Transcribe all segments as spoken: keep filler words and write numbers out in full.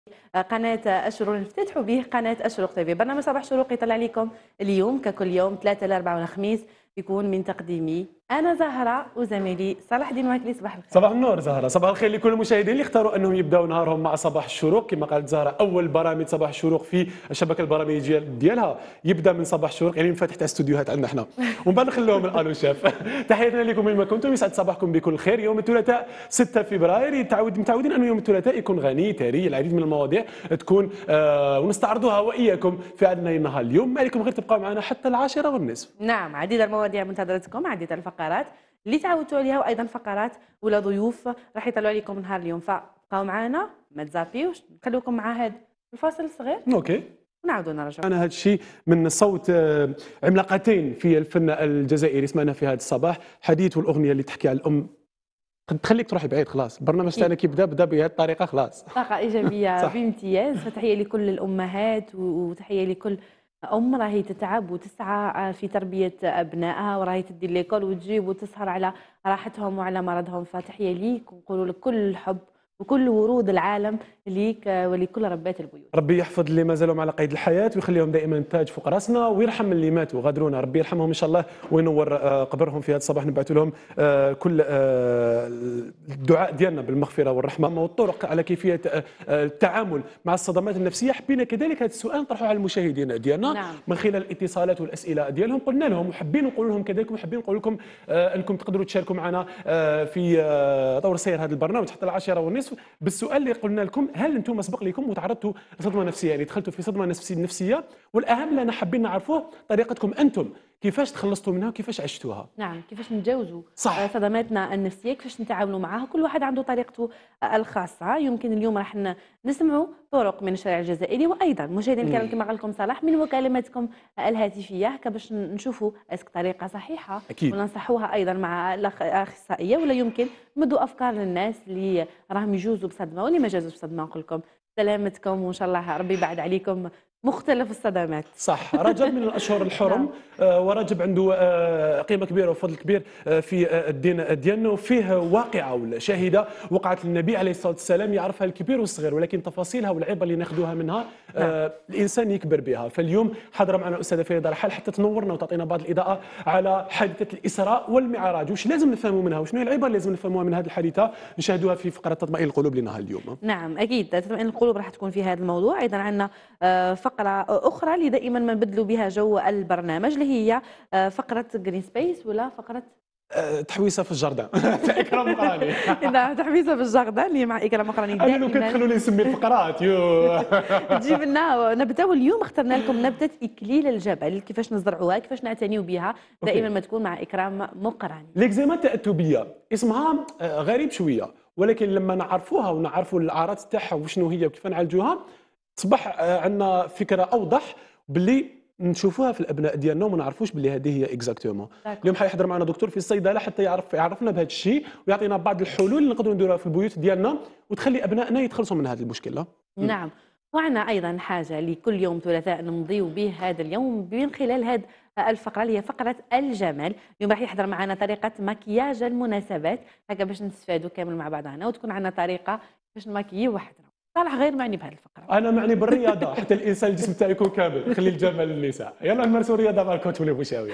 قناة أشرو نفتتحوا به قناة أشرق تيفي. برنامج صباح شروق يطلع عليكم اليوم ككل يوم ثلاثة الأربعاء والخميس، يكون من تقديمي أنا زهرة وزميلي صلاح الدين واكلي. صباح الخير. صباح النور زهرة، صباح الخير لكل المشاهدين اللي اختاروا انهم يبداوا نهارهم مع صباح الشروق. كما قالت زهرة، اول برامج صباح الشروق في الشبكه البرامجيه ديالها يبدا من صباح الشروق، يعني من فتحه استوديوهات عندنا احنا ومن بعد نخلوهم الالو شاف. تحياتنا لكم وين ما كنتم، يسعد صباحكم بكل خير. يوم الثلاثاء ستة فبراير، متعود متعودين انه يوم الثلاثاء يكون غني ثري، العديد من المواضيع تكون آه ونستعرضها واياكم في عندنا النهار اليوم. ما عليكم غير تبقاو معنا حتى العاشره والنصف. نعم، عديد المواضيع منتظرتكم، عديد الفقرات اللي تعودتوا عليها، وايضا فقرات ولا ضيوف راح يطلعوا عليكم نهار اليوم، فبقاو معنا ما تزابيوش، نخليكم مع هذا الفاصل الصغير اوكي ونعاودوا نرجعوا. انا هذا الشيء من صوت آه، عملاقتين في الفن الجزائري سمعنا في هذا الصباح، حديث والاغنيه اللي تحكي على الام. قد تخليك تروحي بعيد، خلاص البرنامج تاعنا كيبدا بدا بهذه الطريقه خلاص. طاقة إيجابية صح. بامتياز، فتحية لكل الأمهات وتحية لكل أم راهي تتعب وتسعى في تربية أبنائها، وراهي تدي ليكول وتجيب وتسهر على راحتهم وعلى مرضهم، فتحية ليك ونقول لك كل الحب وكل ورود العالم ليك ولكل ربات البيوت. ربي يحفظ اللي ما زالوا على قيد الحياه ويخليهم دائما تاج فوق راسنا، ويرحم اللي ماتوا غادرونا، ربي يرحمهم ان شاء الله وينور آه، قبرهم في هذا الصباح. نبعث لهم آه، كل آه، الدعاء ديالنا بالمغفره والرحمه والطرق على كيفيه آه، آه، التعامل مع الصدمات النفسيه. حبينا كذلك هذا السؤال نطرحه على المشاهدين ديالنا. نعم. من خلال الاتصالات والاسئله ديالهم قلنا لهم وحابين نقول لهم كذلك، وحابين نقول لكم آه، انكم تقدروا تشاركوا معنا آه، في آه، طور سير هذا البرنامج حتى العاشره والنصف بالسؤال اللي قلنا لكم: هل انتم مسبق لكم وتعرضتوا لصدمه نفسيه، يعني دخلتوا في صدمه نفسيه نفسيه؟ والاهم اللي انا حابين نعرفوه طريقتكم انتم، كيفاش تخلصتوا منها وكيفاش عشتوها. نعم، كيفاش نتجاوزوا صح. صدماتنا النفسيه، كيفاش نتعاملوا معها، كل واحد عنده طريقته الخاصه. يمكن اليوم راح ن- نسمعوا طرق من الشارع الجزائري، وايضا مشاهدينا الكرام كما قال لكم صلاح من مكالماتكم الهاتفيه، هكا باش نشوفوا اسك طريقه صحيحه أكيد. وننصحوها ايضا مع الأخ- الاخصائيه، ولا يمكن نمدوا افكار للناس اللي راهم يجوزوا بصدمه واللي ما جازوش بصدمه. نقول لكم سلامتكم وان شاء الله ربي يبعد عليكم مختلف الصدمات. صح. رجب من الاشهر الحرم نعم. آه، ورجب عنده آه، قيمه كبيره وفضل كبير آه، في آه، الدين ديالنا، وفيه واقعه ولا شاهده وقعت للنبي عليه الصلاه والسلام، يعرفها الكبير والصغير، ولكن تفاصيلها والعبر اللي ناخذوها منها آه، الانسان يكبر بها. فاليوم حاضره معنا الاستاذه فريده رحال حتى تنورنا وتعطينا بعض الاضاءه على حادثه الاسراء والمعراج، واش لازم نفهموا منها وشنو هي العبر اللي لازم نفهموها من هذه الحادثه. نشاهدوها في فقره تطمئن القلوب لنا اليوم. نعم اكيد، تطمئن القلوب راح تكون في هذا الموضوع. ايضا عندنا آه، فقره اخرى اللي دائما ما نبدلوا بها جو البرنامج، اللي هي آه، فقره جرين سبيس ولا فقره آه، تحويسه في الجردان تاع اكرام مقراني. اذا تحميسه في الجردان اللي مع اكرام مقراني انا لو كنت دائما تخلوني نسمي الفقرات يو. تجيب لنا نبته. اليوم اخترنا لكم نبته اكليل الجبل، كيفاش نزرعوها، كيفاش نعتنيوا بها، دائما ما تكون مع اكرام مقراني. ليكزيما التأتبية اسمها آه، غريب شويه، ولكن لما نعرفوها ونعرفوا الاعراض تاعها وشنو هي وكيف نعالجوها تصبح آه، عندنا فكره اوضح باللي نشوفوها في الابناء ديالنا وما نعرفوش باللي هذه هي اكزاكتومون. اليوم حيحضر معنا دكتور في الصيدله حتى يعرف يعرفنا بهذا الشيء ويعطينا بعض الحلول اللي نقدروا نديروها في البيوت ديالنا وتخلي ابنائنا يتخلصوا من هذه المشكله. نعم، وعندنا ايضا حاجه لكل يوم ثلاثاء نمضيو به هذا اليوم من خلال هذه الفقره اللي هي فقره الجمال. اليوم راح يحضر معنا طريقه مكياج المناسبات، هكا باش نستفادوا كامل مع بعضنا وتكون عندنا طريقه باش نماكيو وحدنا. صالح غير معني بهذه الفقره. انا معني بالرياضه حتى الانسان الجسم تاعو يكون كامل، خلي الجمال للنساء. يلا نمارسوا الرياضه مع الكوتش ولي بوشاوي.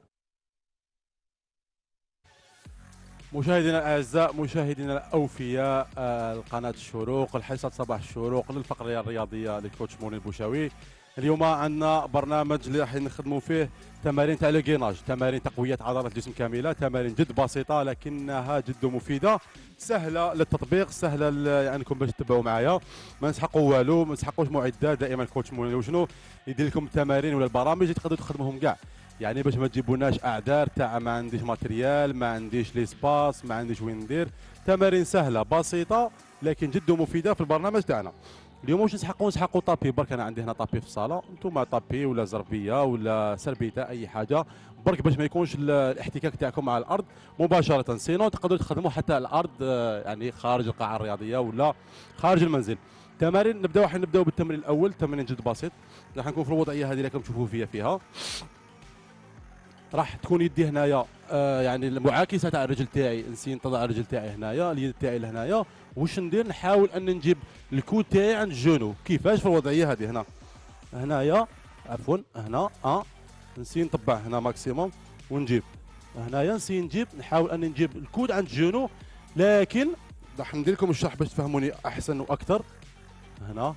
مشاهدينا الاعزاء، مشاهدينا الاوفياء، آه، القناه الشروق، الحصه صباح الشروق للفقره الرياضيه للكوتش موني البوشاوي. اليوم عندنا برنامج اللي راح نخدموا فيه تمارين تاع لوغيناج، تمارين تقويه عضلات الجسم كامله، تمارين جد بسيطه لكنها جد مفيده، سهله للتطبيق، سهله ل- يعني انكم باش تتبعوا معايا، ما نسحقوا والو، ما نسحقوش معدات. دائما الكوتش موني وشنو يدير لكم التمارين ولا البرامج اللي تقدروا تخدموهم كاع، يعني باش ما تجيبوناش اعذار تاع ما عنديش ماتريال، ما عنديش لي سباس، ما عنديش وين ندير. تمارين سهله بسيطه لكن جد مفيده في البرنامج تاعنا. اليوم واش نسحقوا نسحقوا طابي، برك انا عندي هنا طابي في الصاله، انتم طابي ولا زربيه ولا سربيته اي حاجه، برك باش ما يكونش ال- الاحتكاك تاعكم مع الارض مباشره. سينو تقدروا تخدموا حتى الارض، آه، يعني خارج القاعه الرياضيه ولا خارج المنزل. تمارين نبداو حين نبداو بالتمرين الاول، تمرين جد بسيط. راح نكون في الوضعيه هذه اللي راكم تشوفوا فيها فيها. راح تكون يدي هنايا آه يعني المعاكسه تاع الرجل تاعي، نسي نطلع الرجل تاعي هنايا، اليد تاعي لهنايا، واش ندير؟ نحاول ان نجيب الكود تاعي عند الجونو. كيفاش؟ في الوضعيه هذه هنا هنايا عفوا هنا اه نسي نطبع هنا ماكسيموم ونجيب هنايا نسي نجيب نحاول ان نجيب الكود عند الجونو، لكن راح ندير لكم الشرح باش تفهموني احسن واكثر. هنا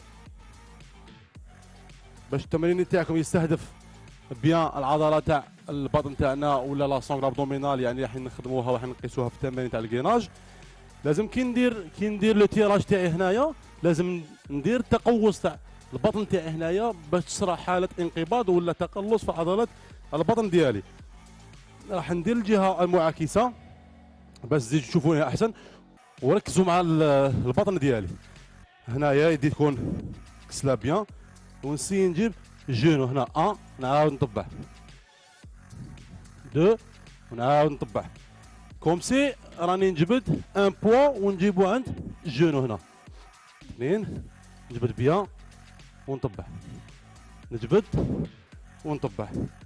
باش التمرين تاعكم يستهدف بيان العضله تاع البطن تاعنا ولا لا سونغ ابدومينال، يعني راح نخدموها وراح نقيسوها في التمارين تاع الكيناج. لازم كي ندير كي ندير لو تيراج تاعي هنايا لازم ندير تقوس تاع البطن تاعي هنايا باش تصرى حاله انقباض ولا تقلص في عضلات البطن ديالي. راح ندير الجهه المعاكسه باش تزيدوا تشوفوني احسن، وركزوا مع البطن ديالي. هنايا يدي تكون كسلا بيان، ونسي نجيب جونو هنا ان نعاود نطبع دو ونعاود نطبع كوم سي راني نجبد ان بوا ونجيبو عند جونو هنا. اثنين نجبد بيان ونطبع، نجبد ونطبع.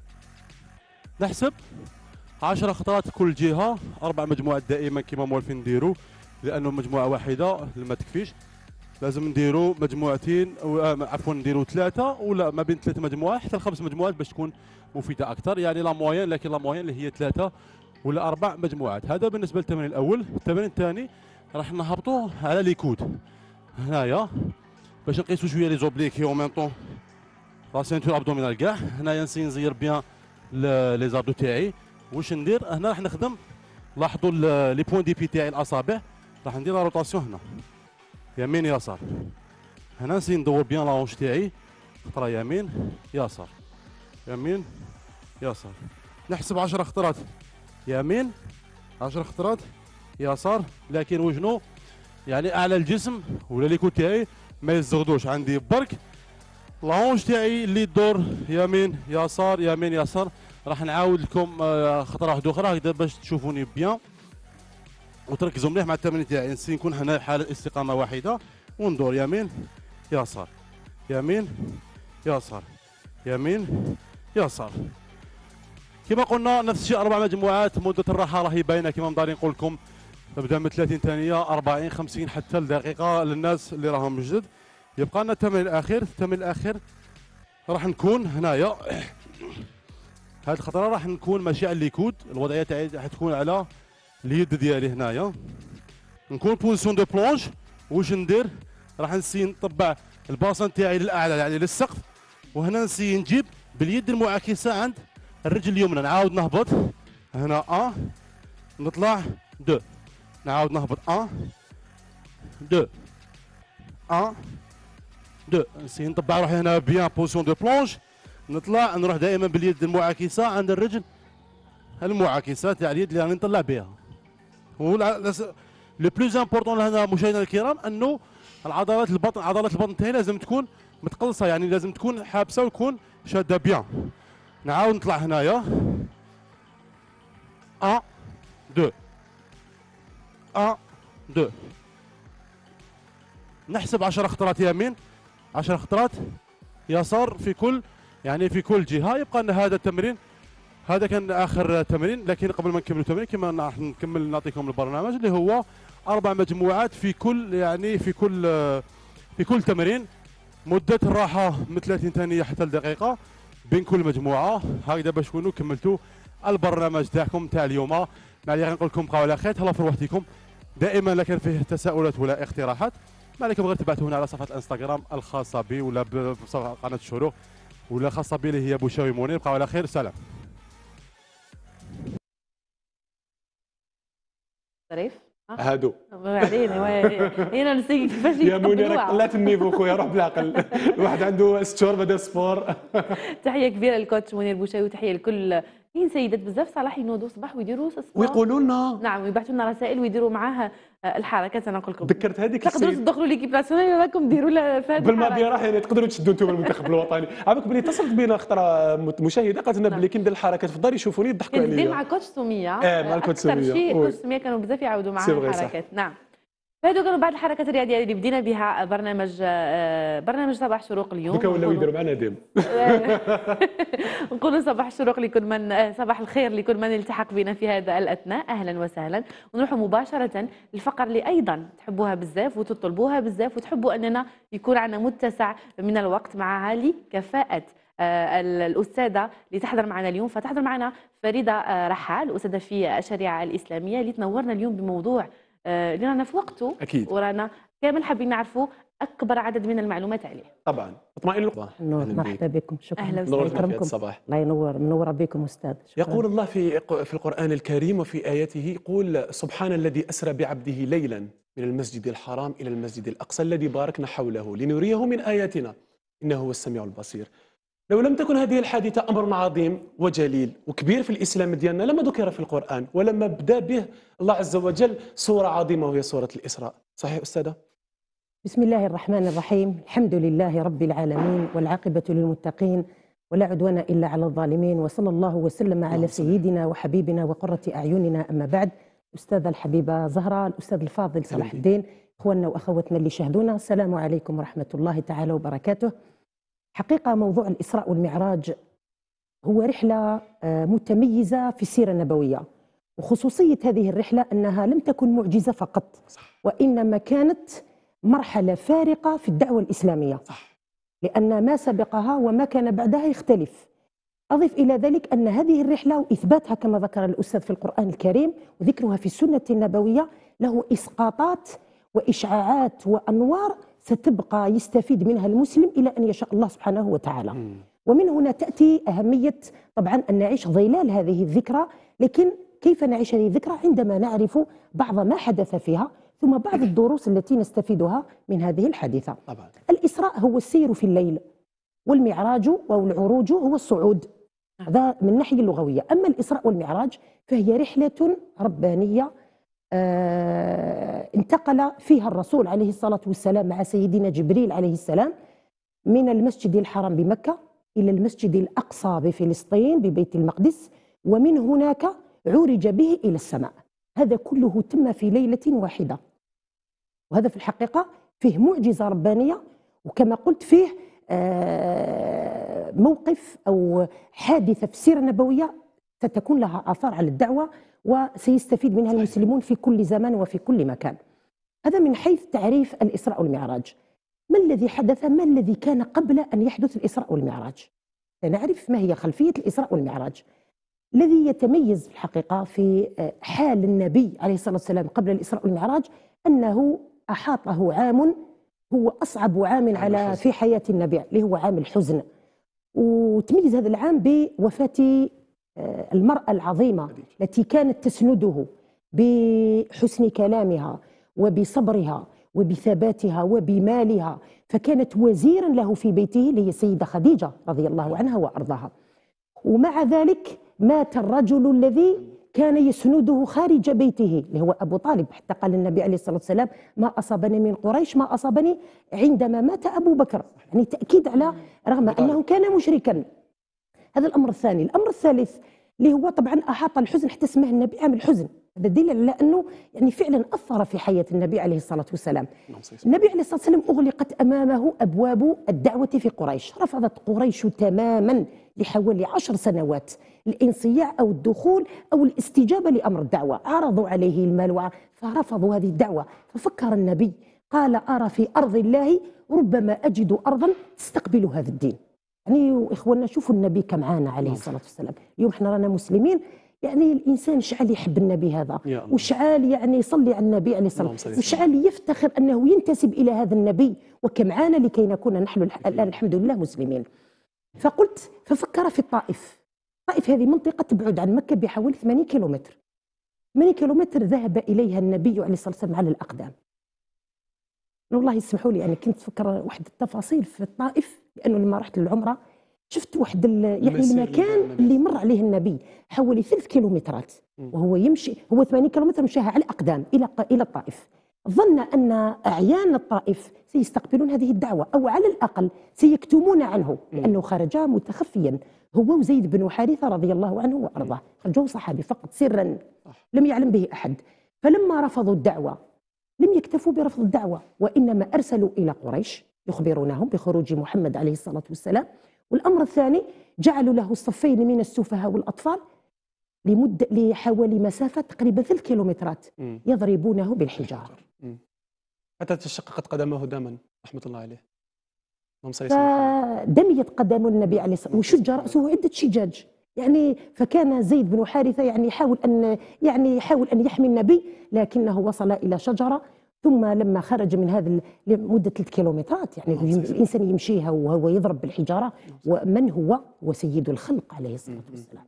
نحسب عشرة خطرات كل جهه، اربع مجموعات دائما كما موالفين نديرو، لانه مجموعه واحده ما تكفيش، لازم نديرو مجموعتين أو عفوا نديرو ثلاثه ولا ما بين ثلاث مجموعات حتى لخمس مجموعات باش تكون مفيده اكثر، يعني لا موين، لكن لا موين اللي هي ثلاثه ولا اربع مجموعات. هذا بالنسبه للتمرين الاول. التمرين الثاني راح نهبطوه على ليكود هنايا باش نقيسو شويه لي زوبليكي او ميم طون لا سينتور ابدومينال كاع. هنايا نسي نزير بيان لي زابدو تاعي. واش ندير هنا؟ راح نخدم، لاحظوا لي بوين دي بي تاعي الاصابع، راح ندير لا روتاسيون هنا يمين يسار. هنا نسي ندور بيان لاونش تاعي، خطره يمين يسار يمين يسار. نحسب عشرة خطرات يمين عشرة خطرات يسار، لكن وجنو يعني اعلى الجسم ولا ليكو تاعي ما يزغدوش عندي برك لاونج تاعي اللي تدور يمين يسار يمين يسار. راح نعاود لكم خطره واحده اخرى هكذا باش تشوفوني بيان وتركزوا مليح مع التمرين تاعي. نسي نكون هنا حاله استقامه واحده وندور يمين يسار يمين يسار يمين يسار. كما قلنا نفس الشيء اربع مجموعات. مده الراحه راهي باينه كما مداري نقول لكم، تبدا من ثلاثين ثانيه أربعين خمسين حتى لدقيقه للناس اللي راهم جدد. يبقى لنا التمرين الاخير. التمرين الاخير راح نكون هنايا هذه الخطره راح نكون ماشي على الليكود، الوضعيه تاعي راح تكون على اليد ديالي هنايا. نكون بوزيسيون دو بلونج. واش ندير؟ راح نسي نطبع الباصن تاعي للاعلى يعني للسقف، وهنا نسي نجيب باليد المعاكسه عند الرجل اليمنى. نعاود نهبط هنا ان نطلع دو، نعاود نهبط ان دو ان دو. نسي نطبع روحي هنا بيان بوزيسيون دو بلونج، نطلع نروح دائما باليد المعاكسه عند الرجل المعاكسه تاع اليد اللي راني نطلع بها. لو بلوز امبورطون هنا مشاهدينا الكرام انه العضلات البطن عضلات البطن تاعي لازم تكون متقلصه، يعني لازم تكون حابسه وتكون شاده بيان. نعاود نطلع هنايا واحد اثنين واحد اثنين. نحسب عشرة خطرات يمين عشرة خطرات يسار في كل يعني في كل جهه. يبقى لنا هذا التمرين. هذا كان اخر تمرين، لكن قبل ما نكمل التمرين كما راح نكمل نعطيكم البرنامج اللي هو اربع مجموعات في كل يعني في كل في كل تمرين. مده الراحه من ثلاثين ثانيه حتى لدقيقه بين كل مجموعه. هكذا باش تكونوا كملتوا البرنامج تاعكم تاع اليوم. ما عليك نقول لكم بقاو على خير، تهلاو في روحتكم. دائما لا كان فيه تساؤلات ولا اقتراحات ما عليكم غير تبعتونا على صفحه الانستغرام الخاصه بي ولا بصفحه قناه الشروق ولا خاصه بي اللي هي بوشاوي منير. بقاو على خير، سلام. ظريف هادو بعدين هنا نسيت كيفاش يا منير يتقبلوها. قلات النيفو خويا، روح بالعقل. الواحد عنده ست شهور بدا سبور. تحيه كبيره للكوتش منير بوشاوي، وتحيه لكل كاين سيدات بزاف صراحه ينوضوا الصباح ويديروا سبور ويقولوا لنا نعم، ويبعثوا لنا رسائل ويديروا معاها الحركات. انا نقول لكم ذكرت هذيك تقدروا السيد تدخلوا ليكيب ناسيونال راكم ديروا لها في هذه بالماضي راح يعني تقدروا تشدوا انتم المنتخب الوطني. عافاك بلي اتصلت بينا خطره مشاهده قالت لنا بلي كي ندير الحركات في الدار يشوفوني يضحكوا كندير عليا. مع كوتش سميه. اه مع الكوتش اكثر سميه شيء كوتش سميه كانوا بزاف يعاودوا معاها الحركات. نعم. فهذو كانوا بعض الحركات الرياضيه اللي بدينا بها برنامج آه، برنامج صباح شروق اليوم. دوكا ولاو يديروا معنا ديم. نقولوا صباح الشروق لكل من آه، صباح الخير لكل من التحق بنا في هذا الاثناء، اهلا وسهلا. ونروحوا مباشره للفقر اللي ايضا تحبوها بزاف وتطلبوها بزاف وتحبوا اننا يكون عندنا متسع من الوقت معها لكفاءه آه، الاستاذه اللي تحضر معنا اليوم. فتحضر معنا فريده آه، رحال، استاذه في الشريعه الاسلاميه، اللي تنورنا اليوم بموضوع آه، اللي رانا في وقته اكيد ورانا كامل حابين نعرفوا اكبر عدد من المعلومات عليه. طبعا اطمئن الوقت. نور، مرحبا بكم، شكرا. اهلا نور وسهلا. يكرمكم الصباح. الله ينور، منوره بكم استاذ. شكرا. يقول الله في في القرآن الكريم وفي آياته، يقول سبحان الذي أسرى بعبده ليلا من المسجد الحرام إلى المسجد الأقصى الذي باركنا حوله لنريه من آياتنا إنه هو السميع البصير. لو لم تكن هذه الحادثة أمر عظيم وجليل وكبير في الإسلام ديالنا لما ذكر في القرآن ولما بدأ به الله عز وجل سورة عظيمة وهي سورة الإسراء. صحيح أستاذة؟ بسم الله الرحمن الرحيم، الحمد لله رب العالمين والعاقبة للمتقين ولا عدوان إلا على الظالمين، وصلى الله وسلم على سيدنا وحبيبنا وقرة أعيننا. أما بعد، الأستاذة الحبيبة زهرة، الأستاذ الفاضل صلاح الدين، إخواننا وأخواتنا اللي شاهدونا، السلام عليكم ورحمة الله تعالى وبركاته. حقيقة موضوع الإسراء والمعراج هو رحلة متميزة في السيرة النبوية، وخصوصية هذه الرحلة أنها لم تكن معجزة فقط، وإنما كانت مرحلة فارقة في الدعوة الإسلامية، لأن ما سبقها وما كان بعدها يختلف. أضف إلى ذلك أن هذه الرحلة وإثباتها كما ذكر الأستاذ في القرآن الكريم وذكرها في السنة النبوية له إسقاطات وإشعاعات وأنوار ستبقى يستفيد منها المسلم إلى أن يشاء الله سبحانه وتعالى. ومن هنا تأتي أهمية طبعا أن نعيش ظلال هذه الذكرى، لكن كيف نعيش هذه الذكرى؟ عندما نعرف بعض ما حدث فيها ثم بعض الدروس التي نستفيدها من هذه الحادثة. طبعا. الإسراء هو السير في الليل، والمعراج أو العروج هو الصعود، هذا من الناحية اللغوية. أما الإسراء والمعراج فهي رحلة ربانية آه انتقل فيها الرسول عليه الصلاة والسلام مع سيدنا جبريل عليه السلام من المسجد الحرام بمكة إلى المسجد الأقصى بفلسطين ببيت المقدس، ومن هناك عرج به إلى السماء. هذا كله تم في ليلة واحدة، وهذا في الحقيقة فيه معجزة ربانية، وكما قلت فيه آه موقف أو حادثة في السيرة النبوية ستكون لها آثار على الدعوة وسيستفيد منها المسلمون في كل زمان وفي كل مكان. هذا من حيث تعريف الإسراء والمعراج. ما الذي حدث؟ ما الذي كان قبل أن يحدث الإسراء والمعراج؟ لنعرف ما هي خلفية الإسراء والمعراج. الذي يتميز في الحقيقة في حال النبي عليه الصلاة والسلام قبل الإسراء والمعراج أنه أحاطه عام هو أصعب عام على في حياة النبي، اللي هو عام الحزن. وتميز هذا العام بوفاة المرأة العظيمة التي كانت تسنده بحسن كلامها وبصبرها وبثباتها وبمالها، فكانت وزيرا له في بيته اللي هي السيدة خديجة رضي الله عنها وأرضاها. ومع ذلك مات الرجل الذي كان يسنده خارج بيته اللي هو أبو طالب، حتى قال النبي عليه الصلاة والسلام ما أصابني من قريش ما أصابني عندما مات أبو بكر، يعني تأكيد على رغم أنه كان مشركا. هذا الأمر الثاني. الأمر الثالث اللي هو طبعا أحاط الحزن حتى اسمه النبي عام الحزن، هذا دليل على أنه يعني فعلا أثر في حياة النبي عليه الصلاة والسلام. النبي عليه الصلاة والسلام أغلقت أمامه أبواب الدعوة في قريش، رفضت قريش تماما لحوالي عشر سنوات الانصياع أو الدخول أو الاستجابة لأمر الدعوة، عرضوا عليه المال فرفضوا هذه الدعوة. ففكر النبي قال أرى في أرض الله ربما أجد أرضا تستقبل هذا الدين. يعني إخواننا شوفوا النبي كم عانى عليه الصلاة والسلام. اليوم احنا رانا مسلمين، يعني الإنسان شعال يحب النبي هذا وشعال يعني يصلي على النبي عليه الصلاة والسلام وشعال يفتخر أنه ينتسب إلى هذا النبي، وكم عانى لكي نكون نحن الآن الحمد لله مسلمين. فقلت ففكر في الطائف. الطائف هذه منطقة تبعد عن مكة بحوالي ثمانين كيلومتر. ثمانين كيلومتر ذهب إليها النبي عليه الصلاة والسلام على الأقدام. والله يسمحوا لي، يعني كنت فكر واحد التفاصيل في الطائف، لأنه لما رحت للعمرة شفت واحد يعني المكان اللي مر عليه النبي حوالي ثلاث كيلومترات وهو يمشي، هو ثمانين كيلومتر مشاها على الأقدام إلى إلى الطائف. ظن أن أعيان الطائف سيستقبلون هذه الدعوة أو على الأقل سيكتمون عنه، لأنه خرج متخفيا هو وزيد بن حارثة رضي الله عنه وأرضاه، خرجوا صحابي فقط سرا لم يعلم به أحد. فلما رفضوا الدعوة لم يكتفوا برفض الدعوة، وإنما أرسلوا إلى قريش يخبرونهم بخروج محمد عليه الصلاة والسلام. والأمر الثاني جعلوا له صفين من السفهاء والأطفال لمدة لحوالي مسافة تقريبا ثلاث كيلومترات مم. يضربونه بالحجارة. مم. حتى تشققت قدمه دما رحمة الله عليه. اللهم صل وسلم. فدميت قدم النبي عليه الصلاة والسلام وشج رأسه عدة شجاج يعني. فكان زيد بن حارثة يعني يحاول أن يعني يحاول أن يحمي النبي، لكنه وصل إلى شجرة. ثم لما خرج من هذا لمدة ثلاث كيلومترات يعني الإنسان يمشيها وهو يضرب بالحجارة، ومن هو وسيد الخلق عليه الصلاة والسلام.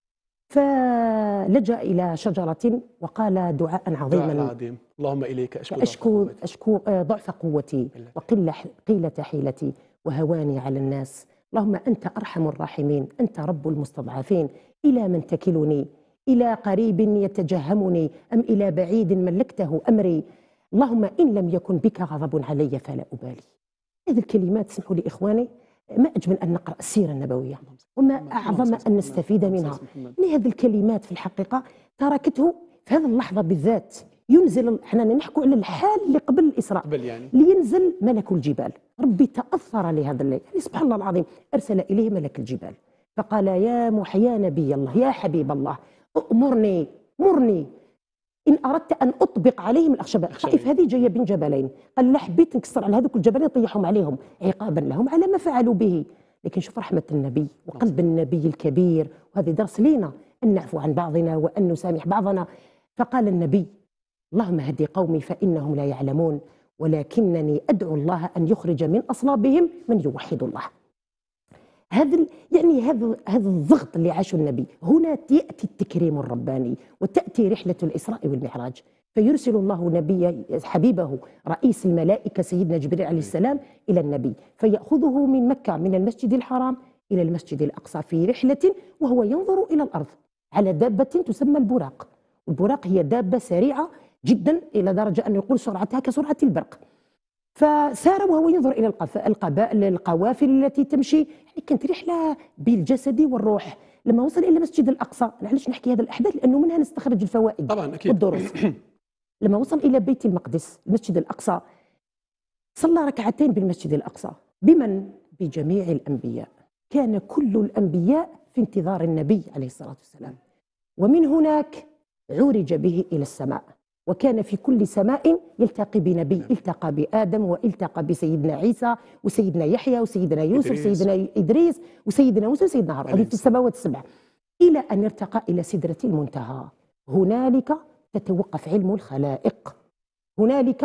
فلجأ إلى شجرة وقال دعاء عظيما: دعاء عظيم، اللهم إليك أشكو أشكو, أشكو ضعف قوتي وقلة قيلة حيلتي وهواني على الناس. اللهم أنت أرحم الراحمين، أنت رب المستضعفين، إلى من تكلني؟ إلى قريب يتجهمني أم إلى بعيد ملكته أمري؟ اللهم إن لم يكن بك غضب علي فلا أبالي. هذه الكلمات اسمحوا لي إخواني، ما أجمل أن نقرأ السيرة النبوية وما أعظم أن نستفيد منها. يعني هذه الكلمات في الحقيقة تركته في هذه اللحظة بالذات ينزل. احنا نحكوا على الحال اللي قبل الإسراء، قبل يعني لينزل ملك الجبال. ربي تأثر لهذا الليل يعني سبحان الله العظيم، أرسل إليه ملك الجبال فقال: يا محيا نبي الله، يا حبيب الله، أمرني مرني إن أردت أن أطبق عليهم الأخشباء. الطائف هذه جاية بين جبلين، قال لا حبيت نكسر على هذوك الجبلين طيحهم عليهم عقابا لهم على ما فعلوا به. لكن شوف رحمة النبي وقلب النبي الكبير، وهذه درس لينا أن نعفو عن بعضنا وأن نسامح بعضنا. فقال النبي: اللهم هدي قومي فإنهم لا يعلمون، ولكنني أدعو الله أن يخرج من أصلابهم من يوحد الله. هذا يعني هذا هذا الضغط اللي عاشه النبي. هنا يأتي التكريم الرباني وتأتي رحلة الإسراء والمعراج، فيرسل الله نبي حبيبه رئيس الملائكة سيدنا جبريل عليه السلام إلى النبي، فيأخذه من مكة من المسجد الحرام إلى المسجد الأقصى في رحلة وهو ينظر إلى الأرض على دابة تسمى البراق. البراق هي دابة سريعة جدا إلى درجة أن يقول سرعتها كسرعة البرق. فسار وهو ينظر إلى القبائل القوافل التي تمشي، يعني كانت رحلة بالجسد والروح. لما وصل إلى مسجد الأقصى، علاش نحكي هذا الأحداث؟ لأنه منها نستخرج الفوائد طبعا أكيد والدروس. لما وصل إلى بيت المقدس المسجد الأقصى صلى ركعتين بالمسجد الأقصى بمن؟ بجميع الأنبياء. كان كل الأنبياء في انتظار النبي عليه الصلاة والسلام، ومن هناك عرج به إلى السماء، وكان في كل سماء يلتقي بنبي، التقى بآدم والتقى بسيدنا عيسى وسيدنا يحيى وسيدنا يوسف وسيدنا إدريس وسيدنا موسى وسيدنا هارون، هذه في السماوات السبع، إلى أن ارتقى إلى سدرة المنتهى. هنالك تتوقف علم الخلائق، هنالك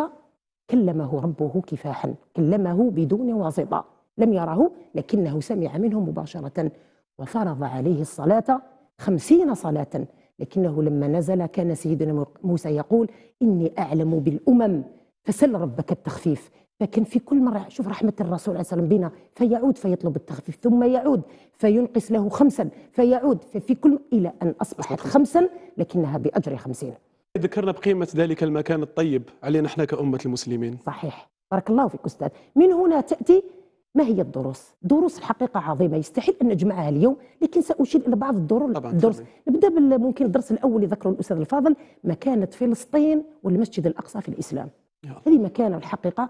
كلمه ربه كفاحا، كلمه بدون واسطة، لم يره لكنه سمع منه مباشرة، وفرض عليه الصلاة خمسين صلاة. لكنه لما نزل كان سيدنا موسى يقول: إني أعلم بالأمم فسل ربك التخفيف. فكان في كل مرة شوف رحمة الرسول عليه الصلاة والسلام بنا، فيعود فيطلب التخفيف، ثم يعود فينقص له خمسا، فيعود ففي كل إلى أن أصبحت خمسا لكنها بأجر خمسين. ذكرنا بقيمة ذلك المكان الطيب علينا احنا كأمة المسلمين. صحيح، بارك الله فيك أستاذ. من هنا تأتي ما هي الدروس؟ دروس الحقيقة عظيمة يستحيل أن نجمعها اليوم، لكن سأشير إلى بعض الدروس. الدروس نبدأ ممكن الدرس الأول اللي ذكره الأستاذ الفاضل، مكانة فلسطين والمسجد الأقصى في الإسلام. هذه مكانة الحقيقة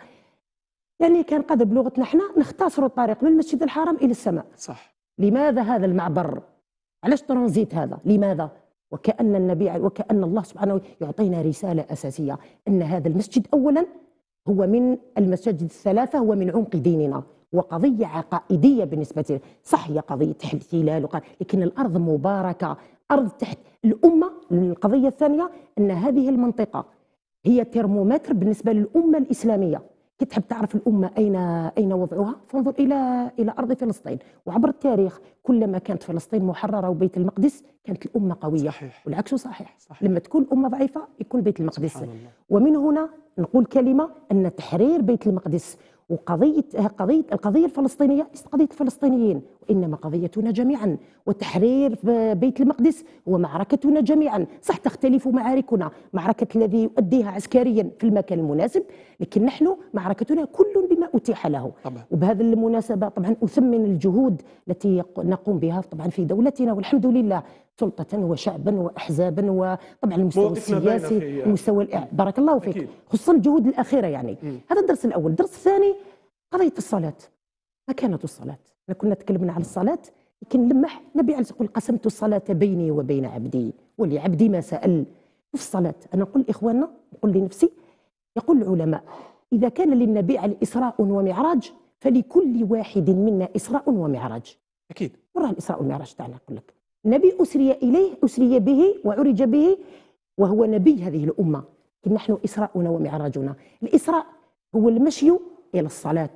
يعني كان قادر بلغتنا احنا نختصر الطريق من المسجد الحرام إلى السماء. صح. لماذا هذا المعبر؟ علاش ترانزيت هذا؟ لماذا؟ وكأن النبي وكأن الله سبحانه يعطينا رسالة أساسية، أن هذا المسجد أولا هو من المساجد الثلاثة، هو من عمق ديننا، وقضية عقائدية بالنسبة لي. صح هي قضية احتلال، لكن الأرض مباركة، أرض تحت الأمة. القضية الثانية أن هذه المنطقة هي ترمومتر بالنسبة للأمة الإسلامية. كي تحب تعرف الأمة أين أين وضعها فانظر إلى إلى أرض فلسطين. وعبر التاريخ كلما كانت فلسطين محررة وبيت المقدس كانت الأمة قوية. صحيح. والعكس صحيح. صحيح. لما تكون الأمة ضعيفة يكون بيت المقدس. ومن هنا نقول كلمة أن تحرير بيت المقدس وقضية قضية القضية الفلسطينية ليست قضية الفلسطينيين، إنما قضيتنا جميعا، وتحرير بيت المقدس هو معركتنا جميعا. صح تختلف معاركنا، معركة الذي يؤديها عسكريا في المكان المناسب، لكن نحن معركتنا كل بما أتيح له. طبعا. وبهذه المناسبة طبعا أثمن الجهود التي نقوم بها طبعا في دولتنا، والحمد لله، سلطة وشعبا وأحزابا، وطبعا المستوى السياسي، المستوى الإع... بارك الله فيك أكيد. خصوصا الجهود الأخيرة يعني. م. هذا الدرس الأول. الدرس الثاني قضية الصلاة. ما كانت الصلاة؟ كنا تكلمنا على الصلاة، لكن لمح النبي عليه الصلاة والسلام يقول قسمت الصلاة بيني وبين عبدي ولعبدي ما سأل. في الصلاة أنا نقول لإخواننا، نقول لنفسي، يقول العلماء إذا كان للنبي عليه إسراء ومعراج فلكل واحد منا إسراء ومعراج. أكيد. وراه الإسراء والمعراج تاعنا نقول لك النبي أسري إليه، أسري به وعرج به، وهو نبي هذه الأمة. لكن نحن إسراءنا ومعراجنا، الإسراء هو المشي إلى الصلاة،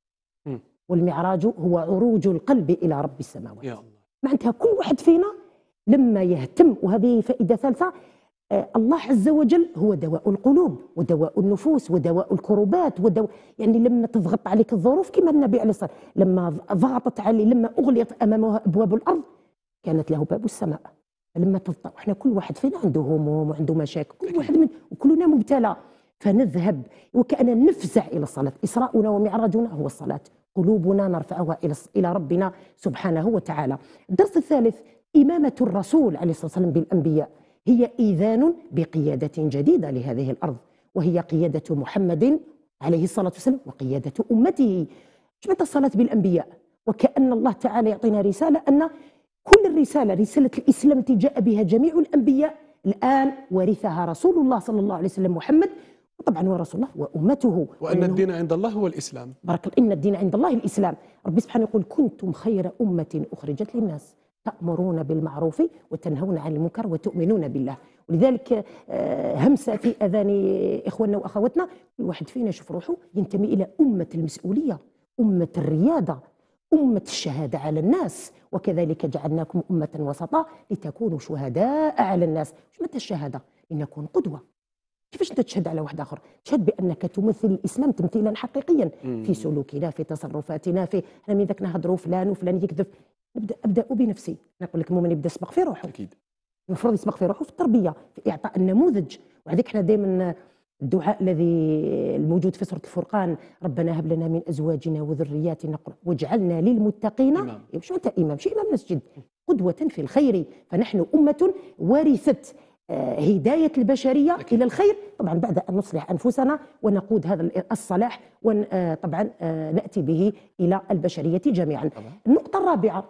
م. والمعراج هو عروج القلب إلى رب السماوات. يا الله. معناتها كل واحد فينا لما يهتم، وهذه فائدة ثالثة، آه الله عز وجل هو دواء القلوب ودواء النفوس ودواء الكروبات ودواء، يعني لما تضغط عليك الظروف كما النبي عليه الصلاة والسلام لما ضغطت عليه، لما أغلقت أمامه أبواب الأرض كانت له باب السماء. لما تضطر، احنا كل واحد فينا عنده هموم وعنده مشاكل، كل واحد من وكلنا مبتلى، فنذهب وكأننا نفزع إلى الصلاة. إسراؤنا ومعراجنا هو الصلاة، قلوبنا نرفعها إلى إلى ربنا سبحانه وتعالى. الدرس الثالث إمامة الرسول عليه الصلاة والسلام بالأنبياء هي إيذان بقيادة جديدة لهذه الأرض، وهي قيادة محمد عليه الصلاة والسلام وقيادة أمته. شمت الصلاة بالأنبياء، وكأن الله تعالى يعطينا رسالة أن كل الرسالة، رسالة الإسلام التي جاء بها جميع الأنبياء، الآن ورثها رسول الله صلى الله عليه وسلم محمد، وطبعا هو رسول الله وأمته. وأن الدين عند الله هو الإسلام. بارك الله. إن الدين عند الله الإسلام. ربي سبحانه يقول كنتم خير أمة أخرجت للناس تأمرون بالمعروف وتنهون عن المنكر وتؤمنون بالله. ولذلك همسة في أذان إخواننا وأخواتنا، كل واحد فينا يشوف روحه ينتمي إلى أمة المسؤولية، أمة الريادة، أمة الشهادة على الناس، وكذلك جعلناكم أمة وسطا لتكونوا شهداء على الناس. شو متى الشهادة؟ لنكون قدوة. كيفاش انت تشهد على واحد آخر؟ تشهد بأنك تمثل الإسلام تمثيلا حقيقيا في سلوكنا، في تصرفاتنا، في احنا من ذاك نهضروا فلان وفلان يكذب. نبدأ أبدأ بنفسي. نقول لك المؤمن يبدأ يسبق في روحه. أكيد. المفروض يسبق في روحه في التربية، في إعطاء النموذج. وهذيك احنا دائما الدعاء الذي الموجود في سورة الفرقان، ربنا هب لنا من أزواجنا وذرياتنا واجعلنا للمتقين إمام. شو أنت إمام؟ شي إمام مسجد، قدوة في الخير. فنحن أمة ورثت هداية البشرية أكيد. إلى الخير، طبعا بعد أن نصلح أنفسنا ونقود هذا الصلاح، وطبعا نأتي به إلى البشرية جميعا. طبعا. النقطة الرابعة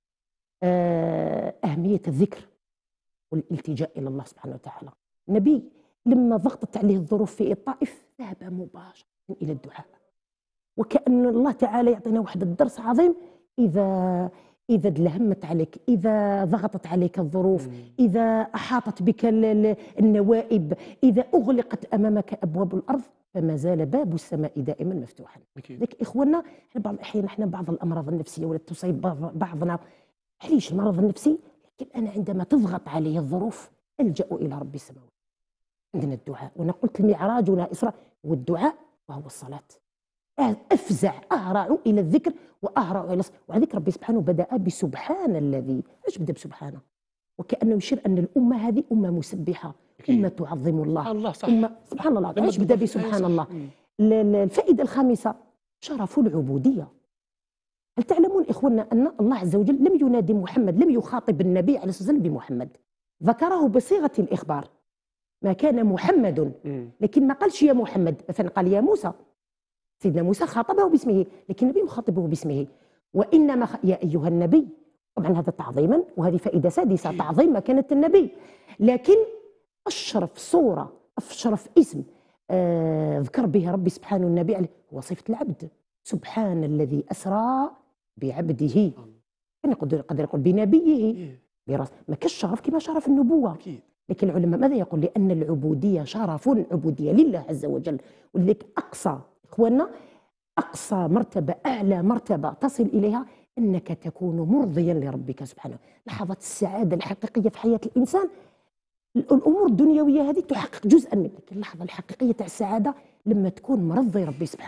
أهمية الذكر والالتجاء إلى الله سبحانه وتعالى. النبي لما ضغطت عليه الظروف في الطائف ذهب مباشرة إلى الدعاء، وكأن الله تعالى يعطينا واحد الدرس عظيم. إذا إذا دلهمت عليك، إذا ضغطت عليك الظروف، إذا أحاطت بك النوائب، إذا أغلقت أمامك أبواب الأرض، فما زال باب السماء دائما مفتوحا. لذلك إخواننا، بعض الأحيان احنا بعض الأمراض النفسية ولا تصيب بعضنا، علاش المرض النفسي؟ لكن أنا عندما تضغط علي الظروف ألجأ إلى رب السماوات. عندنا الدعاء، وأنا قلت المعراجنا إسراء والدعاء وهو الصلاة. أفزع أهرع إلى الذكر وأهرع إلى الصلاة. وعليك ربي سبحانه بدأ بسبحان الذي، ايش بدأ بسبحانه؟ وكأنه يشير أن الأمة هذه أمة مسبحة، أمة تعظم الله. الله صح. أمة سبحان الله. ايش بدأ بسبحان الله؟ الفائدة الخامسة شرف العبودية. هل تعلمون إخواننا أن الله عز وجل لم ينادي محمد، لم يخاطب النبي عليه الصلاة والسلام بمحمد، ذكره بصيغة الإخبار. ما كان محمد، لكن ما قالش يا محمد، مثلا قال يا موسى. سيدنا موسى خاطبه باسمه، لكن النبي مخاطبه باسمه. وإنما خ... يا أيها النبي، طبعا هذا تعظيما، وهذه فائدة سادسة، تعظيم مكانة النبي. لكن أشرف صورة، أشرف اسم آه ذكر به ربي سبحانه النبي عليه هو صفة العبد. سبحان الذي أسرى بعبده، أنا قدر يقول بنبيه براس. ما كاش شرف كما شرف النبوة. لكن العلماء ماذا يقول؟ لأن العبودية شرف، عبودية لله عز وجل. ولذلك أقصى إخواننا، أقصى مرتبة، أعلى مرتبة تصل إليها أنك تكون مرضيا لربك سبحانه. لحظة السعادة الحقيقية في حياة الإنسان، الأمور الدنيوية هذه تحقق جزءا منك. اللحظة الحقيقية تاع السعادة لما تكون مرضي ربي سبحانه،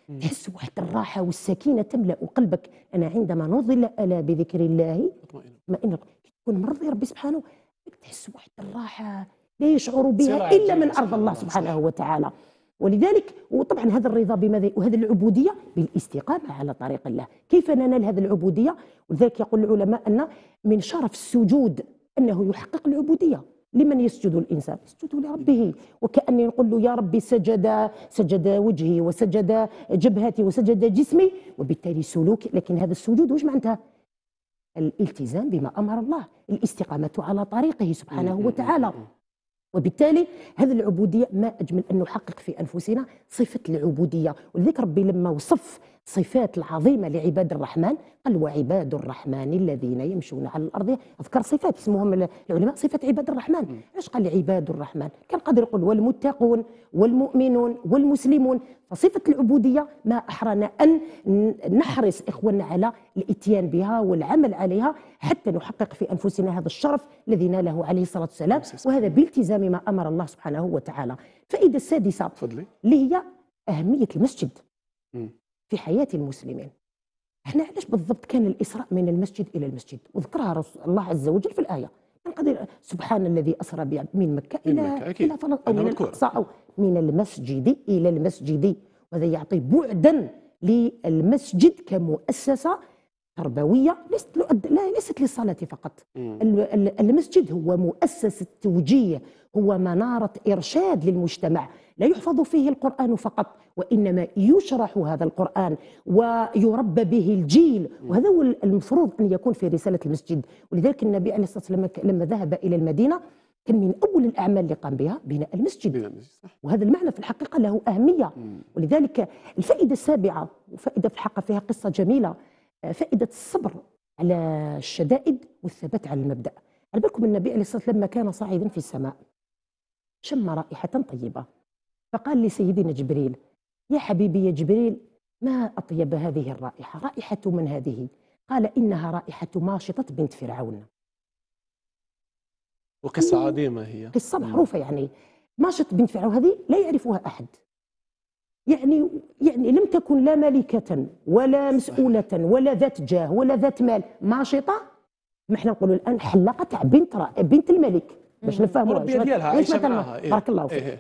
تحس واحد الراحه والسكينه تملا قلبك. انا عندما نظل الا بذكر الله اطمئن. تكون مرضي ربي سبحانه تحس واحد الراحه لا يشعر بها الا من ارض الله سبحانه وتعالى. ولذلك وطبعا هذا الرضا بماذا؟ وهذه العبوديه بالاستقامه على طريق الله. كيف ننال هذه العبوديه؟ ولذلك يقول العلماء ان من شرف السجود انه يحقق العبوديه. لمن يسجد الانسان؟ يسجد لربه. وكاني نقول له يا ربي سجد سجد وجهي وسجد جبهتي وسجد جسمي، وبالتالي سلوك. لكن هذا السجود وش معناتها؟ الالتزام بما امر الله، الاستقامه على طريقه سبحانه وتعالى. وبالتالي هذه العبوديه ما اجمل ان نحقق في انفسنا صفه العبوديه. ولذلك ربي لما وصف الصفات العظيمه لعباد الرحمن قال وعباد الرحمن الذين يمشون على الارض. اذكر صفات اسمهم العلماء صفه عباد الرحمن. ايش قال عباد الرحمن؟ كان قادر يقول والمتقون والمؤمنون والمسلمون. فصفه العبوديه ما احرنا ان نحرص اخواننا على الاتيان بها والعمل عليها حتى نحقق في انفسنا هذا الشرف الذي ناله عليه الصلاه والسلام، وهذا بالتزام ما امر الله سبحانه وتعالى. فائده السادسه اللي هي اهميه المسجد في حياة المسلمين. احنا علاش بالضبط كان الإسراء من المسجد إلى المسجد؟ وذكرها الله عز وجل في الآية. نقدر سبحان الذي أسرى من مكة إلى إلى فلسطين أو من الأقصى أو من المسجد إلى المسجد. وهذا يعطي بعدا للمسجد كمؤسسة تربوية ليست لا ليست للصلاة فقط. المسجد هو مؤسسة توجيه، هو منارة إرشاد للمجتمع. لا يحفظ فيه القرآن فقط، وإنما يشرح هذا القرآن ويربى به الجيل. وهذا هو المفروض أن يكون في رسالة المسجد. ولذلك النبي عليه الصلاة والسلام لما ذهب إلى المدينة كان من أول الأعمال اللي قام بها بناء المسجد. وهذا المعنى في الحقيقة له أهمية. ولذلك الفائدة السابعة وفائدة في الحقيقة فيها قصة جميلة، فائدة الصبر على الشدائد والثبات على المبدأ. على بالكم النبي عليه الصلاة والسلام لما كان صاعدا في السماء شم رائحة طيبة، فقال لسيدنا جبريل يا حبيبي يا جبريل ما أطيب هذه الرائحة، رائحة من هذه؟ قال إنها رائحة ماشطة بنت فرعون. وقصة عظيمة هي، قصة معروفة. يعني ماشط بنت فرعون هذه لا يعرفها أحد. يعني يعني لم تكن لا ملكة ولا مسؤولة ولا ذات جاه ولا ذات مال، ماشطة. ما احنا نقولوا الآن حلاقة تاع بنت بنت الملك باش نفهموها. مربية ديالها عايشة معاها. إيه؟ بارك الله فيك. إيه؟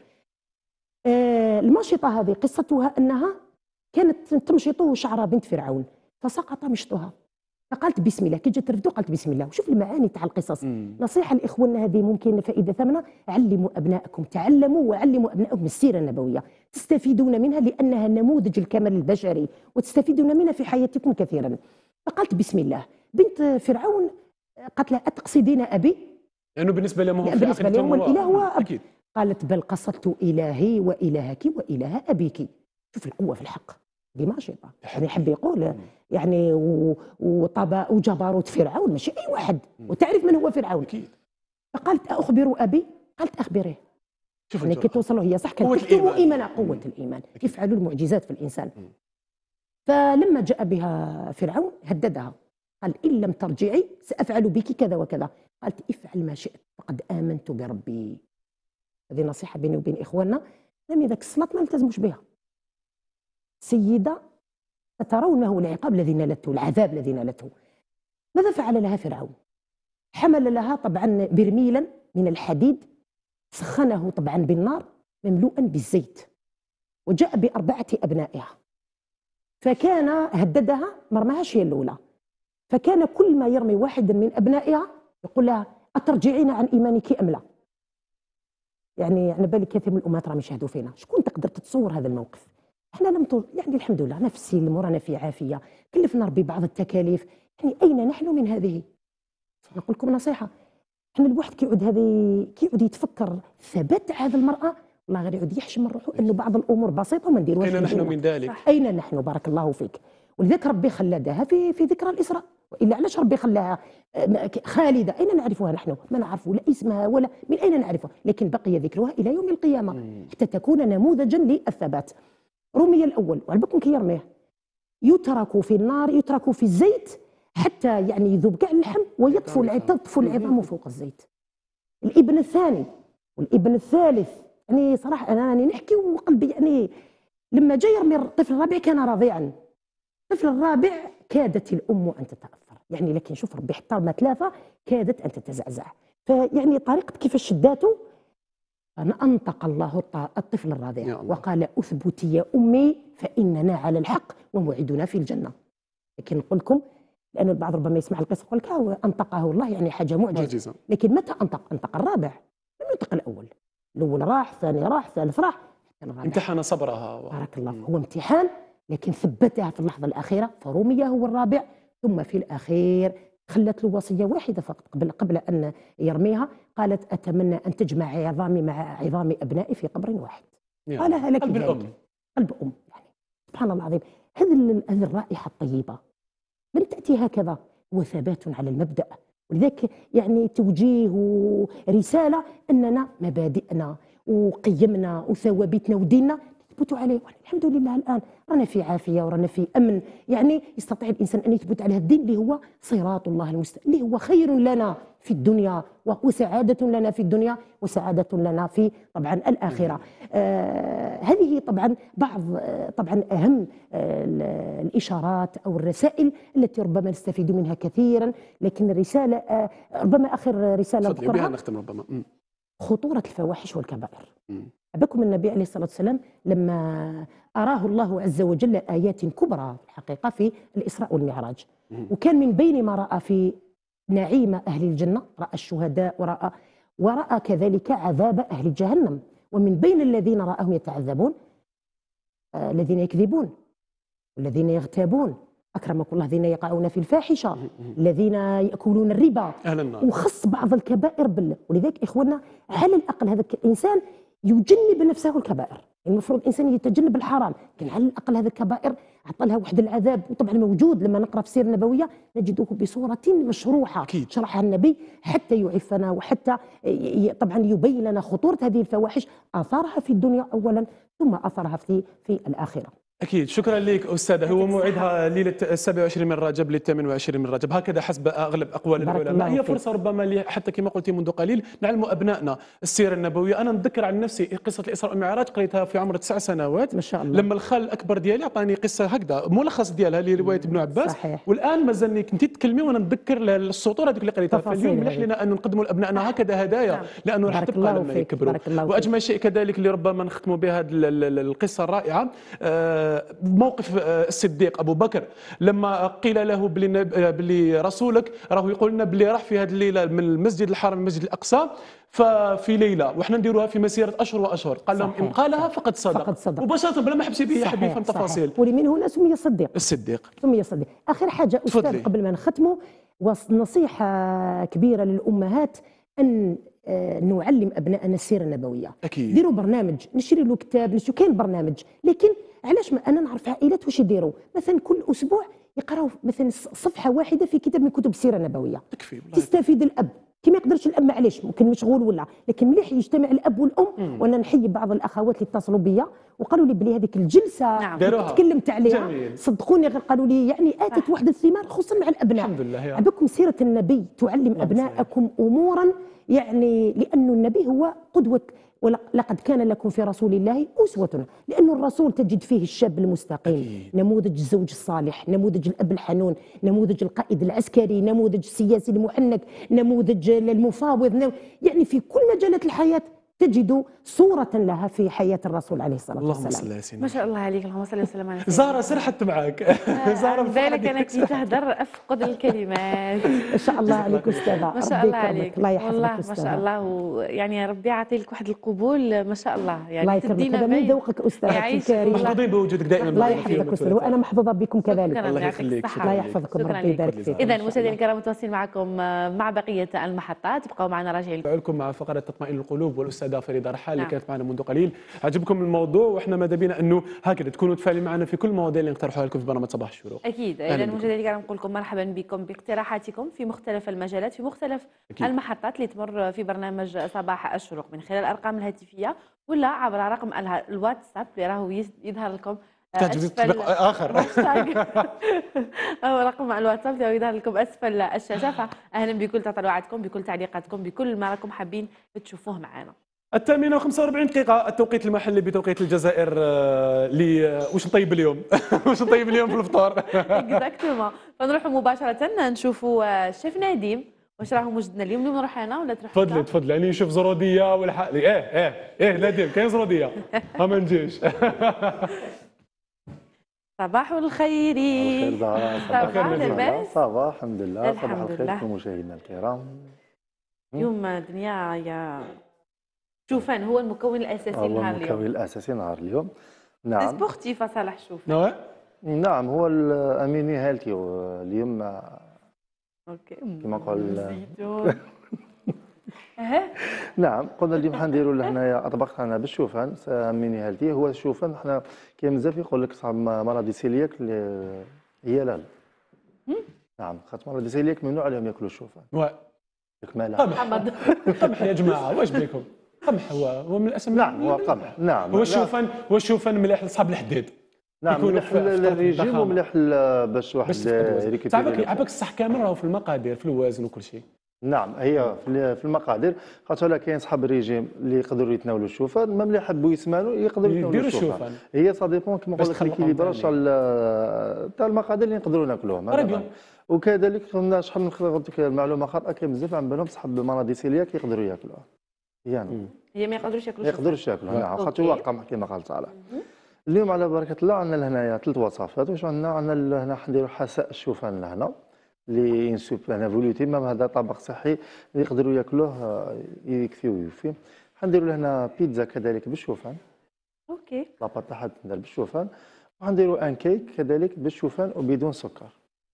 آه الماشطة هذه قصتها أنها كانت تمشط شعر بنت فرعون فسقط مشطها، فقالت بسم الله. كي جات ترفدو قالت بسم الله. وشوف المعاني تاع القصص. مم. نصيحة لإخواننا هذه ممكن فائدة ثمنة، علموا أبنائكم، تعلموا وعلموا أبنائكم السيرة النبوية، تستفيدون منها لأنها نموذج الكمال البشري وتستفيدون منها في حياتكم كثيرا. فقالت بسم الله. بنت فرعون قالت لها أتقصدين أبي؟ لأنه يعني بالنسبة لهم يعني بالنسبة لهم الإله هو أب. قالت بل قصدت إلهي وإلهك وإله أبيك. شوف القوة في الحق دي ماشطة. يعني يحب يقول يعني وطبع وجبروت فرعون ماشي أي واحد، وتعرف من هو فرعون. أكيد. فقالت أخبر أبي؟ قالت أخبريه. شوف يعني كي توصلوا هي صح كانت تكتموا إيمانا قوة الإيمان، يفعلوا المعجزات في الإنسان. مم. فلما جاء بها فرعون هددها قال إن لم ترجعي سأفعل بك كذا وكذا. قالت افعل ما شئت فقد آمنت بربي. هذه نصيحة بيني وبين إخواننا، لم ذاك الصلاة ما نلتزموش بها. سيدة سترونه العقاب الذي نالته، العذاب الذي نالته. ماذا فعل لها فرعون؟ حمل لها طبعا برميلا من الحديد سخنه طبعا بالنار مملوءا بالزيت، وجاء بأربعة أبنائها، فكان هددها مرماهاش هي الأولى، فكان كل ما يرمي واحدا من أبنائها يقول لها أترجعين عن إيمانك أم لا؟ يعني على بالي كثير من الأمهات راهم يشاهدوا فينا، شكون تقدر تتصور هذا الموقف؟ احنا لم ت... يعني الحمد لله انا في السلم ورانا في عافيه، كلفنا ربي بعض التكاليف، يعني اين نحن من هذه؟ نقول لكم نصيحه، احنا الواحد كيعود هذه كيعود يتفكر ثبات هذه المراه، والله غير يعود يحشم من روحه انه بعض الامور بسيطه وما نديروهاش. اين نحن من ذلك؟ اين نحن؟ بارك الله فيك. ولذلك ربي خلدها في في ذكرى الاسراء، والا علاش ربي خلاها خالده؟ اين نعرفها نحن؟ ما نعرف لا اسمها ولا من اين نعرفها، لكن بقي ذكرها الى يوم القيامه مم. حتى تكون نموذجا للثبات. رمي الأول وعلى بالكم كي يرميه يترك في النار، يترك في الزيت حتى يعني يذوب كاع اللحم ويطفو تطفو العظام فوق الزيت. الابن الثاني والابن الثالث، يعني صراحة أنا راني نحكي وقلبي يعني لما جاء يرمي الطفل الرابع كان رضيعا. الطفل الرابع كادت الام ان تتاثر، يعني لكن شوف ربي حتى ما ثلاثه كادت ان تتزعزع. فيعني طريقه كيفاش شداته أن أنطق الله الطفل الرضيع وقال أثبتي يا أمي فإننا على الحق وموعدنا في الجنة. لكن نقول لكم لأن البعض ربما يسمع القصة يقول لك هو أنطقه الله يعني حاجة معجزة، لكن متى أنطق؟ أنطق الرابع، لم ينطق الأول. الأول راح، الثاني راح، الثالث راح، امتحن صبرها. بارك الله فيك. هو امتحان لكن ثبتها في اللحظة الأخيرة فرمي هو الرابع، ثم في الأخير خلت له وصية واحدة فقط قبل قبل أن يرميها، قالت أتمنى أن تجمع عظامي مع عظام أبنائي في قبر واحد. قالها لك قلب الأم. قلب أم يعني سبحان الله العظيم. هذه هذه الرائحة الطيبة لم تأتي هكذا، هو ثبات على المبدأ، ولذلك يعني توجيه ورسالة أننا مبادئنا وقيمنا وثوابتنا وديننا يثبتوا عليه. الحمد لله الآن رانا في عافية ورانا في أمن، يعني يستطيع الإنسان أن يثبت على الدين اللي هو صراط الله المستقيم، اللي هو خير لنا في الدنيا وسعادة لنا في الدنيا وسعادة لنا في طبعا الآخرة. آه هذه طبعا بعض آه طبعا أهم آه الإشارات أو الرسائل التي ربما نستفيد منها كثيرا. لكن الرسالة آه ربما آخر رسالة بها نختم ربما م. خطورة الفواحش والكبائر. أبكم النبي عليه الصلاة والسلام لما أراه الله عز وجل آيات كبرى في الحقيقة في الإسراء والمعراج، وكان من بين ما رأى في نعيم أهل الجنة رأى الشهداء ورأى ورأى كذلك عذاب أهل جهنم، ومن بين الذين رأهم يتعذبون آه الذين يكذبون والذين يغتابون أكرمكم الله، الذين يقعون في الفاحشة، الذين يأكلون الربا، وخص بعض الكبائر بال. ولذلك إخواننا على الأقل هذا الإنسان يجنب نفسه الكبائر، المفروض الإنسان يتجنب الحرام، لكن على الأقل هذا الكبائر عطى لها واحد العذاب، وطبعا موجود لما نقرأ في السيرة النبوية نجده بصورة مشروحة أكيد. شرحها النبي حتى يعفنا وحتى طبعا يبين لنا خطورة هذه الفواحش، آثارها في الدنيا أولا ثم أثرها في في الآخرة. أكيد. شكرا لك أستاذة. هو موعدها ليلة السابع والعشرين من رجب للثامن والعشرين من رجب، هكذا حسب أغلب أقوال العلماء. هي فرصة ربما حتى كما قلت منذ قليل نعلم أبنائنا السيرة النبوية. أنا نتذكر عن نفسي قصة الإسراء والمعراج قريتها في عمر تسع سنوات ما شاء الله. لما الخال الأكبر ديالي أعطاني قصة هكذا ملخص ديالها لرواية ابن عباس صحيح. والآن مازالني كنتي تتكلمي وأنا نتذكر السطور هذيك اللي قريتها. فاليوم مليح لنا أن نقدموا لأبنائنا هكذا هدايا نعم. لأنه راح تبقى لما يكبروا. وأجمل شيء كذلك اللي ربما نختموا بهذه القصة الرائعة موقف الصديق ابو بكر لما قيل له بلي, بلي رسولك راه يقول لنا بلي راح في هذه الليله من المسجد الحرام للمسجد الاقصى ففي ليله وحنا نديروها في مسيره اشهر واشهر، قال لهم ان قالها فقد صدق, فقد صدق. مباشره بلا ما حبس به يا حبيبي فهم تفاصيل. ولمن هنا سمي صديق الصديق سمي صديق. اخر حاجه استاذ قبل ما نختموا، نصيحه كبيره للامهات ان نعلم ابنائنا السيره النبويه. اكيد ديروا برنامج، نشري له كتاب، نشري كاين برنامج، لكن علاش ما انا نعرف عائلات واش يديروا مثلا كل اسبوع يقراوا مثلا صفحه واحده في كتاب من كتب السيره النبويه تكفي تستفيد الاب كي ما يقدرش الاب معليش ممكن مشغول ولا، لكن مليح يجتمع الاب والام. مم. وانا نحيي بعض الاخوات اللي اتصلوا بيا وقالوا لي بلي هذيك الجلسه نعم. تكلمت عليها جميل. صدقوني غير قالوا لي يعني اتت واحد الثمار خصوصا مع الابناء. الحمد لله. عبكم سيره النبي تعلم ابنائكم امورا، يعني لأن النبي هو قدوة، ولقد كان لكم في رسول الله أسوة، لأن الرسول تجد فيه الشاب المستقيم أكيد. نموذج الزوج الصالح، نموذج الأب الحنون، نموذج القائد العسكري، نموذج السياسي المحنك، نموذج المفاوض، يعني في كل مجالات الحياة تجد صورة لها في حياة الرسول عليه الصلاة والسلام. اللهم صل ما شاء الله عليك، اللهم صل وسلم على سيدنا زهرة سرحت معك. زهرة بالك أنا كي تهدر أفقد الكلمات. ما شاء الله عليك أستاذة، ما شاء الله عليك، الله يحفظك والله أستاذة. ما شاء الله، ويعني يا ربي يعطي لك واحد القبول ما شاء الله، يعني الله يكرمك، هذا من ذوقك أستاذة الكريم. محظوظين بوجودك دائما. الله يحفظك أستاذة، وأنا محظوظة بكم كذلك. الله يخليك. الله يحفظكم، ربي يبارك فيك. إذا مشاهدينا الكرام متواصلين معكم مع بقية المحطات، بقوا معنا راجعين لكم مع فقرة تطمئن القلوب والأستاذة فريدة رحال اللي كانت معنا منذ قليل. عجبكم الموضوع واحنا ماذا بينا انه هكذا تكونوا تفاعلين معنا في كل المواضيع اللي نقترحوها لكم في برنامج صباح الشروق. اكيد. اذا مشاهدينا الكرام نقول لكم مرحبا بكم باقتراحاتكم في مختلف المجالات في مختلف أكيد. المحطات اللي تمر في برنامج صباح الشروق من خلال الارقام الهاتفيه ولا عبر رقم الواتساب اللي راهو يظهر لكم اسفل اخر هو رقم الواتساب اللي يظهر لكم اسفل الشاشه. فاهلا بكل تطلعاتكم، بكل تعليقاتكم، بكل ما راكم حابين تشوفوه معنا. الثامنة وخمسة وأربعين دقيقة التوقيت المحلي بتوقيت الجزائر. آه، لي آه، واش نطيب اليوم؟ واش نطيب اليوم في الفطور؟ اكزاكتومون. فنروحوا مباشرة نشوفوا الشيف نديم واش راهم وجدنا اليوم. اليوم نروح انا ولا تروح انت؟ تفضلي تفضلي، يعني نشوف زرودية ولا حق ايه ايه ايه نديم كاين زرودية ها ما نجيش. صباح الخير. الخير زهراء. صباح الخير لاباس؟ صباح الحمد لله. الحمد صباح الخير لله. لكم مشاهدينا الكرام. اليوم الدنيا يا شوفان هو المكون الاساسي هو نهار المكون اليوم. الاساسي نهار اليوم. سي نعم سبورتيف صالح شوفان. نعم نعم هو الاميني هيلثي اليوم اوكي كما قال زيتون. ها نعم قلنا اليوم حنديروا لهنايا اطباق تاعنا بالشوفان اميني هيلثي. هو الشوفان حنا كاين بزاف يقول لك صاحب مرض سيلياك اللي هي لا لا. نعم خاطر مرض سيلياك ممنوع عليهم ياكلوا الشوفان. واه ياك مالها قمح محمد. قمح يا جماعة واش بيكم؟ قمح هو هو من الاسم. نعم هو قمح. نعم هو الشوفان هو الشوفان مليح لصحاب الحديد. نعم يكونوا مليح في- في فترة للريجيم الضخامة. ومليح ل- باش واحد باش تفقد وزن. يريكوبيري تعبك الوزن. عباك الصح كامل راهو في المقادير في الوزن وكل شيء. نعم هي في في المقادير خاطر لا كاين صحاب الريجيم اللي يقدروا يتناولوا الشوفان ميم اللي يحبوا يسمانوا يقدروا يتناولوا يديروا الشوفان. الشوفان. هي سا ديبون كما باش نقول لك تخلقهم ليكيليبراج ثاني. تاع تاع المقادير اللي نقدروا ناكلوهم. هذا راه بيان. معنى. وكذلك قلنا شحال نقول لك المعلومه خاطئه كاين بزاف عن بالهم صحاب مرض سيلياك يقدروا ياكلوها. يعني هي ما يقدروش ياكلوا ما الشوفان. يقدروش ياكلوها. نعم خاطر هو أوكي. قمح كما قال صالح. اليوم على بركه الله عندنا لهنايا ثلاث وصفات. واش عندنا؟ عندنا هنا حنديروا حساء الشوفان لهنا اللي ينسوب هنا فولوتي مام هذا طبق صحي اللي يقدروا ياكلوه يكفي ويوفي. حنديروا لهنا بيتزا كذلك بالشوفان. اوكي. لاباط تاعها تندار بالشوفان. وحنديروا ان كيك كذلك بالشوفان وبدون سكر.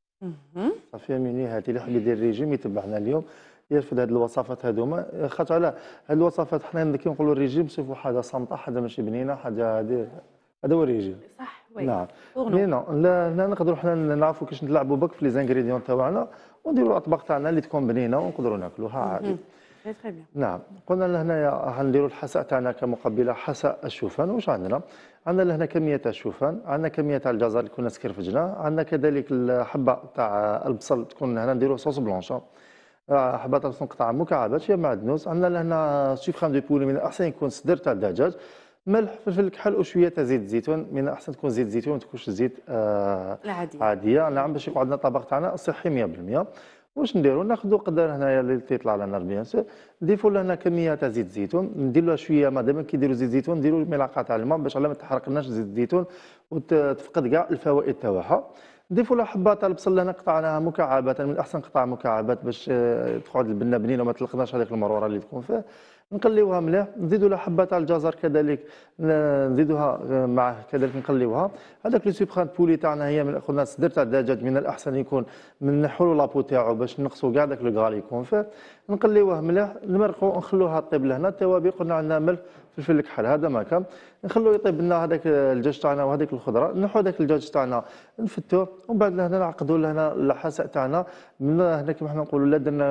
مهم. صافي ميني هذه اللي يحب يدير الريجيم يتبعنا اليوم يرفد هذه الوصفات هذوما. خاطر على هذه الوصفات حنا كي نقولوا الريجيم صيفوا حاجه صامته حاجه ماشي بنينه حاجه هذه هذا هو الريجيم. صح وي. نعم فورنو. مي نو لا لا نقدروا حنا نعرفوا كيفاش نلعبوا بك في لي زانغريديون تاعنا ونديروا الاطباق تاعنا اللي تكون بنينه ونقدروا ناكلوها عادي. تري تري بيان. نعم قلنا لهنايا غنديروا الحساء تاعنا كمقبله حساء الشوفان. واش عندنا؟ عندنا لهنا كميه تاع الشوفان، عندنا كميه تاع الجزر اللي كنا سكرفجنا، عندنا كذلك الحبه تاع البصل تكون هنا نديروا صوص بلونشون. حبه تاع البصل نقطعها مكعبات، يا معدنوس. عندنا لهنا سوفخام دو بولي من الاحسن يكون صدر تاع الدجاج، ملح فلفل كحل وشويه تاع زيت الزيتون. من الاحسن تكون زيت الزيتون ما تكونش زيت آه العادية. عاديه. نعم باش يقعد لنا الطبق تاعنا صحي مية بالمية. واش نديروا؟ ناخذوا قدر هنايا اللي تيطلع لنا بيان سور، نضيفوا لهنا كميه تاع زيت الزيتون، ندير له شويه ما دام كيديروا زيت الزيتون نديروا ملعقه تاع الماء باش على ما تحرقناش زيت الزيتون وتفقد كاع الفوائد تاعها. نضيفوا له حبه تاع البصل لهنا قطعناها مكعبات، من الاحسن قطع مكعبات باش تقعد البنه بنينه وما تلقناش هذيك المروره اللي تكون فيه. نقليوها مليح، نزيدوا لها حبه تاع الجزر كذلك نزيدوها معه كذلك نقليوها. هذاك لو سوبخان بولي تاعنا هي من قلنا الصدر تاع الدجاج من الاحسن يكون من نحولوا لابو تاعو باش نقصوا كاع داك الكغال يكون فيه. نقليوه مليح نمرقوا نخلوها طيب لهنا. التوابل قلنا عندنا ملح فلفل كحل هذا ما كان. نخلوه يطيب لنا هذاك الدجاج تاعنا وهذيك الخضره، نحو هذاك الدجاج تاعنا نفتوه ومن بعد لهنا نعقدوا لهنا الحساء تاعنا. من هنا كيما حنا نقولوا لا درنا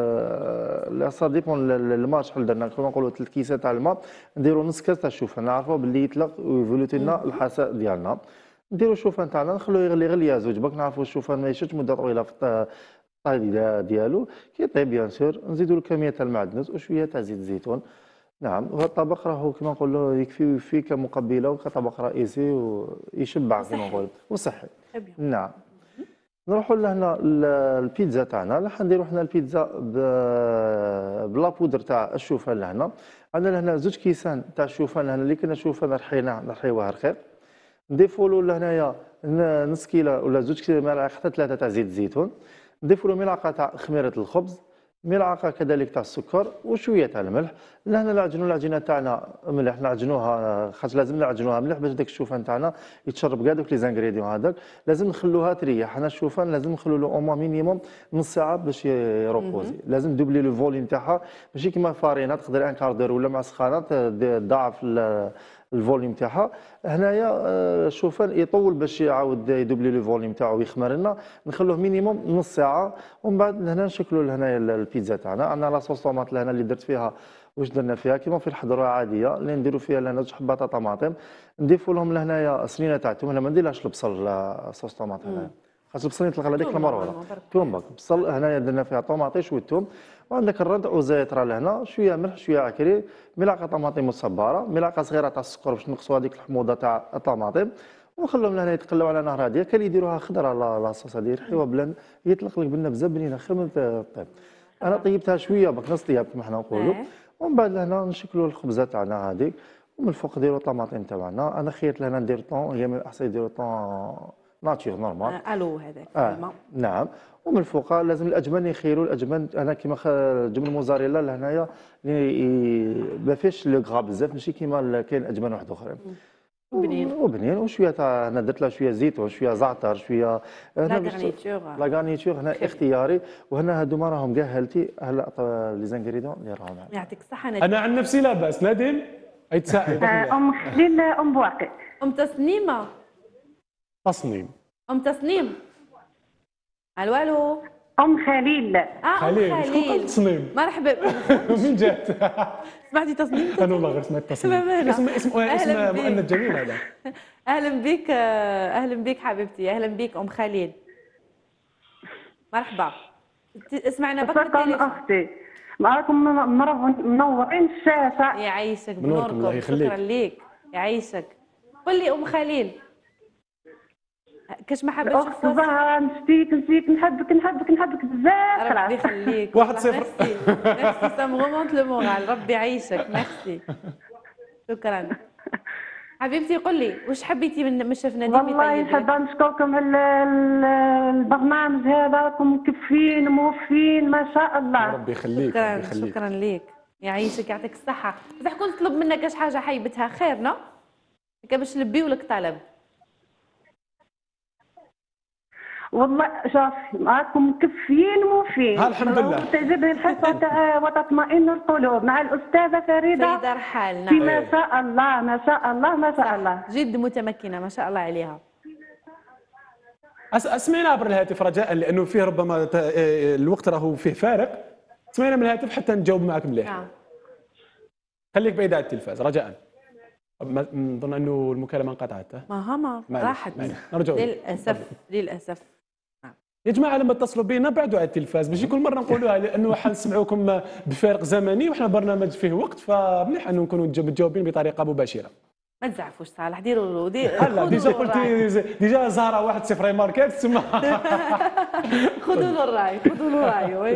لا سا ديبون الماء شحال درنا كيما نقولوا ثلاث كيسات تاع الماء نديروا نص كاس تاع الشوفان نعرفوا باللي يطلق ويفولوتي لنا الحساء ديالنا. نديروا الشوفان تاعنا نخلوه يغلي غليه زوج باك نعرفوا الشوفان ما يشدش مده طويله في الطهي ديالو. كي يطيب بيان سور نزيدوا له كميه تاع المعدنوس وشويه تاع زيت الزيتون. نعم وهذا الطبق راهو كما نقولوا يكفي ويفي كمقبله وكطبق رئيسي ويشبع كما نقول وصحي. نعم نروحوا لهنا البيتزا تاعنا. راح نديروا حنا البيتزا بلا بودر تاع الشوفان لهنا. عندنا لهنا زوج كيسان تاع الشوفان لهنا اللي كنا شوفان رحيناه نرحيوه رقيق. نضيفوا له لهنايا نص كيلو ولا زوج كيلو ملعقه حتى ثلاثه تاع زيت الزيتون. نضيفوا له ملعقه تاع خميره الخبز، ملعقه كذلك تاع السكر وشويه تاع الملح. لهنا نعجنوا العجينه تاعنا مليح نعجنوها خاطر لازم نعجنوها مليح باش داك الشوفان تاعنا يتشرب كاع دوك لي زانغريديون هذاك. لازم نخلوها تريح. حنا الشوفان لازم نخلو له اوما مينيموم نص ساعه باش يروبوزي. لازم دوبلي لو فوليوم تاعها ماشي كيما الفارينه تقدر ان كاردور ولا مع سخانه تضاعف الفوليوم تاعها. هنايا الشوفان يطول باش يعاود يدوبلي لو فوليوم تاعو ويخمر لنا. نخلوه مينيموم نص ساعه ومن بعد هنا نشكلوا لهنايا البيتزا تاعنا. عندنا لا صوص طوماط لهنا اللي درت فيها واش درنا فيها كيما في الحضره عاديه اللي نديروا فيها لهنا زوج حبات طماطم. نضيفوا لهم لهنايا سنينه تاع توم. انا ما نديرلهاش البصل صوص طوماط هنايا خاص البصل يطلق على ديك توم المروره. نورمالمون برك. توم برك، بصل هنايا درنا فيها طوماطيش والثوم، وعندك الرد وزيت راه لهنا، شويه ملح شويه عكري، ملعقه طماطم مصبره، ملعقه صغيره تاع السكر باش نقصوا هذيك الحموضه تاع الطماطم، ونخليهم لهنا يتقلاو على نار هاديه، كان يديروها خضره لا لاصوص هذه ريحيوها بلا يطلق لك بنه بزاف بنينه خير من الطيب. انا طيبتها شويه برك نص طياب كما حنا نقولوا، آه. ومن بعد لهنا نشكلوا الخبزه تاعنا هذيك، ومن الفوق نديروا الطماطم تاعنا. انا خيرت لهنا ندير طون، هي من الاحسن يديروا طون ناتشور نورمال. آه، الو هذاك اه الماء. نعم. ومن الفوق لازم الاجبن يخيروا الاجبن، انا كيما خ- الجبن الموزاريلا لهنايا اللي ما فيهش لو غرا بزاف، ماشي كيما كاين اجبان واحد اخرين. وبنين. وبنين وشويه تاع انا درت لها شويه زيتون شويه زعتر شويه لا هنا باش- غارنيتور. لا غارنيتور هنا اختياري، وهنا هذوما راهم كاع هالتي هلا لي زانغريدون اللي راهم هنا. يعطيك الصحه نادين. انا عن نفسي لا باس. نادين اي تساعدك آه، ام خليل ام بواقي. ام تسنيمه. تصنيم. ام تسنيم. الو الو. ام خليل. اه ام خليل شكون قال خليل. تصنيم؟ مرحبا. من جات؟ سمعتي تصنيم؟ انا والله غير سمعت تصنيم. سلام اسم اسم أهلاً اسم بك. مؤنث جميل هذا. اهلا بك آه، اهلا بك حبيبتي، اهلا بك ام خليل. مرحبا. ت- اسمعنا بك شكرا بالتليفون. اختي، معكم منور- منورين الشاشه. يعيشك منوركم، الله بنوركم. يخليك. شكرا ليك. يعيشك. قل لي ام خليل كاش ما حابه الاخت تشوف وصف- زهره نشتيك نشتيك نحبك نحبك نحبك بزاف. ربي خلاص. يخليك. واحد والله صفر. ميرسي ميرسي سا مغومونت لو مورال. ربي يعيشك. ميرسي. شكرا حبيبتي. قل لي واش حبيتي من من شاف نديم والله يطيب لك؟ حابه نشكركم على ال- البرنامج هذا، راكم مكفين موفين ما شاء الله. ربي يخليك ربي شكرا يخليك. شكرا ليك. يعيشك يعطيك الصحة. بصح كون نطلب منك كاش حاجة حيبتها خيرنا هكا باش نلبيو لك طلب. والله شوفي معاكم مكفيين موفين. ها الحمد لله. تعجبني الحصه تاع وتطمئن القلوب مع الاستاذه فريده. فريدة رحال. في نعم ما شاء الله ما شاء الله ما شاء الله. جد متمكنة ما شاء الله عليها. أس- اسمعينا عبر الهاتف رجاء، لانه فيه ربما ت- آه، الوقت راهو فيه فارق. اسمعينا من الهاتف حتى نجاوب معك مليح. نعم. خليك بعيد على التلفاز رجاء. ما- نظن انه المكالمه انقطعت. ما هما معليش، راحت. معليش. نرجعوا لك. للأسف للأسف. يا جماعه لما تتصلوا بينا بعدوا على التلفاز، ماشي كل مره نقولوها، لانه حنسمعوكم بفارق زمني وحنا برنامج فيه وقت، فمليح انه نكونوا متجاوب- متجاوبين بطريقه مباشره. ما تزعفوش صالح. ديروا له دي هلا ديجا خذوا له الراي. قلتي ديجا زهره واحد صفر ماركات تسمى. خذوا له الراي. خذوا له راي. وي.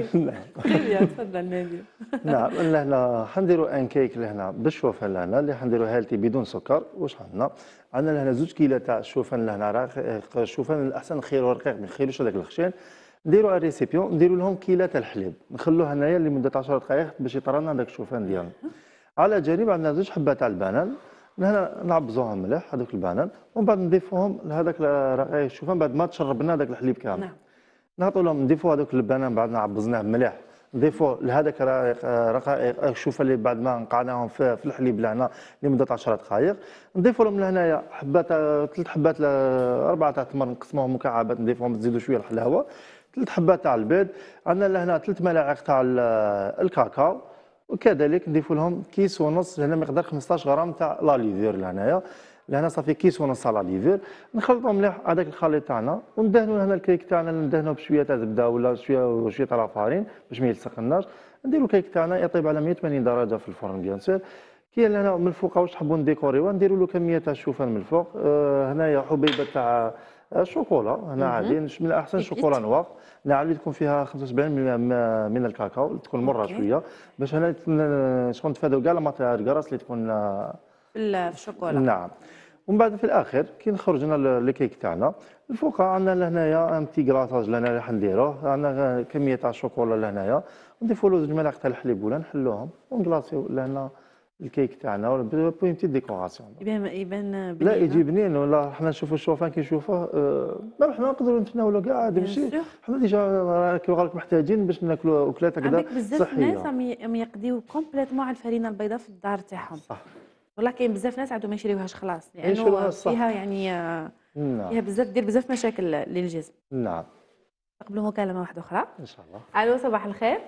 طيب تفضل نادي. نعم لهنا حنديروا ان كيك لهنا بالشوفان لهنا اللي حنديروا هالتي بدون سكر. واش عندنا؟ عندنا لهنا زوج كيلو تاع الشوفان لهنا، راه الشوفان الاحسن نخيروا رقيق ما نخيروش هذاك الخشين. نديروا على ريسيبيون نديروا لهم كيلو تاع الحليب، نخلوه هنايا لمده عشر دقائق باش يطرى لنا هذاك الشوفان ديالنا. على جانب عندنا زوج حبات تاع البنان، هنا نعبزوهم مليح هذوك البنان، ومن بعد نضيفوهم لهذاك رقيق الشوفان بعد ما تشرب لنا هذاك الحليب كامل. نعم. نعطوا لهم نضيفوا هذوك البنان بعد ما عبزناه مليح، نضيفوا لهذاك رقائق رقائق الشوفان اللي بعد ما نقعناهم في, في الحليب لهنا لمده عشر دقائق. نضيفوا لهم لهنايا حبات ثلاث حبات اربعه تاع التمر نقسموهم مكعبات، نضيفوهم نزيدوا شويه الحلاوه. ثلاث حبات تاع البيض، عندنا لهنا ثلاث ملاعق تاع ال- الكاكاو، وكذلك نضيفوا لهم كيس ونص هنا مقدار خمسطاش غرام تاع لا ليفير لهنايا. لهنا صافي كيس ونص تاع لا ليفير، نخلطوا مليح هذاك الخليط تاعنا وندهنوا هنا الكيك تاعنا، ندهنوه بشويه تاع زبده ولا شويه شويه تاع لافارين باش ما يلصقناش. نديروا الكيك تاعنا يطيب على مية وثمانين درجه في الفرن بيان سور. كاين لهنا من الفوق واش تحبوا نديكوريوه نديروا له كميه تاع الشوفان من الفوق. آه هنايا حبيبه تاع الشوكولا هنا عادي من الاحسن شوكولا نواغ نعم اللي تكون فيها خمسة وسبعين بالمئة من الكاكاو، تكون مره أوكي. شويه باش هنا ن- شغل نتفاداو كاع الماتيريال الكراس اللي تكون آه، في ال- في الشوكولا. نعم. ومن بعد في الاخر كي نخرجنا ال- الكيك تاعنا الفوق عندنا لهنايا ان تي كلاصاج لهنا اللي حنديروه، عندنا كميه تاع الشوكولا لهنايا ونضيفوا له زوج ملاعق تاع الحليب ولا نحلوهم ونكلاصيو لهنا الكيك تاعنا ولا بوين تي ديكوراسيون. يبان يبان لا بنين. يجي بنين ولا حنا نشوفوا الشوفان كي نشوفوه آه، ما حنا نقدروا نتناولوا كاع عادي Bien ماشي sûr. حنا ديجا راه كيما قال لك محتاجين باش ناكلوا اكلات هكذا عندك بزاف ناس صحيه. عم ي- عم يقضيو كومبليتمون على الفرينه البيضاء في الدار تاعهم. صح. والله كاين بزاف ناس عندهم ما يشريوهاش خلاص لانه يشريوها صح. فيها يعني آه، نعم فيها بزاف دير بزاف مشاكل للجسم. نعم نقبلوا مكالمه واحده اخرى. ان شاء الله. الو صباح الخير.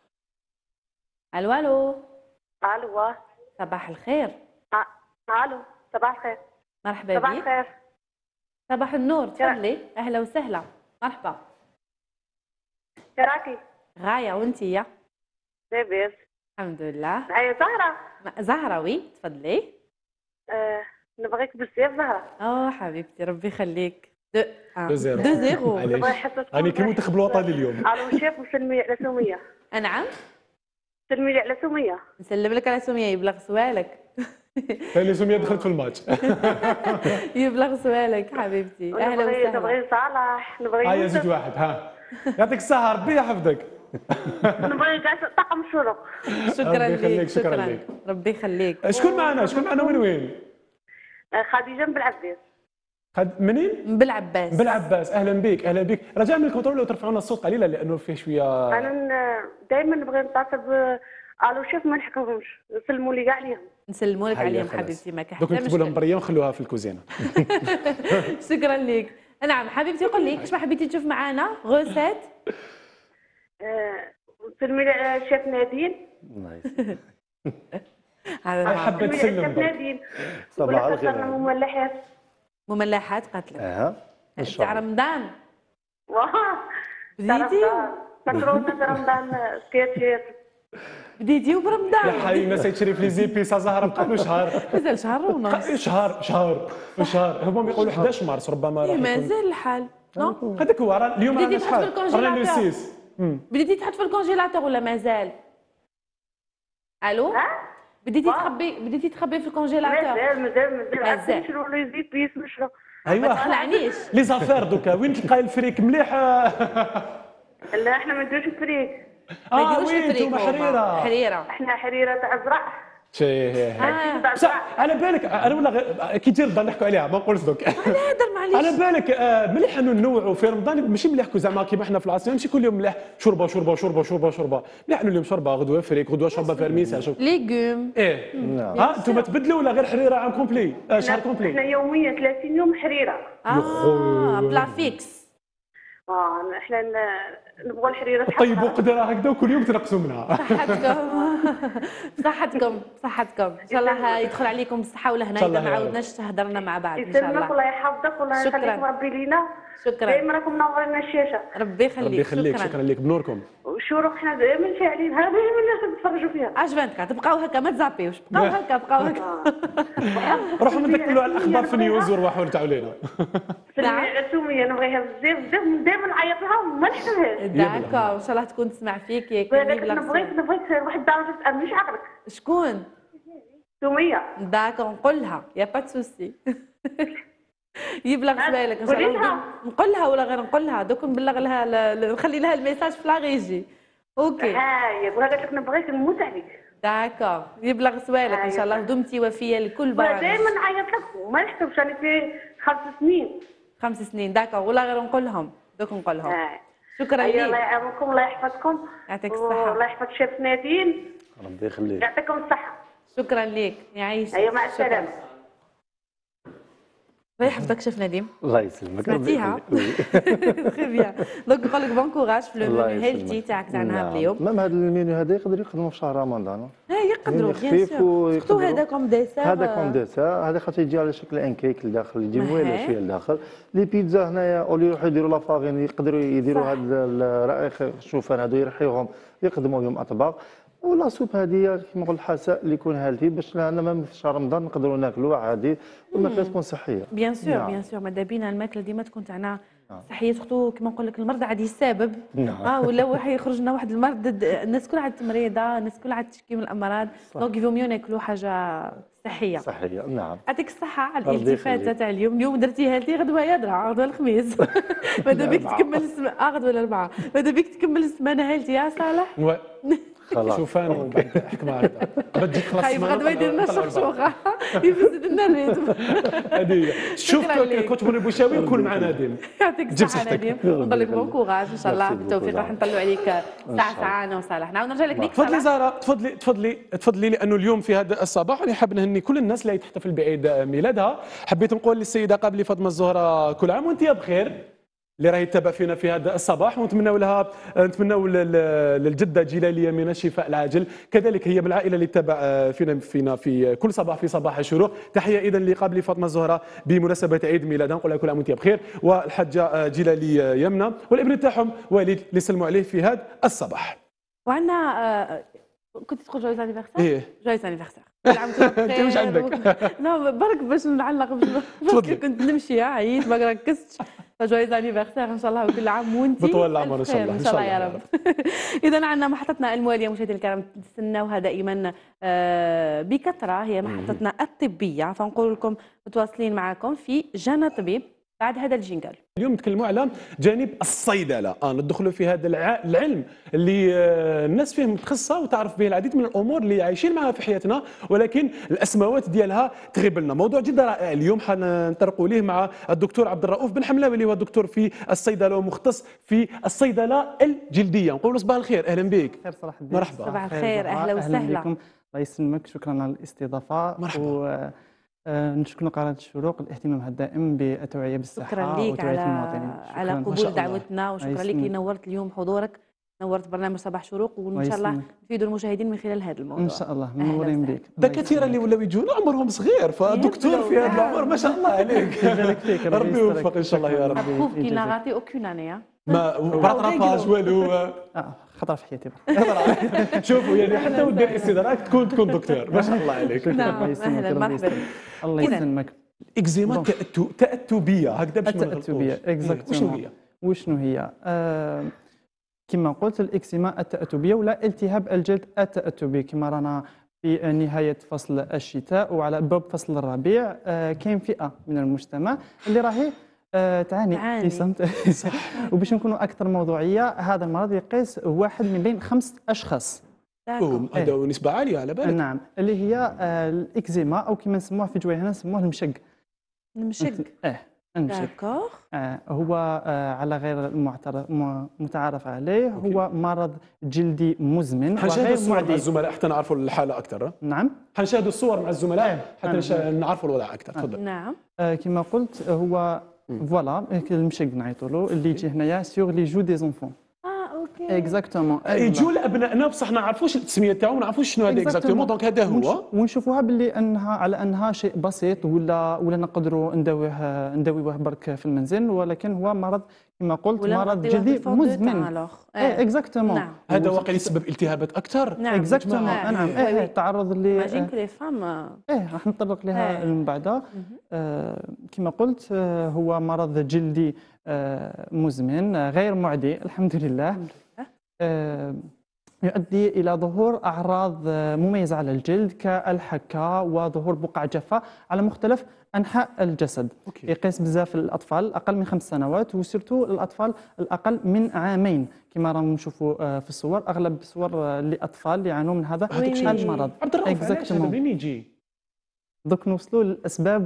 الو الو الو صباح الخير. آه، الو صباح الخير. مرحبا صباح بك. الخير. صباح النور تفضلي. اهلا وسهلا. مرحبا. كراكي غايه وانتيا؟ لاباس. الحمد لله. معايا زهرة. م- زهره وي تفضلي. آه نبغيك بزاف زهرة. اه حبيبتي ربي يخليك. دو آه. دو زيرو. دو زيرو. معليش. نبغي حتى تكون راني كالمنتخب الوطني اليوم. الو شيف وسلمي لي على سمية. نعم. سلمي لي على سمية. نسلم لك على سميه يبلغ سوالك. ثاني سميه دخلت في الماتش. يبلغ سوالك حبيبتي. اهلا نبغي وسهلا. نبغي صالح نبغي ها يا يوسف. زوج واحد ها. يعطيك الصحة ربي يحفظك. نبغي كاع طاقم الشروق. شكرا ربي يخليك، لك. شكراً شكرا لك. ربي يخليك. شكون معنا شكون معنا وين وين؟ آه خديجة بالعباس. خد منين؟ بالعباس. بالعباس اهلا بك اهلا بك رجاء من الكنترول لو ترفعوا لنا الصوت قليلا لانه فيه شويه. انا دائما نبغي نتصل ب الو شيف ما نحكمهمش سلموا لي كاع عليهم. نسلموا لك هيا عليهم خلاص. حبيبتي ما كان دوك حتى نكتبوا لهم مشكل. بريه ونخلوها في الكوزينه. شكرا لك. نعم حبيبتي قل لي كيش ما حبيتي تشوف معنا غوسات. آه سلمي لي على الشيف نادين. نايس. هاي هذا حبيت سلمي لي على تسلم الشيف برك. نادين. صباح ولا الخير. كثرنا مملحات. مملحات قالت لك اها ان شاء تاع الله. رمضان. واه بديتي مكرونه رمضان سكيتشات. بديتي برمضان. يا حبيبي نسيت تشري لي زيبيسا زهره بقى له شهر. مازال شهر ونص. شهر شهر شهر هما يقولوا أحد عشر مارس ربما راح إيه، يكون. مازال الحال. نو هذاك هو راه اليوم بديتي رانا تحط في شحال؟ رانا الكونجيلاتور. لو ستة. بديتي تحط في الكونجيلاتور ولا مازال؟ الو ها؟ بديتي آه. تخبي بديتي تخبي في الكونجيلاتور. مازال مازال مازال مازال. عاد نشرو لي زيت بيس نشرو. ما ايوا تخلعنيش. لي زافير دوكا وين تلقاي الفريك مليح. لا احنا ما نديروش فريك. ما اه يديروش وين الفريق انتم هما. حريره. حريره. احنا حريره تاع زرع. شي آه. تاع بصح زرع. على بالك انا ولا غير كي تجي رمضان نحكوا عليها ما نقولش دوك. هذا معليش. على بالك آه، مليح انه ننوعوا في رمضان ماشي مليح كو زعما كيما احنا في العصر ماشي كل يوم مليح شوربه شوربه شوربه شوربه شوربه مليح انه اليوم شوربه غدوه فريك غدوه شوربه فرميسه شوف ليغوم. ايه نعم. ها انتم تبدلوا ولا غير حريره عام كومبلي آه، شهر احنا كومبلي. يوميا ثلاثين يوم حريره. اه بلا فيكس. اه احنا ن- نبغوا الحريره طيبوا قدره هكذا وكل يوم تنقصوا منها. صحتكم صحتكم صحتكم ان شاء الله يدخل عليكم بالصحه والهنا شاء اذا الله ما يا رب. عاودناش هضرنا مع بعض ان شاء يسلمك الله. الله يحفظك والله شكراً. يخليك ربي لينا. شكرا دائما راكم منورين الشاشه. ربي يخليك. ربي يخليك شكرا لك بنوركم. وشوروك حنا دائما فاعلين هذه دائما الناس يتفرجوا فيها. اجبنتك تبقاو هكا ما تزابيوش بقاو هكا بقاو هكا. روحوا من داك الاخبار في نيوز وروحوا رجعوا لينا. سلمي نعم. على سميه نبغيها بزاف بزاف دائما نعيط لها وما نحسبهاش. داكا ان شاء الله تكون تسمع فيك يا كريمي نبغيك بلا نبغيك خصوص. نبغيك واحد الدرجه تامنيش عقلك. شكون؟ سميه. داكا نقول لها يا با سوسي. يبلغ سبايلك ان شاء قولي الله. لها. نقول لها ولا غير نقول لها دوك نبلغ لها ل- ل- نخلي لها الميساج في لاغيجي. اوكي هاي بغا قالت لك نبغيك نموت عليك. داكا يبلغ سوالك ان شاء الله ودمتي وفيه لكل برامج. دائما نعيط لك وما نحسبش راني في خمس سنين. خمس سنين داكا ولا غير نقول لهم دوك نقول لهم. هاي. شكرا أيوة الله لك. يعاونكم الله يحفظكم. يعطيك الصحة. الله يحفظ شيف نادين. ربي يخليك. يعطيكم الصحة. شكرا لك يعيشك. أيوة مع شكراً. السلامة. الله يحفظك شيف نديم. الله يسلمك. ربي سمعتيها؟ يخليك. تري بيان دونك نقول لك بون كوراج في الله المنيو هيلتي يسلمك. تاعك تاع نهار نعم. اليوم. مام هذا المينيو هذا يقدر يخدموا في شهر رمضان. ها يقدروا يعني بيان خفيف سور سورتو ويقدروا. هذا كوم ديسير. هذا كوم ديسير هذا خاطر يجي على شكل ان كيك لداخل يجي ما مويله هي. شويه لداخل. لي بيتزا هنايا اولي يروحوا يديروا لافارين يقدروا يديروا صح. هاد الرائخ الشوفان هذو يرحيوهم يقدموا بهم اطباق. ولا سوب هذه كيما نقول الحساء اللي يكون هالتي باش انا ما في شهر رمضان نقدروا ناكلوا عادي والماكله تكون صحيه. بيان سور نعم. بيان سور ماذا بينا الماكله ديما تكون تاعنا صحيه سورتو كيما نقول لك المرض عاد يسبب. نعم. اه ولا واحد يخرج لنا واحد المرض ضد- الناس كلها عاد مريضه الناس كلها عاد تشكي من الامراض دونك يفو ميو ناكلوا حاجه صحيه. صحيه نعم. يعطيك الصحة على ربي الالتفاتة يخليك. تاع اليوم، اليوم درتيها لي غدوة يدرع غدوة الخميس. ماذا بيك تكمل السمانة اه غدوة الأربعاء، ماذا بيك تكمل السمانة هالتي يا صالح؟ و- خلاص. شوفان وبعد حكمه هكذا بعد تجي تخلص خايف السمانة غدوة يدير لنا وطلعوا البعض. شخشوخة يفسد لنا الريتم. هذه هي. شوف شكراً لك. كوتش بوني بوشاوي وكون معنا ديم. يعطيك جيب الصحة صحتك. ناديم، نقول لك بون كوراج إن شاء الله Merci بالتوفيق beaucoup. راح نطلعوا عليك ساعة ساعة أنا وصالح، نعاود نرجع لك ديك تفضلي صالح. زهره تفضلي تفضلي تفضلي لانه اليوم في هذا الصباح انا حاب نهني كل الناس اللي تحتفل بعيد ميلادها. حبيت نقول للسيده قبلي فاطمه الزهراء كل عام وانت بخير اللي راهي تتابع فينا في هذا الصباح، ونتمنوا لها نتمنوا للجده جلاليه من الشفاء العاجل، كذلك هي من العائله اللي تتابع فينا فينا في كل صباح في صباح الشروق. تحيه اذا لقابل فاطمه الزهراء بمناسبه عيد ميلادها، نقول لها كل عام وانت بخير، والحاجه جلاليه يمنى والابن تاعهم وليد اللي سلموا عليه في هذا الصباح. وعندنا آه كنت تقول جويز انيفرسير؟ ايه جويز انيفرسير. كل عام وانت بخير. انت واش عندك؟ لا برك باش نعلق باش كنت نمشي عييت ما ركزتش. فجويز انيفرسير ان شاء الله وكل عام وانت بطول العمر ان شاء الله. ان شاء الله يا رب. اذا عندنا محطتنا المواليه مشاهدينا الكرام تستناوها دائما بكثره، هي محطتنا الطبيه، فنقول لكم متواصلين معكم في جانا طبيب بعد هذا الجينجل. اليوم نتكلموا على جانب الصيدله، اه ندخلوا في هذا العلم اللي الناس فيه متخصصه وتعرف به العديد من الامور اللي عايشين معها في حياتنا، ولكن الاسماوات ديالها تغيب لنا. موضوع جدا رائع اليوم حنطرقوا ليه مع الدكتور عبد الرؤوف بن حملاوي اللي هو دكتور في الصيدله ومختص في الصيدله الجلديه. نقولوا صباح الخير، اهلا بك. خير صلاح الدين. مرحبا. صباح الخير، اهلا وسهلا. اهلا بكم، الله يسلمك، شكرا على الاستضافه. مرحبا. نشكر قناة الشروق الاهتمام الدائم بالتوعية بالصحة شكرا لك على على قبول دعوتنا، وشكرا لك اللي نورت اليوم حضورك، نورت برنامج صباح شروق، وان شاء الله نفيدوا المشاهدين من خلال هذا الموضوع. ان شاء الله منورين بك. دكاتره اللي ولاو يجونا عمرهم صغير، فدكتور في هذا العمر ما شاء الله عليك. يبارك فيك، ربي يوفقك ان شاء الله يا رب. بروف كي نغاتي اوكين انيا ما براتراباج والو. اه خطره في حياتي. شوفوا يعني حتى ودير استدراك تكون تكون دكتور، ما شاء الله عليك. نعم اهلا مرحبا. الله يسلمك. اكزيما تأتبية هكذا باش ما التأتبية اكزاكتومون. وشنو هي؟ وشنو هي؟ آه كما قلت الاكزيما التأتبية ولا التهاب الجلد التأتبي، كما رانا في نهاية فصل الشتاء وعلى باب فصل الربيع. آه كاين فئة من المجتمع اللي راهي آه تعاني, تعاني. صح. وباش نكونوا أكثر موضوعية، هذا المرض يقيس واحد من بين خمس أشخاص. هذا نسبة عالية على بالك. نعم، اللي هي آه الإكزيما أو كما نسموها في جويهنا نسموه المشق. المشق. اه المشق. آه هو آه على غير المتعارف عليه. أوكي. هو مرض جلدي مزمن وغير معدي. مع الزملاء حتى نعرفوا الحالة أكثر. نعم. حنشاهدوا الصور مع الزملاء حتى آه. نعرفوا الوضع أكثر. تفضل. نعم. آه كما قلت هو فوالا المشق نعيطوا له، اللي يجي هنايا سيغ لي جو دي زونفون. اوكي اكزاكتومون. يجوا لابنائنا بصح ما نعرفوش التسميه تاعو، ما نعرفوش شنو هذا اكزاكتومون. دونك هذا هو ونشوفوها باللي انها على انها شيء بسيط ولا ولا نقدروا نداويه نداويه برك في المنزل، ولكن هو مرض كما قلت مرض جلدي مزمن. اي اكزاكتومون. نعم. هذا واقع يسبب التهابات اكثر. نعم اكزاكتومون. نعم ايه تعرض ل ماجين كو لي فام ايه راح نتطرق لها من بعد. آه كما قلت آه هو مرض جلدي آه مزمن غير معدي الحمد لله. آه يؤدي إلى ظهور أعراض مميزة على الجلد كالحكة وظهور بقع جافة على مختلف أنحاء الجسد. أوكي. يقيس بزاف الأطفال الأقل من خمس سنوات وسيرتو الأطفال الأقل من عامين، كما رانا نشوفوا في الصور أغلب الصور لأطفال اللي يعانوا من هذا المرض. عبد الرؤوف علاش هذا منين يجي؟ دوك نوصلوا للاسباب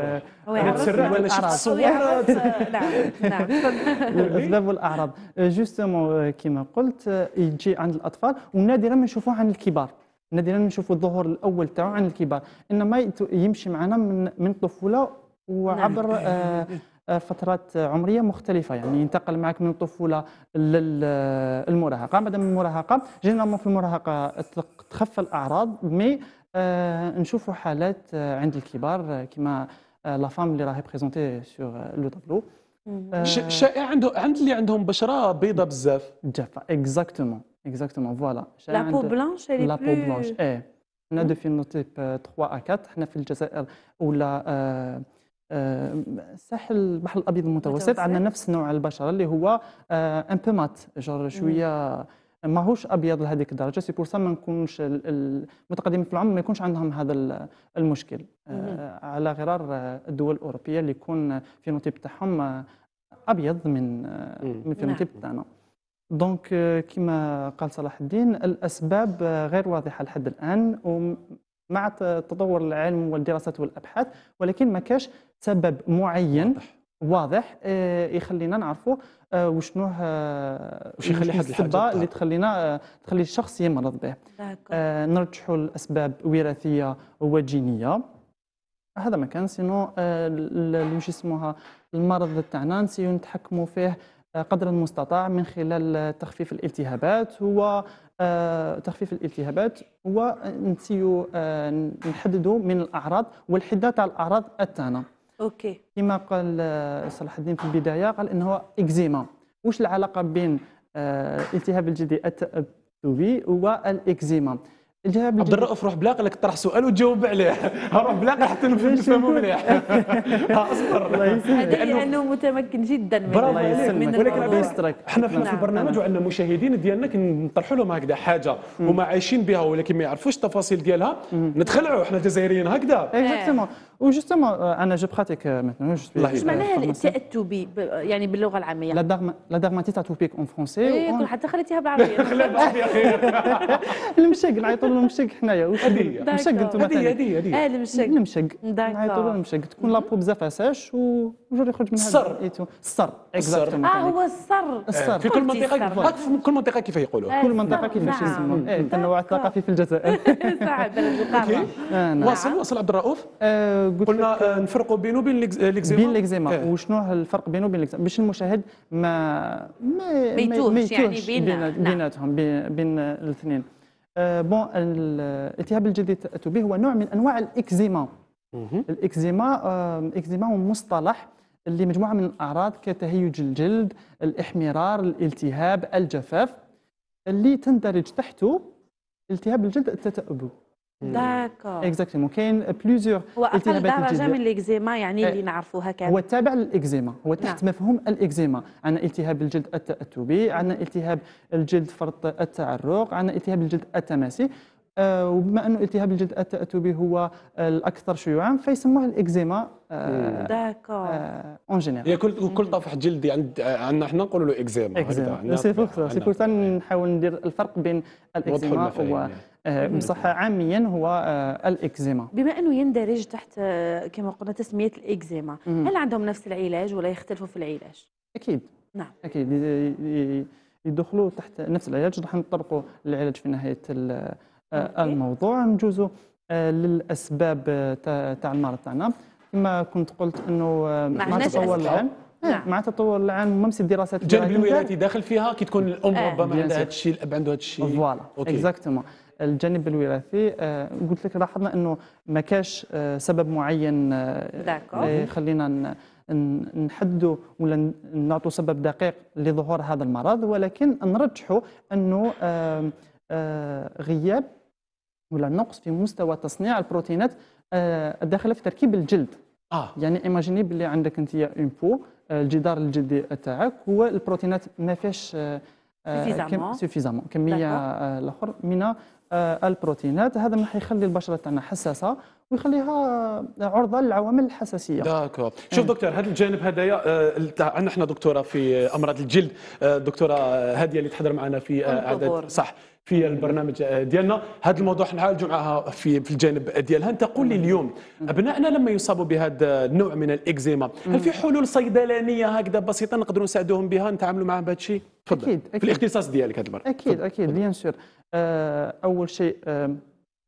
والاعراض. نعم نعم الاسباب والاعراض. جوستومون كما قلت يجي عند الاطفال ونادرا ما نشوفوه عند الكبار، نادرا نشوفوا الظهور الاول تاعو عند الكبار، انما يمشي معنا من من الطفوله وعبر آه فترات عمريه مختلفه، يعني ينتقل معك من الطفوله للمراهقه، بعد من المراهقه جينيرالمون في المراهقه تخف الاعراض، مي آه نشوفوا حالات آه عند الكبار آه كما آه لا فام اللي راهي بريزونتي سور لو طابلو. شائع عنده عند اللي عندهم بشره بيضاء بزاف جافه. اكزاكتومون اكزاكتومون فوالا. لا بو بلانش اللي لا بو بلانش ايه. حنا دو فينوتيب ثلاثة أ أربعة حنا في الجزائر ولا آه آه ساحل البحر الابيض المتوسط عندنا نفس نوع البشره اللي هو آه ان بو مات جور شويه ماهوش ابيض لهذيك الدرجه. سي بور سا ما نكونش المتقدمين في العمر ما يكونش عندهم هذا المشكل آه على غرار الدول الاوروبيه اللي يكون فينوتيب تاعهم ابيض من من فينوتيب تاعنا. دونك كما قال صلاح الدين الاسباب غير واضحه لحد الان ومع تطور العلم والدراسات والابحاث، ولكن ما كاش سبب معين واضح, واضح يخلينا نعرفوا وشنو وش يخلي حد السبه اللي تخلينا تخلي الشخص يمرض به. نرجحوا الاسباب وراثيه وجينيه هذا ما كان سينو اللي وش يسموها المرض تاعنا نسيو نتحكموا فيه آه، قدر المستطاع من خلال تخفيف الالتهابات هو آه، تخفيف الالتهابات هو نسيو آه، نحددوا من الاعراض والحده تاع الاعراض التانا. اوكي. كما قال آه، صلاح الدين في البدايه قال انه اكزيما. واش العلاقه بين آه، التهاب الجلد التأتبي والاكزيما؟ التهاب عبد الجلد الرؤوف روح بلاقي لك طرح سؤال وتجاوب عليه. روح بلاقي حتى نفهموا مليح. ها اصبر. هذا لانه متمكن جدا من برافو الله عليك. يسلمك. ولكن الله يسترك. احنا في نعم. البرنامج وعندنا مشاهدين ديالنا كنطرحوا لهم هكذا حاجه هما عايشين بها ولكن ما يعرفوش التفاصيل ديالها، نتخلعوا احنا الجزائريين هكذا. اكزاكتومون. وجوستومون انا جو براتيك ماتنون الله ايش يسلمك. معناها التأتبي ب- يعني باللغه العاميه؟ لا درما لا درماتيت اتوبيك اون فرونسي. ايه كل حتى خليتيها بالعربيه. خلي بعض يا اخي. المشق نعيطوا له المشق حنايا واش هدية. المشق انتم هذه هذه هذه. اه المشق. المشق داكور. نعيطوا له المشق تكون لابو بزاف اساش وجور يخرج منها الصر. ايتو الصر اكزاكتومون. اه هو الصر. الصر في كل قلتي منطقه الصر. في كل منطقه كيف يقولوا. كل منطقه كيفاش نعم. يسموه ايه التنوع داكور. الثقافي في الجزائر. صح بلد القاره. آه، نعم. واصل واصل عبد الرؤوف. آه، قلت لك قلنا آه، نفرقوا بينه وبين الإكز- الاكزيما. بين الاكزيما إيه. وشنو الفرق بينه وبين الاكزيما باش المشاهد ما ما ما يتوهش يعني يتوهش بين- بين نعم. بيناتهم بين, بين الاثنين. آه، بون الالتهاب الجلدي التأتبي هو نوع من انواع الاكزيما. مهم. الاكزيما آه، الاكزيما هو مصطلح اللي مجموعه من الاعراض كتهيج الجلد، الاحمرار، الالتهاب، الجفاف اللي تندرج تحته التهاب الجلد التأتبي. داكور. اكزاكتومون كاين بليزيور هو اقل التهابات درجه الجلد. من الاكزيما يعني إيه. اللي نعرفوها كان. هو التابع للاكزيما، هو تحت نعم. مفهوم الاكزيما. عندنا التهاب الجلد التأتبي، عندنا التهاب الجلد فرط التعرق، عندنا التهاب الجلد التماسي. آه، وبما انه التهاب الجلد التأتبي هو الاكثر شيوعا فيسموه الاكزيما داكور. اون جينيرال. هي كل كل طفح جلدي عند عندنا حنا نقولوا له اكزيما. اكزيما سي بور سا سي بور سا نحاول ندير الفرق بين الاكزيما المفاهيم و يعني. آه، بصح عاميا هو آه، الاكزيما. بما انه يندرج تحت آه، كما قلنا تسميه الاكزيما، مم. هل عندهم نفس العلاج ولا يختلفوا في العلاج؟ اكيد نعم. اكيد ي- ي- يدخلوا تحت نفس العلاج. راح نطرقوا للعلاج في نهايه ال- آه، أوكي. الموضوع. نجوزوا آه، للاسباب آه، تاع تاع المرض تاعنا. كما كنت قلت انه آه، ما مع عندناش تطور أسباب. العلم آه، نعم. مع تطور العلم ممسي الدراسات الجانب اللي راهي الوراثي داخل فيها كي تكون الام آه. ربما بيان عندها سور. هذا الشيء الاب عنده هذا الشيء. فوالا أوكي. اكزاكتومون. الجانب الوراثي آه، قلت لك لاحظنا انه ما كاش آه، سبب معين آه، داكور. آه، يخلينا ن- ن- نحددوا ولا ن- نعطوا سبب دقيق لظهور هذا المرض، ولكن نرجحوا انه آه، آه، غياب ولا نقص في مستوى تصنيع البروتينات آه، الداخله في تركيب الجلد. اه يعني ايماجيني باللي عندك انت اون بو الجدار الجلدي تاعك هو البروتينات ما فيهاش آه، آه، Suffisamment. كم- سوفيزامون كميه D'accord. آه، الاخر من آه، البروتينات. هذا راح يخلي البشره تاعنا حساسه ويخليها عرضه للعوامل الحساسيه. داكور. شوف دكتور هذا الجانب هذايا آه، تاع- عندنا احنا دكتوره في امراض الجلد آه، الدكتوره هاديه اللي تحضر معنا في آه، الظهور. عدد صح في البرنامج آه، ديالنا. هذا الموضوع نعالجوا معها في في الجانب ديالها. انت قول لي اليوم ابنائنا لما يصابوا بهذا النوع من الاكزيما هل في حلول صيدلانيه هكذا بسيطه نقدروا نساعدوهم بها نتعاملوا معهم بهذا الشيء؟ تفضل. أكيد، في أكيد. الاختصاص ديالك هذه المره. اكيد اكيد بيان سور. آه، اول شيء آه،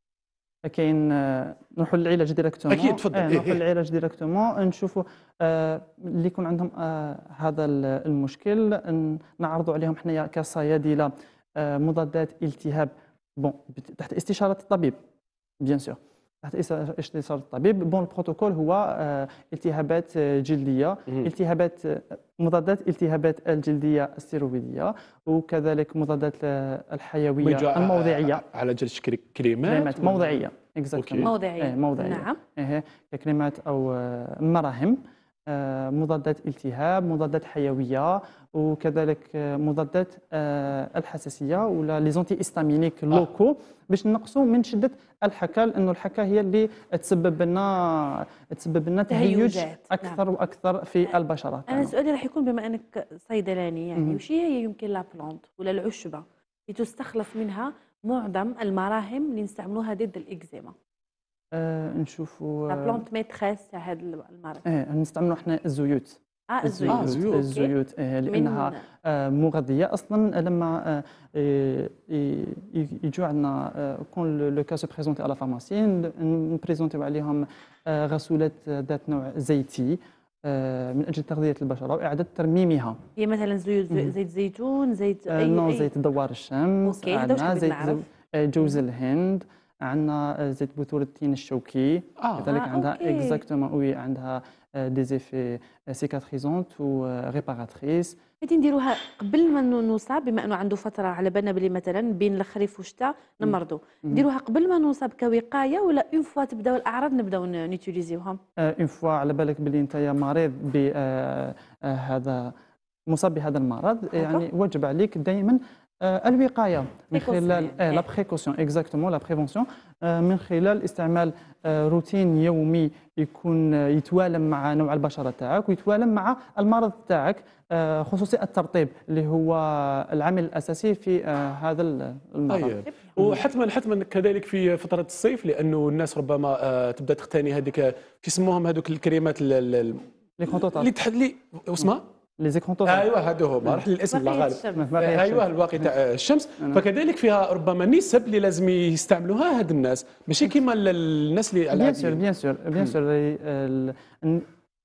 كاين آه، نروحوا للعلاج ديريكتومون. أكيد، تفضل. آه، إيه، نروحوا إيه. للعلاج ديريكتومون نشوفوا آه، اللي يكون عندهم آه، هذا ال- المشكل ن- نعرضوا عليهم حنايا كصيادله آه، مضادات التهاب بون بت- تحت استشاره الطبيب بيان سور. تحت إس- استشاره الطبيب. بون البروتوكول هو آه، التهابات آه، جلديه، مهم. التهابات آه، مضادات التهابات الجلديه الستيرويديه، وكذلك مضادات آه، الحيويه ويجوا الموضعيه. على جال شكل كريمات كريمات ولا- موضعيه اكزاكتومون. موضعيه. إيه، موضعيه. نعم. إيه، ككريمات او آه، مراهم، آه، مضادات التهاب، مضادات حيويه، وكذلك آه، مضادات آه، الحساسيه ولا لي زونتي استامينيك لوكو باش نقصوا من شده الحكه، لانه الحكه هي اللي تسبب لنا تسبب لنا تهيج تهيجات. اكثر نعم. واكثر في البشره انا تاعنا. سؤالي راح يكون بما انك صيدلاني يعني مهم. وش هي يمكن لا بلونت ولا العشبه اللي تستخلص منها معظم المراهم اللي نستعملوها ضد الاكزيما؟ آه، نشوفوا لا آه، بلونت ميتريس تاع هذا المرض. ايه نستعملوا احنا الزيوت اه الزيوت. الزيوت أوكي. الزيوت آه، لانها من آه، مغذيه اصلا. لما آه، آه، ي- ي- يجوا عندنا آه، كون لو كا سو بريزونتي على فارماسي نبريزونتيو عليهم آه، غسولات ذات نوع زيتي آه، من اجل تغذيه البشره واعاده ترميمها. هي مثلا زيوت مهم. زيت زيتون زيت آه، اي نو اي زيت دوار الشمس، اوكي هذا واش عندنا حبيت زيت نعرف. زو- آه، جوز مهم. الهند، عندنا زيت بذور التين الشوكي اه كذلك اه عندها اوكي اكزاكتومون وي عندها دي زيفي سيكاتريزونت وريباراتريس. هادي نديروها قبل ما نو- نوصاب، بما انه عنده فتره على بالنا بلي مثلا بين الخريف والشتاء نمرضوا، نديروها قبل ما نوصاب كوقايه ولا اون فوا تبداو الاعراض نبداو نيتيليزيوهم؟ اون فوا على بالك بلي انت مريض بهذا مصاب بهذا المرض، يعني واجب عليك دائما الوقايه من خلال لا بريكوسيون اكزاكتومون لا بريفونسيون، من خلال استعمال آه، روتين يومي يكون آه، يتوالم مع نوع البشره تاعك ويتوالم مع المرض تاعك، آه، خصوصي الترطيب اللي هو العامل الاساسي في آه، هذا المرض. طيب وحتما حتما كذلك في فتره الصيف، لانه الناس ربما آه، تبدا تقتني هذيك كيسموهم هذوك الكريمات ال- ال- لي كونتوتات اللي تحد لي اسمها لي زيكونتوتات. ايوه هادو هما راح لي الاسم لا واقية غالب. الشمس. ايوه الواقي تاع الشمس، فكذلك فيها ربما نسب اللي لازم يستعملوها هاد الناس، ماشي كيما ال- الناس اللي بيان سور العاديين. بيان سور بيان سور ال- ن-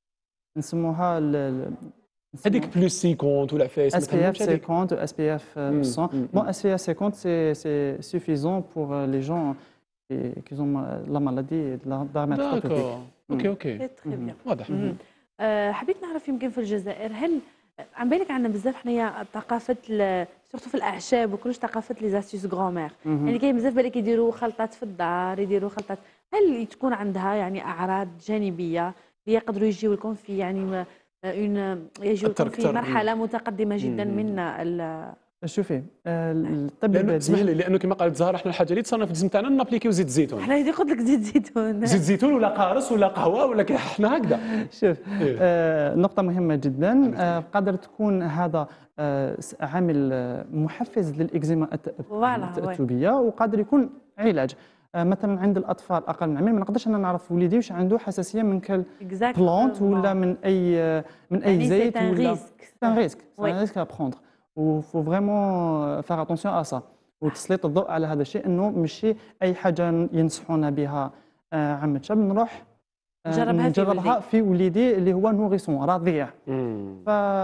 نسموها ال- ال- هذيك بلوس خمسين ولا عفايس اس بي اف خمسين و اس بي اف مية. مم. Bon, S P F cinquante, c'est c'est suffisant pour euh, les gens qui, qui ont euh, la maladie de la dermatite. داكور اوكي اوكي تري بيان. واضح. مهم. آه، حبيت نعرف يمكن في الجزائر هل عم بالك عندنا بزاف حنايا ثقافه سورتو في الاعشاب وكلش ثقافه لي زاستيس غرومير، يعني كاين بزاف بالك يديروا خلطات في الدار، يديروا خلطات، هل تكون عندها يعني اعراض جانبيه اللي يقدروا يجيو لكم في يعني اون يجيو لكم في أكثر. مرحله متقدمه جدا مم. من ال- شوفي آه، الطب لانه اسمح لي، البديل لانه كما قالت زهره احنا الحاجه اللي تصنف في الجسم تاعنا نابليكيو زيت الزيتون، حنا يدي قلت لك زيت زيتون زيت زيتون ولا قارص ولا قهوه ولا كي حنا هكذا. شوف إيه. آه، نقطة مهمة جدا، آه، قادر تكون هذا آه، س- عامل آه، محفز للإكزيما الت- فوالا، التأتبية، وقادر يكون علاج. آه، مثلا عند الأطفال أقل من عامين ما نقدرش أنا نعرف وليدي واش عنده حساسية من كل بلانت ولا من أي آه، من أي يعني زيت c'est un ولا risque. c'est un risque c'est Oui. un risque à prendre وفو فريمون faire attention à ça وتسليط الضوء على هذا الشيء، انه ماشي اي حاجه ينصحونا بها آه، عم شاب نروح آه، نجربها في نجربها ولدي. في وليدي اللي هو نوريسون رضيع. مم.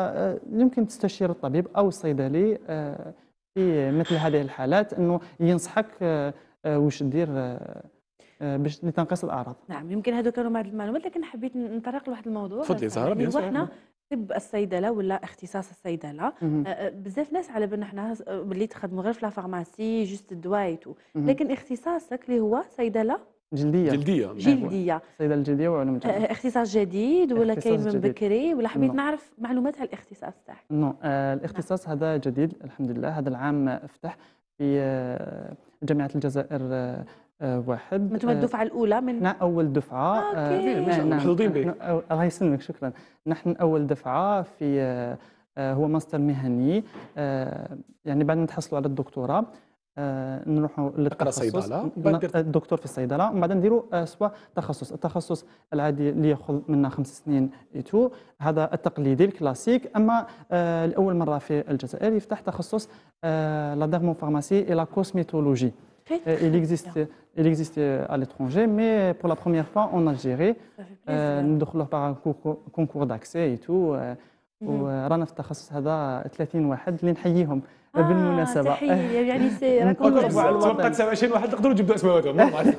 فيمكن تستشير الطبيب او الصيدلي آه، في مثل هذه الحالات، انه ينصحك آه، آه، واش دير آه، آه، باش لتنقيص الاعراض. نعم يمكن هذو كانوا بعض المعلومات، لكن حبيت نطرق لواحد الموضوع. تفضلي زهرة، يعني بيان هو سور. احنا طب الصيدله ولا اختصاص الصيدله مهم. آه، آه، بزاف ناس على بالنا احنا آه، باللي تخدموا غير في لا فارماسي جوست الدواء تو، مهم. لكن اختصاصك اللي هو صيدله جلديه جلديه. جلديه الصيدله الجلديه وعلوم الجلديه. آه، اختصاص جديد ولا اختصاص كاين من جديد. بكري، ولا حبيت نو. نعرف معلومات على الاختصاص تاعك؟ نو آه، الاختصاص هذا جديد الحمد لله، هذا العام افتح في آه، جامعة الجزائر آه، آه، واحد. انتم الدفعه الاولى من نحن أول دفعة. آه، أوكي. ما شاء الله، نعم. محظوظين بك. نحن أو- الله يسلمك شكرا. نحن أول دفعة في آه، آه، هو ماستر مهني، آه، يعني بعد ما نتحصلوا على الدكتوراه آه، نروحوا للتخصص صيدلة، ن- بعد دير- الدكتور في الصيدلة، ومن بعد نديروا آه، سوا تخصص. التخصص العادي اللي ياخذ منا خمس سنين ايتو، هذا التقليدي الكلاسيك. أما آه، لأول مرة في الجزائر يفتح تخصص لا dermoپharmacie et la cosmétologie. Euh, il existe, il existe à l'étranger, mais pour la première fois en Algérie. آه، ندخلوا par un concours- concours d'accès et tout. آه، ورانا في التخصص هذا ثلاثين واحد اللي نحييهم بالمناسبة. تحيه يعني سي راكم نكون تحبوا على الوطن. توقع تسعة وعشرين واحد تقدروا تجبدوا اسمائهم نورمال.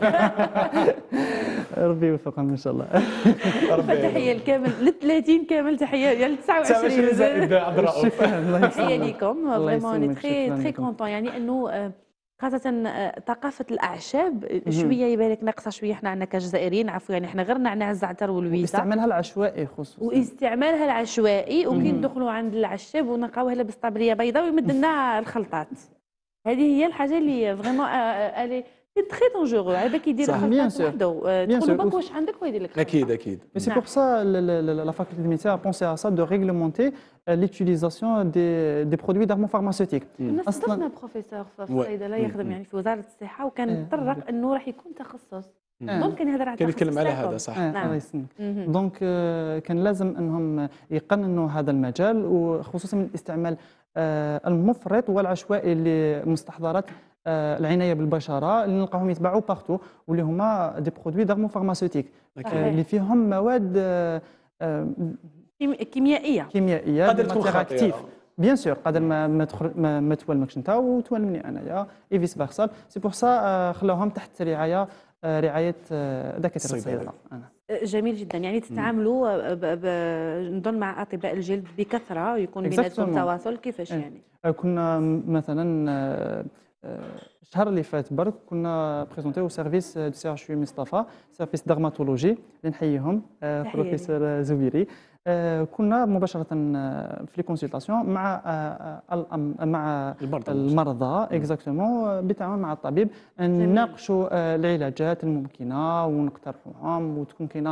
ربي يوفقهم إن شاء الله. تحيه الكامل لل ثلاثين كامل، تحيه يعني تسعة تسعة وعشرين وعشرين زائد عبد الرؤوف. شكرا الله تحيه يسلمك. ليكم الله فريمون يسلمك، تري شكراً تري لكم. كونتون، يعني انه آه، خاصة آه، ثقافة الأعشاب شوية يبالك ناقصة شوية احنا عندنا كجزائريين، عفوا يعني احنا غير نعناع الزعتر والويزة استعمالها العشوائي خصوصا. واستعمالها العشوائي، وكي ندخلوا عند العشاب ونلقاوها لابس طابلية بيضاء ويمد لنا الخلطات. هذه هي الحاجة اللي فريمون الي تري دونجورو، على بالك يدير صح، خلطات بيان سور. وحده آه، بيان تقولوا سور. باك واش عندك ويدير لك خلطة. اكيد اكيد. Et c'est Non. pour ça que la, la- la faculté de médecine a pensé à ça, de réglementer euh, l'utilisation des, des produits dermopharmaceutiques. كنا أصلاً. استضفنا بروفيسور في و- الصيدله يخدم يعني في وزاره الصحه، وكان إيه. تطرق انه راح يكون تخصص ممكن يهضر على كان يتكلم التخصص على تاعكم. هذا صح. آه، نعم. الله يسلمك. مهم. دونك آه، كان لازم انهم يقننوا هذا المجال، وخصوصا من الاستعمال آه، المفرط والعشوائي لمستحضرات آه، العنايه بالبشره اللي نلقاهم يتباعوا بارتو، واللي هما دي برودوي دارمو فارماسيوتيك صحيح. اللي فيهم مواد آه، آه، كيم- كيميائيه. كيميائيه قادر تكون ماتيغ خطيرة. اكتيف. بيان سور قادر ما ما تخرج ما, ما توالمكش انت وتوالمني انايا اي فيس فيرسا. سي بور سا خلاوهم تحت رعايه آه، رعايه آه، دكاتره الصيدلة. الصيدله. أنا. جميل جدا، يعني تتعاملوا ب... ب... نظن مع اطباء الجلد بكثره، يكون بيناتكم Exactement. تواصل كيفاش إيه. يعني؟ آه، كنا م- مثلا آه، آه، الشهر اللي فات برك كنا بريزونتيو سيرفيس دو سي اتش يو مصطفى، سيرفيس دارماتولوجي اللي نحييهم آه، تحية لي. بروفيسور زبيري. آه، كنا مباشره آه، في لي كونسلطاسيون مع آه، آه، الأم- مع المرضى. المرضى اكزاكتومون بالتعاون مع الطبيب، نناقشوا آه، العلاجات الممكنه ونقترحوهم، وتكون كاينه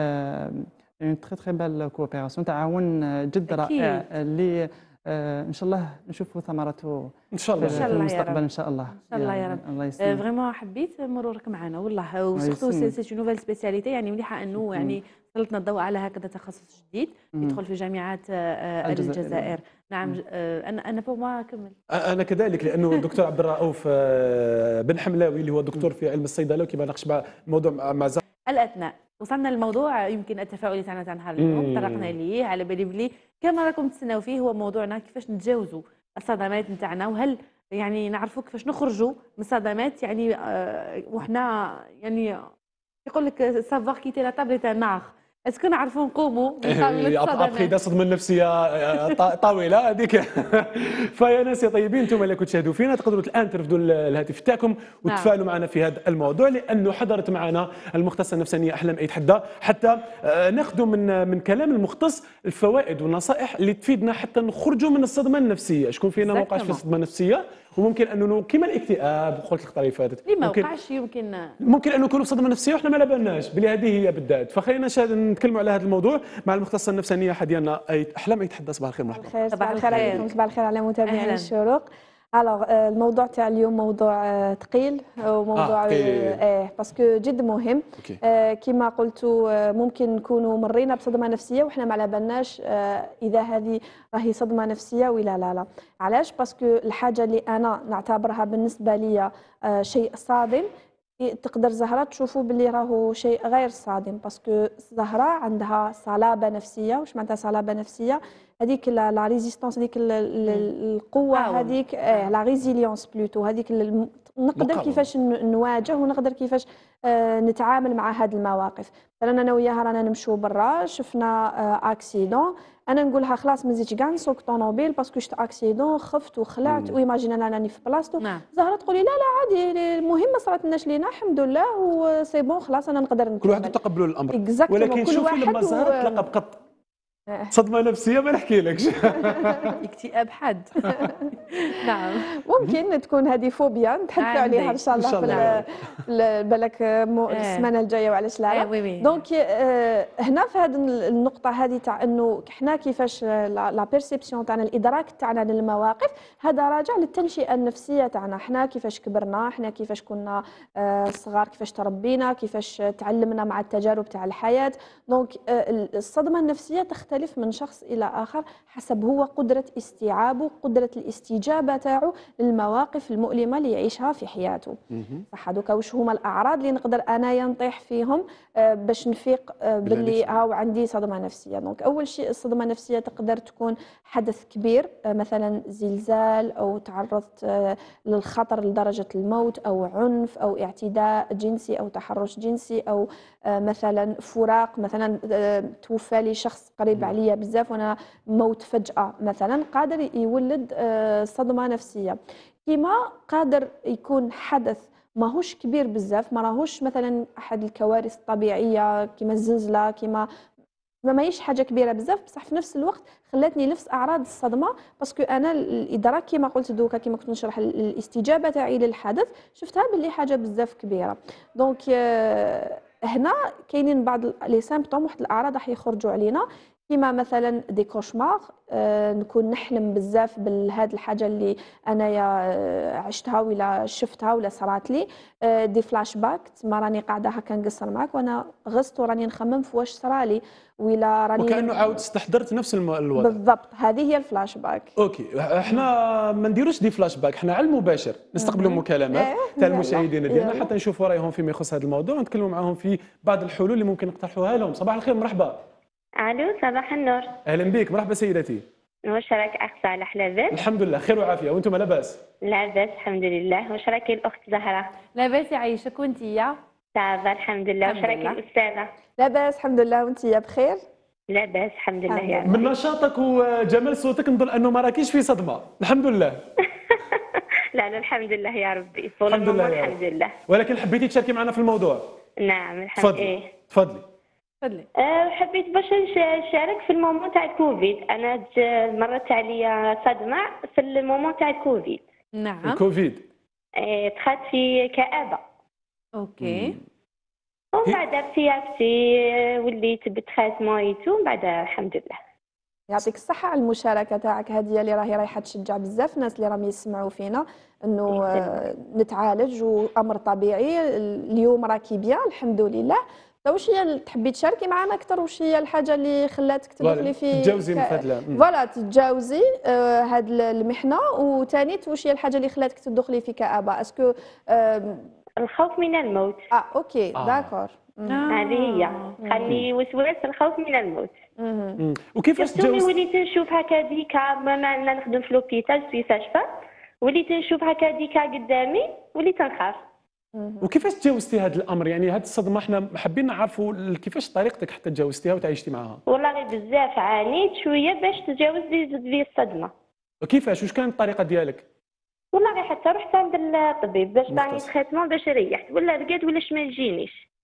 اون تري تري بال كوبيراسيون، تعاون آه، جد أكيد. رائع اللي آه، ان شاء الله نشوفوا ثمرته ان شاء في الله. إن شاء الله يا المستقبل رب. ان شاء الله. ان شاء الله يا رب. الله يسلمك. فريمون حبيت مرورك معنا والله، وسورتو يسلمك. سي نوفيل سبيسياليتي، يعني مليحه انه يعني سلطنا الضوء على هكذا تخصص جديد مم. يدخل في جامعات آه، الجزائر. الجزائر. نعم. آه، انا انا بو ما كمل. انا كذلك، لانه الدكتور عبد الرؤوف آه، بن حملاوي اللي هو دكتور في علم الصيدله، وكما ناقش مع الموضوع مع مع زهرة. الاثناء وصلنا للموضوع يمكن التفاعلي تاعنا تاع نهار اليوم، مم. طرقنا ليه على بالي بلي كما راكم تستناو فيه، هو موضوعنا كيفاش نتجاوزوا الصدمات نتاعنا، وهل يعني نعرفوا كيفاش نخرجوا من الصدمات، يعني آه، وحنا يعني يقول لك سافوار كيتي لا تابل تاع ناخ، اسكو نعرفوا نقوموا من قابل ابخي الصدمات. دا صدمه نفسيه آه، طا- طويله هذيك. فيا ناس يا طيبين، انتم اللي تشاهدوا فينا تقدروا الان ترفدوا ال- الهاتف تاعكم وتفاعلوا معنا في هذا الموضوع، لانه حضرت معنا المختصه النفسانيه احلام ايت حدا، حتى آه، ناخذوا من من كلام المختص الفوائد والنصائح اللي تفيدنا حتى نخرجوا من الصدمه النفسيه. شكون فينا ما وقعش في Exactement. الصدمه النفسيه؟ وممكن انه كيما الاكتئاب قلت الخطره اللي فاتت، ليه ما ممكن وقعش يمكن ممكن انه نكونوا في صدمه نفسيه وحنا ما على بالناش بلي هذه هي بالذات. فخلينا نشاهد- نتكلموا على هذا الموضوع مع المختصه النفسانيه ديالنا أي- احلام يتحدث. صباح الخير، مرحبا. الخير، صباح صباح الخير الخير. عليكم، صباح الخير على متابعين أهلاً. الشروق. الوغ الموضوع تاع اليوم موضوع آه، ثقيل، وموضوع آه، ثقيل. ايه باسكو جد مهم. أوكي. آه، كما قلتوا آه، ممكن نكونوا مرينا بصدمه نفسيه وحنا ما على بالناش آه، اذا هذه راهي صدمه نفسيه ولا لا لا. علاش؟ باسكو الحاجه اللي انا نعتبرها بالنسبه لي آه، شيء صادم، تقدر زهرة تشوفوا باللي راهو شيء غير صادم، باسكو زهرة عندها صلابة نفسية. واش معناتها صلابة نفسية؟ هذيك لا ريزيستونس، هذيك ال- ال- القوة، مقاومة. هذيك لا ريزيليونس بلوتو، هذيك ال- نقدر مقاومة. كيفاش ن- نواجه، ونقدر كيفاش آه، نتعامل مع هذه المواقف. مثلا انا وياها رانا نمشوا برا، شفنا آه، اكسيدون، انا نقولها خلاص ما نزيدش كاع نسوق طوموبيل باسكو شفت اكسيدون، خفت وخلعت، ويماجين انا راني في بلاصتو. نعم. زهرة تقولي لا لا عادي، المهم ما صراتلناش لينا الحمد لله وسي بون، خلاص انا نقدر نكمل. كل واحد تقبلوا الامر. Exactement. ولكن كل شوفي لما واحد زهرت و- تلقى بقط آه. صدمه نفسيه ما نحكي لكش. اكتئاب حاد. نعم. ممكن تكون هذه فوبيا نتحدثوا عندي. عليها ان شاء الله إن شاء في الله. ال- ال- بالك مو- إيه. السمانه الجايه وعلاش لا إيه، لا. وي وي. دونك آه، هنا في هذه النقطه هذه تاع انه حنا كيفاش لا بيرسيبسيون تاعنا، الادراك تاعنا للمواقف، هذا راجع للتنشئه النفسيه تاعنا. حنا كيفاش كبرنا، حنا كيفاش كنا آه، صغار، كيفاش تربينا، كيفاش تعلمنا مع التجارب تاع الحياه. دونك آه، الصدمه النفسيه تختلف من شخص الى اخر حسب هو قدره استيعابه، قدره الاستجابه تاعو للمواقف المؤلمه اللي يعيشها في حياته. صح. دوكا واش هما الاعراض اللي نقدر انايا نطيح فيهم آه، باش نفيق آه، باللي هاو عندي صدمه نفسيه؟ دونك اول شيء الصدمه النفسيه تقدر تكون حدث كبير، آه، مثلا زلزال، او تعرضت آه، للخطر لدرجه الموت، او عنف، او اعتداء جنسي، او تحرش جنسي، او آه، مثلا فراق، مثلا آه، توفى لي شخص قريب عليا بزاف وانا موت فجاه مثلا، قادر يولد آه، صدمه نفسيه. كما قادر يكون حدث ماهوش كبير بزاف، ما راهوش مثلا احد الكوارث الطبيعيه كما الزلزله، كما ما ماهيش حاجه كبيره بزاف، بصح في نفس الوقت خلاتني نفس اعراض الصدمه، باسكو انا الادراك كما قلت دوكا، كما كنت نشرح الاستجابه تاعي للحدث، شفتها باللي حاجه بزاف كبيره. دونك آه، هنا كاينين بعض لي سيمبتوم، واحد الاعراض راح يخرجوا علينا، كيما مثلا دي كوشمار، آه نكون نحلم بزاف بهاد الحاجه اللي انايا آه عشتها ولا شفتها ولا صرات لي. آه دي فلاش باك، تما راني قاعده هكا نقصر معاك وانا غصت وراني نخمم في واش صرالي ولا راني وكانه عاود استحضرت نفس الم- الوضع. بالضبط، هذه هي الفلاش باك. اوكي، احنا ما نديروش دي فلاش باك، احنا على المباشر نستقبلوا مكالمات إيه، تاع يلا، المشاهدين ديالنا يلا. حتى نشوفوا رايهم فيما يخص هذا الموضوع ونتكلموا معهم في بعض الحلول اللي ممكن نقترحوها لهم. صباح الخير، مرحبا. الو، صباح النور. اهلا بك، مرحبا سيدتي. واش راك اخ صالح؟ لاباس؟ الحمد لله خير وعافيه، وانتم لاباس؟ لاباس الحمد لله. واش راكي الاخت زهره؟ لاباس يعيشك وانتيا؟ صافا الحمد لله. واش الحمد راكي لله. الاستاذه؟ لاباس الحمد لله، وانت يا بخير؟ لاباس الحمد لله الحمد يا لله. رب. من نشاطك وجمال صوتك نظن انه ما راكيش في صدمه، الحمد لله. لا لا الحمد لله يا ربي. الحمد لله يا الحمد رب. لله. ولكن حبيتي تشاركي معنا في الموضوع؟ نعم الحمد تفضلي ايه. تفضلي. تفضلي. أه حبيت باش نش- نشارك في المومون تاع الكوفيد. انا ج- مرت عليا صدمه في المومون تاع الكوفيد. نعم. الكوفيد. أه دخلت في كآبه، اوكي. ومن بعد ارتياحتي وليت بتخاسمو ايتو، ومن بعد الحمد لله. يعطيك الصحة على المشاركة تاعك، هذه اللي راهي رايحة تشجع بزاف ناس اللي راهم يسمعوا فينا انه آه، نتعالج وامر طبيعي. اليوم راكي بيان الحمد لله. واش هي اللي تحبي تشاركي معنا اكثر؟ واش هي الحاجة اللي خلاتك تدخلي في تتجاوزي ك- مثلا. فوالا تتجاوزي آه، هاد المحنة؟ وثاني واش هي الحاجة اللي خلاتك تدخلي في كآبة؟ اسكو آه الخوف من الموت. اه اوكي آه. داكور. هذه هي خلي وسواس الخوف من الموت. مم. وكيفاش سيرتو ملي تجاوزتي؟ وليت نشوف هكا ديكا، بما ان نخدم في لوبيتال في ساشفه، وليت نشوف هكا ديكا قدامي وليت نخاف. وكيفاش تجاوزتي هذا الامر؟ يعني هذه الصدمه احنا حابين نعرفوا كيفاش طريقتك حتى تجاوزتيها وتعايشتي معها. والله غير بزاف عانيت شويه باش تجاوز لي زد لي الصدمه. وكيفاش واش كانت الطريقه ديالك؟ والله غير حتى رحت عند الطبيب باش داني مختص. تريتمون باش ريحت، ولا رقاد ولاش ما يجينيش.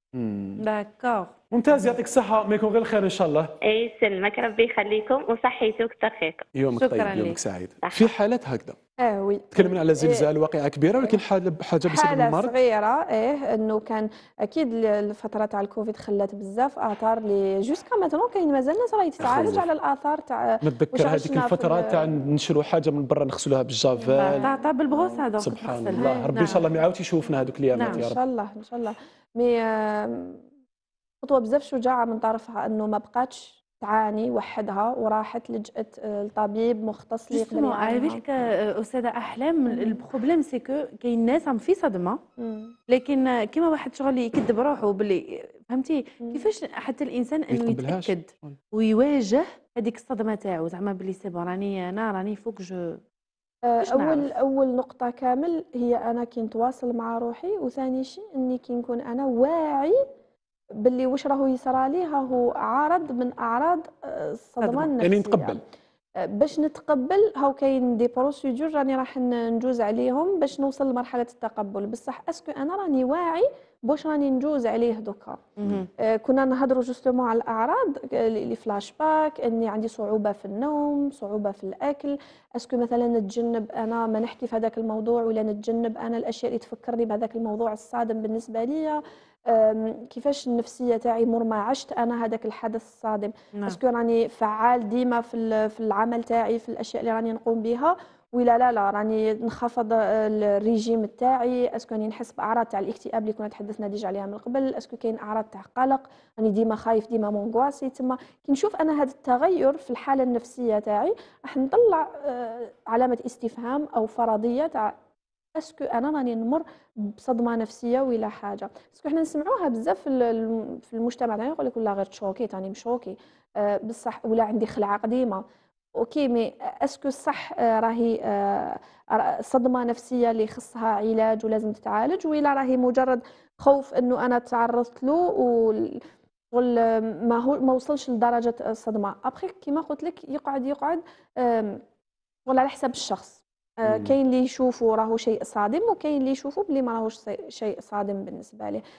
داكور. ممتاز، يعطيك الصحه، ما يكون غير الخير ان شاء الله. اي يسلمك ربي يخليكم وصحيتو كثر خيركم. يومك شكراً طيب، يومك لك. سعيد. صح. في حالات هكذا اه وي تكلمنا على زلزال واقعه كبيره، ولكن حاجه حاجه بسبب حالة المرض. صغيرة، ايه انه كان اكيد الفترة تاع الكوفيد خلات بزاف اثار لي جوسكا ماتنون كاين مازال ناس راهي تتعالج خوف. على الاثار تاع نتذكر واش هذيك عشنا في الفترات ال- تاع نشروا حاجه من برا نغسلوها بالجافيل. تعطى بالبغوص هذا. سبحان الله، ربي ان شاء الله ما يعاودش يشوفنا هذوك الايامات نعم. يا ان رب. شاء الله ان شاء الله. مي آم، خطوة بزاف شجاعة من طرفها انه ما بقاتش تعاني وحدها وراحت لجأت آه، لطبيب مختص اللي يقدر جوستومون على يعاونها. بالك آه، استاذه احلام، البروبليم سي كو كاين ناس راهم في صدمه، مم. لكن كيما واحد شغل يكذب روحه باللي فهمتي مم. كيفاش حتى الانسان انه يتقبلهاش. يتاكد ويواجه هذيك الصدمه تاعو، زعما باللي سي بون راني انا راني فوق جو. آه، باش اول نعرف. اول نقطه كامل هي انا كي نتواصل مع روحي، وثاني شيء اني كي نكون انا واعي باللي واش راهو يصرالي ها هو عرض من اعراض آه، الصدمه صدمة. النفسيه. يعني نتقبل. آه، باش نتقبل هاو كاين دي بروسيدور راني راح ن- نجوز عليهم باش نوصل لمرحله التقبل. بصح اسكو انا راني واعي باش راني نجوز عليه دوكا. مهم. آه، كنا نهضروا جوستومون على الاعراض آه، لي فلاش باك، اني عندي صعوبه في النوم، صعوبه في الاكل. اسكو مثلا نتجنب انا ما نحكي في هذاك الموضوع، ولا نتجنب انا الاشياء اللي تفكرني بهذاك الموضوع الصادم بالنسبه لي. آم، كيفاش النفسيه تاعي مور ما عشت انا هذاك الحدث الصادم. نعم. اسكو راني فعال ديما في ال- في العمل تاعي، في الاشياء اللي راني نقوم بها، ولا لا لا راني نخفض الريجيم تاعي. اسكو راني نحس باعراض تاع الاكتئاب اللي كنا تحدثنا ديجا عليها من قبل. اسكو كاين اعراض تاع قلق، راني ديما خايف ديما مونغواسي. تما كي نشوف انا هذا التغير في الحاله النفسيه تاعي راح نطلع آه، علامه استفهام او فرضيه تاع اسكو انا راني نمر بصدمه نفسيه ولا حاجه. اسكو حنا نسمعوها بزاف في ال- في المجتمع تاعنا، يقول لك والله غير تشوكي راني مشوكي آه، بصح، ولا عندي خلعه قديمه. اوكي مي اسكو صح آه، راهي آه، را- صدمه نفسيه اللي خصها علاج ولازم تتعالج، ولا راهي مجرد خوف انه انا تعرضت له وال وال- ما هو ما وصلش لدرجه الصدمه. ابخي كيما قلت لك يقعد يقعد آم، ولا على حسب الشخص. آه، مم. كاين اللي يشوفوا راهو شيء صادم، وكاين اللي يشوفوا بلي ما راهوش صي- شيء صادم بالنسبه له.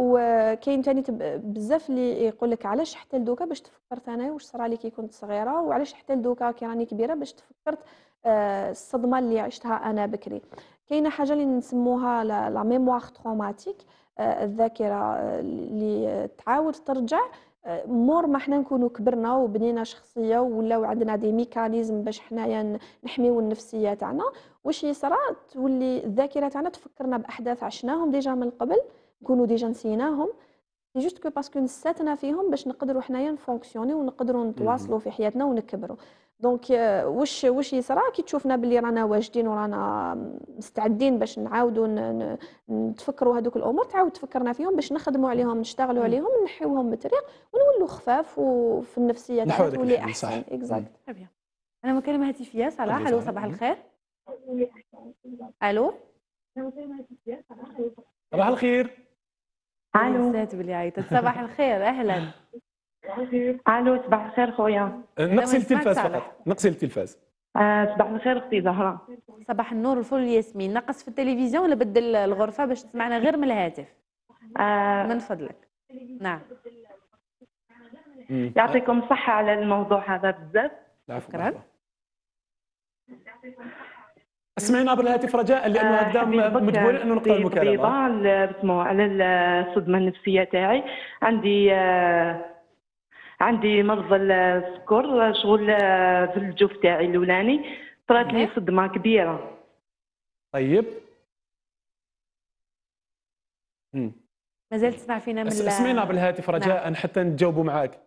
وكاين ثاني بزاف اللي يقول لك علاش حتى لدوكا باش تفكرت انا واش صرالي كي كنت صغيره، وعلاش حتى لدوكا كي راني كبيره باش تفكرت آه، الصدمه اللي عشتها انا بكري. كاينه حاجه اللي نسموها لا ميموار تروماتيك، الذاكره آه، اللي تعاود ترجع مور ما حنا نكونوا كبرنا وبنينا شخصيه ولاو عندنا دي ميكانيزم باش حنايا نحميو النفسيه تاعنا، واش يصرى تولي الذاكره تاعنا تفكرنا باحداث عشناهم ديجا من قبل، نكونوا ديجا نسيناهم، سي جوست كو باسكو نساتنا فيهم باش نقدروا حنايا نفونكسيوني ونقدروا نتواصلوا في حياتنا ونكبروا. دونك واش واش يصرى كي تشوفنا باللي رانا واجدين ورانا مستعدين باش نعاودوا نتفكروا هذوك الامور، تعاود تفكرنا فيهم باش نخدموا عليهم نشتغلوا عليهم نحيوهم بالطريق ونولوا خفاف وفي النفسيه تاعنا تولي احسن. اكزاكت. انا مكالمه هاتفيه صلاح. الو صباح الخير. الو صباح الخير. الو نسيت بلي عيطت. صباح الخير اهلا. الو صباح الخير خويا. نقصي التلفاز فقط، نقصي التلفاز. آه صباح الخير اختي زهره. صباح النور والفل ياسمين. نقص في التلفزيون ولا بدل الغرفه باش تسمعنا غير من الهاتف؟ آه من فضلك. نعم. يعطيكم الصحه على الموضوع هذا بزاف. شكرا. اسمعينا عبر الهاتف رجاء لانه هكذا مجبورين انه نقطع المكالمه. على الصدمه النفسيه تاعي، عندي آه عندي مرض السكر، شغل في الجوف تاعي الاولاني طرات لي صدمه كبيره. طيب مازال تسمع فينا من اسمعينا بالهاتف رجاء. نعم. حتى نجاوبوا معاك.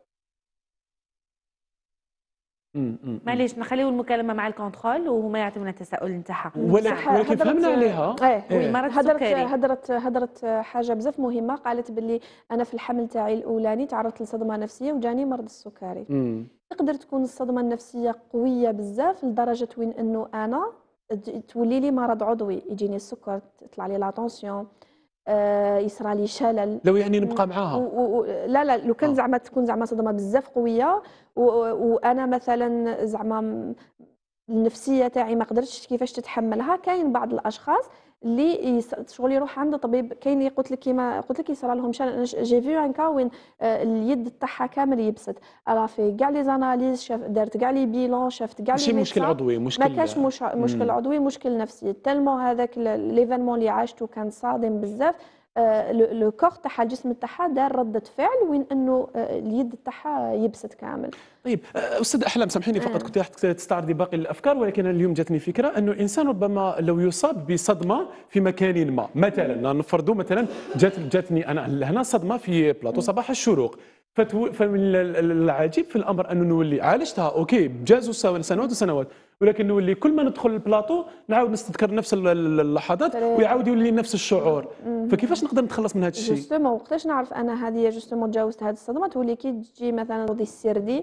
معليش نخليو المكالمه مع الكونترول وهما يعطيونا التساؤل نتاعها. ولكن فهمنا عليها. ايه هدرت هدرت هدرت حاجه بزاف مهمه، قالت باللي انا في الحمل تاعي الاولاني تعرضت لصدمه نفسيه وجاني مرض السكري. مم. تقدر تكون الصدمه النفسيه قويه بزاف لدرجه وين انه انا تولي لي مرض عضوي، يجيني السكر، تطلع لي لا طونسيون، آه يصرى لي شلل. لو يعني نبقى معاها و و لا لا لو كان زعما تكون زعما صدمه بزاف قويه وانا مثلا زعما النفسيه تاعي ما قدرتش كيفاش تتحملها، كاين بعض الاشخاص اللي شغل يروح عند طبيب. كاين اللي قلت لك كيما قلت لك يصرى لهم شلل. جي في ان كا وين اليد تاعها كامل يبست، رافي كاع لي زاناليز، شاف دارت كاع لي بيلون، شافت كاع لي ماشي مشكل عضوي، مشكل ما كاش مش مشكل عضوي، مشكل نفسي. تالمون هذاك ليفينمون اللي عاشته كان صادم بزاف. لو كور تاعها الجسم تاعها دار ردة فعل وين انه اليد تاعها يبست كامل. طيب استاذ احلام سامحيني فقط، كنت راح تستعرضي باقي الافكار، ولكن اليوم جاتني فكره انه الانسان ربما لو يصاب بصدمه في مكان ما، مثلا نفرضوا مثلا جات جاتني انا هنا صدمه في بلاطو صباح الشروق، فمن العجيب في الامر انه نولي عالجتها اوكي جازوا سنوات وسنوات، ولكن نولي كل ما ندخل البلاطو نعاود نستذكر نفس اللحظات ويعاود يولي نفس الشعور. فكيفاش نقدر نتخلص من هذا الشيء؟ جوستومون وقتاش نعرف انا هذه جوستومون تجاوزت هذه الصدمه، تولي كي تجي مثلا ودي السردي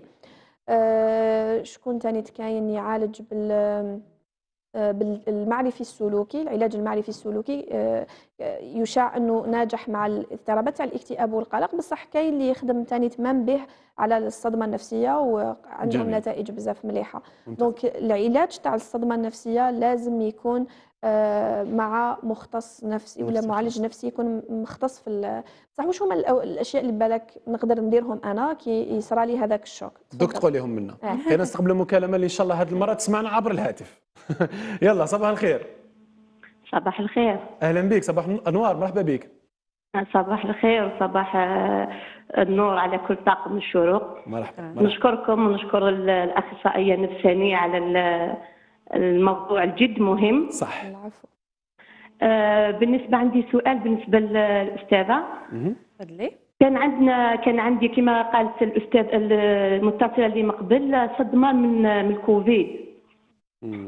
أه شكون ثاني كاين يعالج بال بالمعرفي السلوكي، العلاج المعرفي السلوكي يشاع انه ناجح مع الاضطرابات تاع الاكتئاب والقلق، بصح كاين اللي يخدم ثاني تمام به على الصدمه النفسيه وعندهم جميل. نتائج بزاف مليحه. دونك العلاج تاع الصدمه النفسيه لازم يكون مع مختص نفسي ولا معالج نفسي يكون مختص في بصح واش هما الاشياء اللي بالك نقدر نديرهم انا كي يصرى لي هذاك الشوك؟ دوك تقوليهم منا. كاين نستقبل المكالمه اللي ان شاء الله هذه المره تسمعنا عبر الهاتف. يلا صباح الخير. صباح الخير. اهلا بك. صباح انوار، مرحبا بك. صباح الخير وصباح النور على كل طاقم الشروق. مرحبا. نشكركم ونشكر الاخصائيه النفسانيه على الموضوع الجد مهم. صح. العفو. آه بالنسبه عندي سؤال بالنسبه للاستاذه. تفضلي. كان عندنا كان عندي كما قالت الاستاذ المتصله اللي من قبل صدمه من من الكوفيد. مم.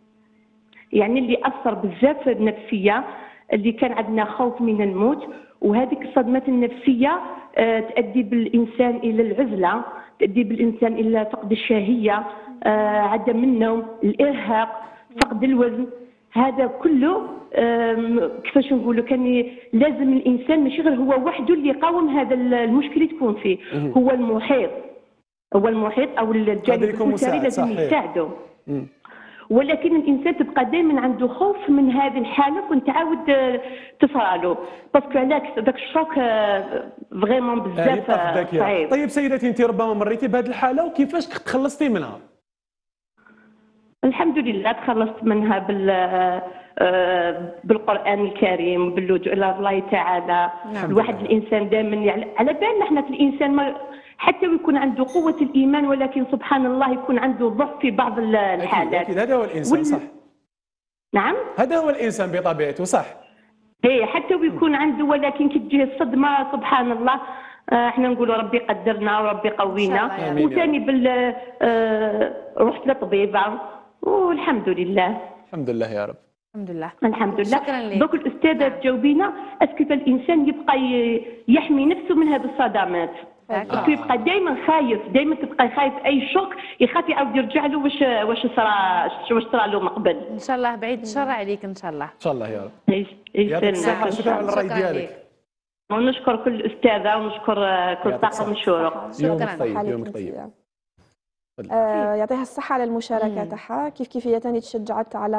يعني اللي اثر بزاف النفسيه، اللي كان عندنا خوف من الموت، وهذيك الصدمات النفسيه آه تؤدي بالانسان الى العزله، تؤدي بالانسان الى فقد الشهيه، آه عدم النوم، الارهاق، فقد الوزن. هذا كله كيفاش نقولوا كان لازم الانسان ماشي غير هو وحده اللي يقاوم هذا المشكل اللي تكون فيه، هو المحيط هو المحيط او الجانب الاسري لازم يساعده. ولكن الانسان تبقى دائما عنده خوف من هذه الحاله كنت تعاود تصرالو، باسكو علاش ذاك الشوك فريمون بزاف صعيب. طيب سيدتي انت ربما مريتي بهذه الحاله وكيفاش تخلصتي منها؟ الحمد لله تخلصت منها بال بالقران الكريم باللجوء الى الله تعالى. الواحد الانسان دائما على بالنا احنا في الانسان ما حتى ويكون عنده قوه الايمان، ولكن سبحان الله يكون عنده ضعف في بعض ال- اكيد الحالات. اكيد هذا هو الانسان وال- صح. نعم. هذا هو الانسان بطبيعته صح. ايه حتى ويكون عنده، ولكن كي تجيه الصدمه سبحان الله آه، احنا نقولوا ربي قدرنا وربي قوينا. آمين يا وثاني بال آه، رحت لطبيب والحمد لله. الحمد لله يا رب. الحمد لله. الحمد لله. شكرا لك. دوك الاستاذه نعم. تجاوبينا اسكو الانسان يبقى ي- يحمي نفسه من هذه الصدمات، داكور. اسكو يبقى دائما خايف، دائما تبقى خايف اي شوك يخاف يعاود يرجع له واش واش صرا واش صرا له من قبل. ان شاء الله بعيد الشر عليك ان شاء الله. ان شاء الله يا رب. إيش- إيش يعطيك سنة. الصحه، شكرا على الراي شكراً ديالك. لك. ونشكر كل استاذه ونشكر آه، كل يعطيك طاقم الصحة. الشروق. يومك شكراً. طيب حالك يومك انت طيب. يعني. تفضل. آه، يعطيها الصحة على المشاركة مم. تاعها، كيف كيف هي تاني تشجعت على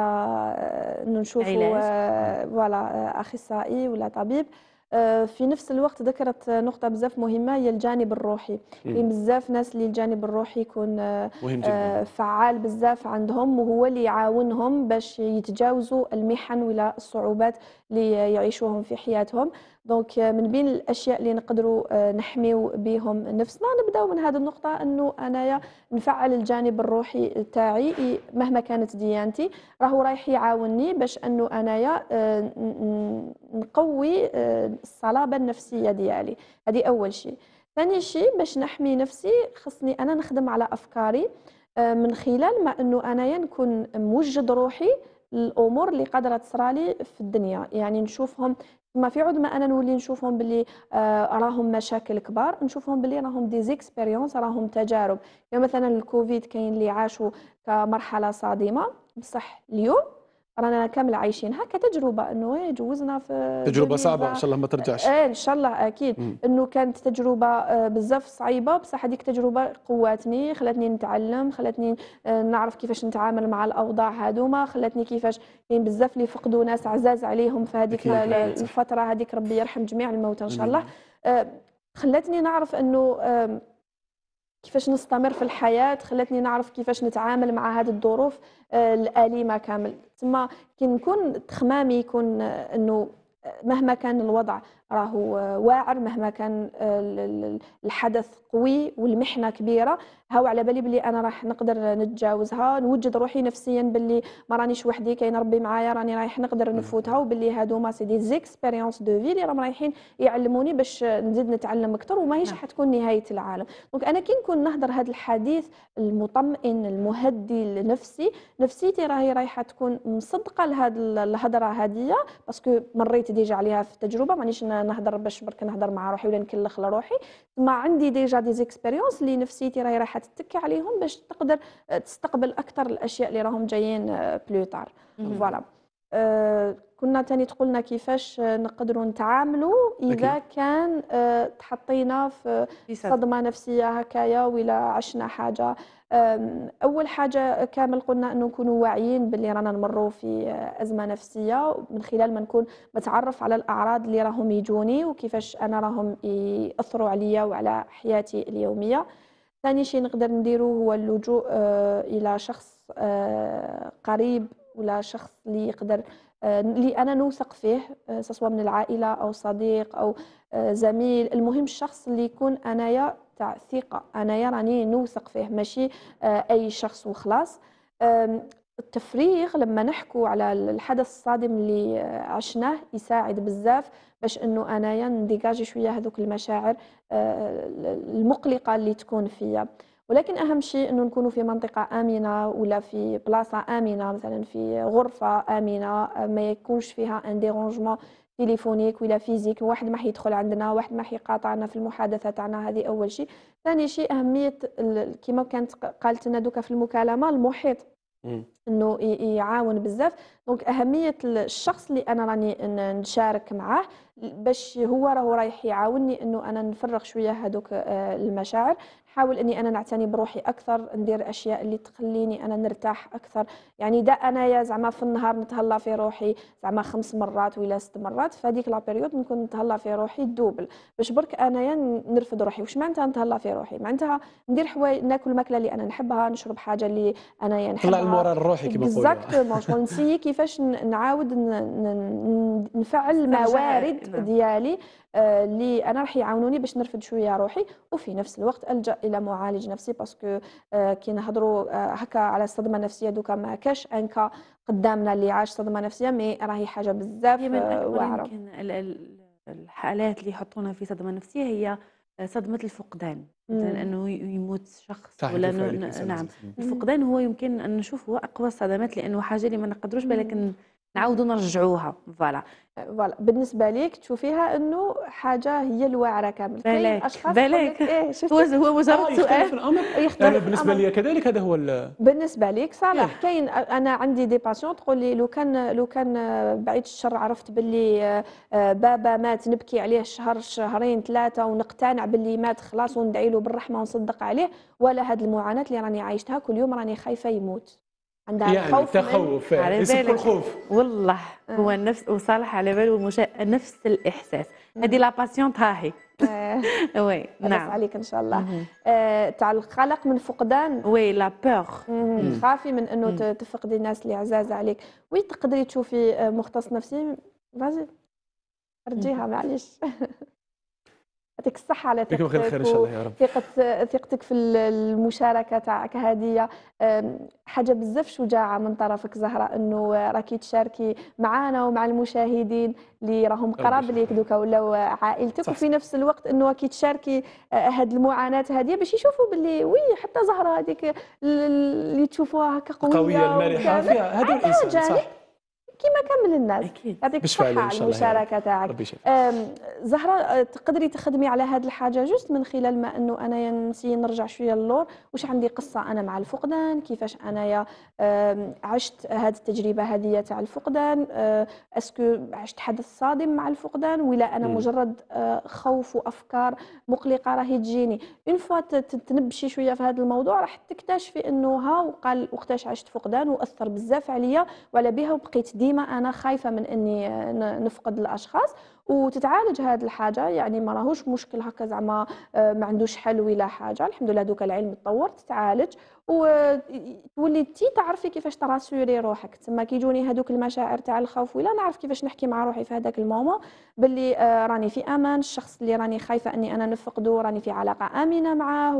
آه، انه نشوفوا علاج. آه، فوالا آه، اخصائي ولا طبيب. آه، في نفس الوقت ذكرت نقطة بزاف مهمة هي الجانب الروحي. كاين بزاف ناس اللي الجانب الروحي يكون آه، مهم آه، جدا. فعال بزاف عندهم، وهو اللي يعاونهم باش يتجاوزوا المحن ولا الصعوبات اللي يعيشوهم في حياتهم. دونك آه، من بين الاشياء اللي نقدروا آه، نحميو بهم نفسنا نبداو من هذه النقطة، انه انايا نفعل الجانب الروحي تاعي مهما كانت ديانتي، راهو رايح يعاونني باش انه انايا آه، ن- ن- نقوي آه، الصلابة النفسية ديالي. هذه اول شيء. ثاني شيء باش نحمي نفسي خصني انا نخدم على افكاري آه، من خلال ما انه انايا نكون موجد روحي الامور اللي قادره تصرالي في الدنيا، يعني نشوفهم ما في عود ما انا نولي نشوفهم باللي آه راهم مشاكل كبار، نشوفهم باللي راهم دي زيكسبيريونس، راهم تجارب. يعني مثلا الكوفيد كاين اللي عاشوا كمرحله صادمه، بصح اليوم رانا كامل عايشينها كتجربه، انه إيه جوزنا في تجربه ألفين صعبه ان وعشرة. شاء الله ما ترجعش. ايه ان شاء الله اكيد. مم. انه كانت تجربه آه، بزاف صعيبه، بصح هذيك التجربه قواتني، خلاتني نتعلم، خلاتني آه، نعرف كيفاش نتعامل مع الاوضاع هذوما، خلاتني كيفاش كاين بزاف اللي فقدوا ناس عزاز عليهم في هذيك أكيد. ال- ال- الفتره هذيك، ربي يرحم جميع الموتى ان شاء الله. آه، خلاتني نعرف انه آم، كيفاش نستمر في الحياة، خلتني نعرف كيفاش نتعامل مع هذه الظروف آه، الآليمة كامل. ثم كي نكون تخمامي يكون آه، انه مهما كان الوضع راهو آه، واعر، مهما كان آه، ال- ال- الحدث قوي والمحنة كبيرة، هاو على بالي بلي انا راح نقدر نتجاوزها، نوجد روحي نفسيا باللي ما رانيش وحدي، كاين ربي معايا، راني رايح نقدر نفوتها، وباللي هادوما سي دي زيكسبيريونس دو في اللي راهم رايحين يعلموني باش نزيد نتعلم اكثر، وماهيش حتكون نهاية العالم. دونك انا كي نكون نهضر هذا الحديث المطمئن المهدي لنفسي، نفسيتي راهي رايحه تكون مصدقه لهذه الهضره هذه، باسكو مريت ديجا عليها في التجربه، مانيش نهضر باش برك نهضر مع روحي ولا نكلخ لروحي، ما عندي ديجا دي زيكسبيريونس اللي نفسيتي راهي رايحه تتكي عليهم باش تقدر تستقبل اكثر الاشياء اللي راهم جايين بلوتار. فوالا. أه كنا تاني تقولنا كيفاش نقدروا نتعاملوا اذا أكيد. كان أه تحطينا في في صدمة. صدمه نفسيه هكايا ولا عشنا حاجه. أم، اول حاجه كامل قلنا انه نكونوا واعيين باللي رانا نمروا في ازمه نفسيه، من خلال ما نكون بتعرف على الاعراض اللي راهم يجوني وكيفاش انا راهم ياثروا عليا وعلى حياتي اليوميه. ثاني شيء نقدر نديره هو اللجوء آه، الى شخص آه، قريب ولا شخص اللي يقدر آه، اللي انا نوثق فيه، آه، سواء من العائله او صديق او آه، زميل، المهم الشخص اللي يكون انايا تاع ثقه، انايا راني نوثق فيه، ماشي آه، اي شخص وخلاص. آم، التفريغ لما نحكوا على الحدث الصادم اللي آه، عشناه يساعد بزاف باش انه انايا نديجاجي شويه هذوك المشاعر آه، المقلقه اللي تكون فيا. ولكن اهم شيء انه نكونوا في منطقه امنه ولا في بلاصه امنه، مثلا في غرفه امنه آه، ما يكونش فيها ان ديرونجمون تليفونيك ولا فيزيك، واحد ما حيدخل عندنا، واحد ما حيقاطعنا في المحادثه تاعنا، هذه اول شيء. ثاني شيء اهميه ال- كما كانت قالت لنا دوكا في المكالمه المحيط، مم. انه ي- يعاون بزاف. دونك اهميه الشخص اللي انا راني ن- نشارك معاه باش هو راهو رايح يعاونني انه انا نفرغ شويه هذوك آه، المشاعر، نحاول اني انا نعتني بروحي اكثر، ندير اشياء اللي تخليني انا نرتاح اكثر. يعني دا انايا زعما في النهار نتهلا في روحي زعما خمس مرات ولا ست مرات، في هذيك لا بيريود نكون نتهلا في روحي الدوبل، باش برك انايا نرفد روحي. واش معناتها نتهلا في روحي؟ معناتها ندير حوايج، ناكل ماكله اللي انا نحبها، نشرب حاجه اللي انايا نحبها، طلع المورال الروحي كما نقولوا. اكزاكتومون. شغل نسيي كيفاش ن- نعاود ن- ن- نفعل استرجاع- الموارد نعم. ديالي آه، اللي انا راح يعاونوني باش نرفد شويه روحي، وفي نفس الوقت الجا الى معالج نفسي باسكو آه، كي نهضروا آه، هكا على الصدمه النفسيه دوكا ما كاش انكا قدامنا اللي عاش صدمه نفسيه، مي راهي حاجه بزاف هي من آه، أكبر واعره. يمكن ال ال الحالات اللي يحطونا في صدمة نفسية هي صدمة الفقدان، مثلًا مم. إنه ي يموت شخص صح، ولا يتوفى ن عليك ن إنسان نعم، عزيز. إمم. الفقدان هو يمكن أن نشوف هو أقوى الصدمات لأنه حاجة اللي ما نقدروش بالك مم. ن نعاودوا نرجعوها، فوالا. فوالا بالنسبه ليك تشوفيها انه حاجه هي الواعره كامل، كاين بالاك، اشخاص تقول لك بالاك ايه هو شفتي هو مجرد اه يختلف سؤال. الامر. يختلف انا بالنسبه الامر. لي كذلك هذا هو ال- بالنسبه ليك صالح إيه. كاين، انا عندي دي باسيون تقول لي لو كان لو كان بعيد الشر عرفت باللي آه، آه، بابا مات نبكي عليه شهر شهرين ثلاثه ونقتنع باللي مات خلاص وندعي له بالرحمه ونصدق عليه، ولا هاد المعاناه اللي راني عايشتها كل يوم راني خايفه يموت، عندها يعني الخوف من تخوف على يسبقوا بالك الخوف. والله هو آه. نفس وصالح على باله المشا... نفس الإحساس، هذه مم. لا باسيون هاهي. آه، وي لاباس نعم. عليك ان شاء الله. اهم. آه، تاع القلق من فقدان. وي لا بور. مم، مم. تخافي من انه مم. ت- تفقدي الناس اللي عزاز عليك، وي تقدري تشوفي آه، مختص نفسي. فازي رجيها معليش. يعطيك الصحة على فيكم خير ثقتك خير ان شاء الله يا رب. وثقة ثقتك في ال- المشاركة تاعك هذه. أم، حاجة بزاف شجاعة من طرفك زهرة انه راكي تشاركي معانا ومع المشاهدين اللي راهم قراب يخليك. ليك دوكا ولاو عائلتك، صح وفي صح. نفس الوقت انه راكي تشاركي هذه المعاناة هذه باش يشوفوا باللي وي حتى زهرة هذيك ال- اللي تشوفوها هكا القويه قوية المرحه وكامل فيها هذا عندها الانسان جانب صح. كيما كامل الناس. أكيد. يعطيك بالشفاء الصحة عليه على ان شاء الله يا رب. المشاركة تاعك. ربي يشفيك. أم، زهرة أه، تقدري تخدمي على هذه الحاجة جوست من خلال ما أنه أنايا نسي نرجع شوية للور، واش عندي قصة أنا مع الفقدان، كيفاش أنايا أم، عشت هذه التجربة هذه تاع الفقدان، أه، اسكو عشت حدث صادم مع الفقدان ولا أنا مم. مجرد أه، خوف وأفكار مقلقة راهي تجيني. اون فوا تنبشي شوية في هذا الموضوع راح تكتشفي أنه ها وقال وقتاش عشت فقدان وأثر بزاف عليا وعلى بها، وبقيت ديما أنا خايفة من أني أه، ن- نفقد الأشخاص، وتتعالج هذه الحاجه. يعني ما راهوش مشكل هكا زعما آه، ما عندوش حل ولا حاجه، الحمد لله دوكا العلم تطور تتعالج وتولي تي تعرفي كيفاش تراسوري روحك. تما كي يجوني هذوك المشاعر تاع الخوف ولا نعرف كيفاش نحكي مع روحي في هذاك المومون باللي آه، راني في امان، الشخص اللي راني خايفه اني انا نفقده راني في علاقه امنه معاه،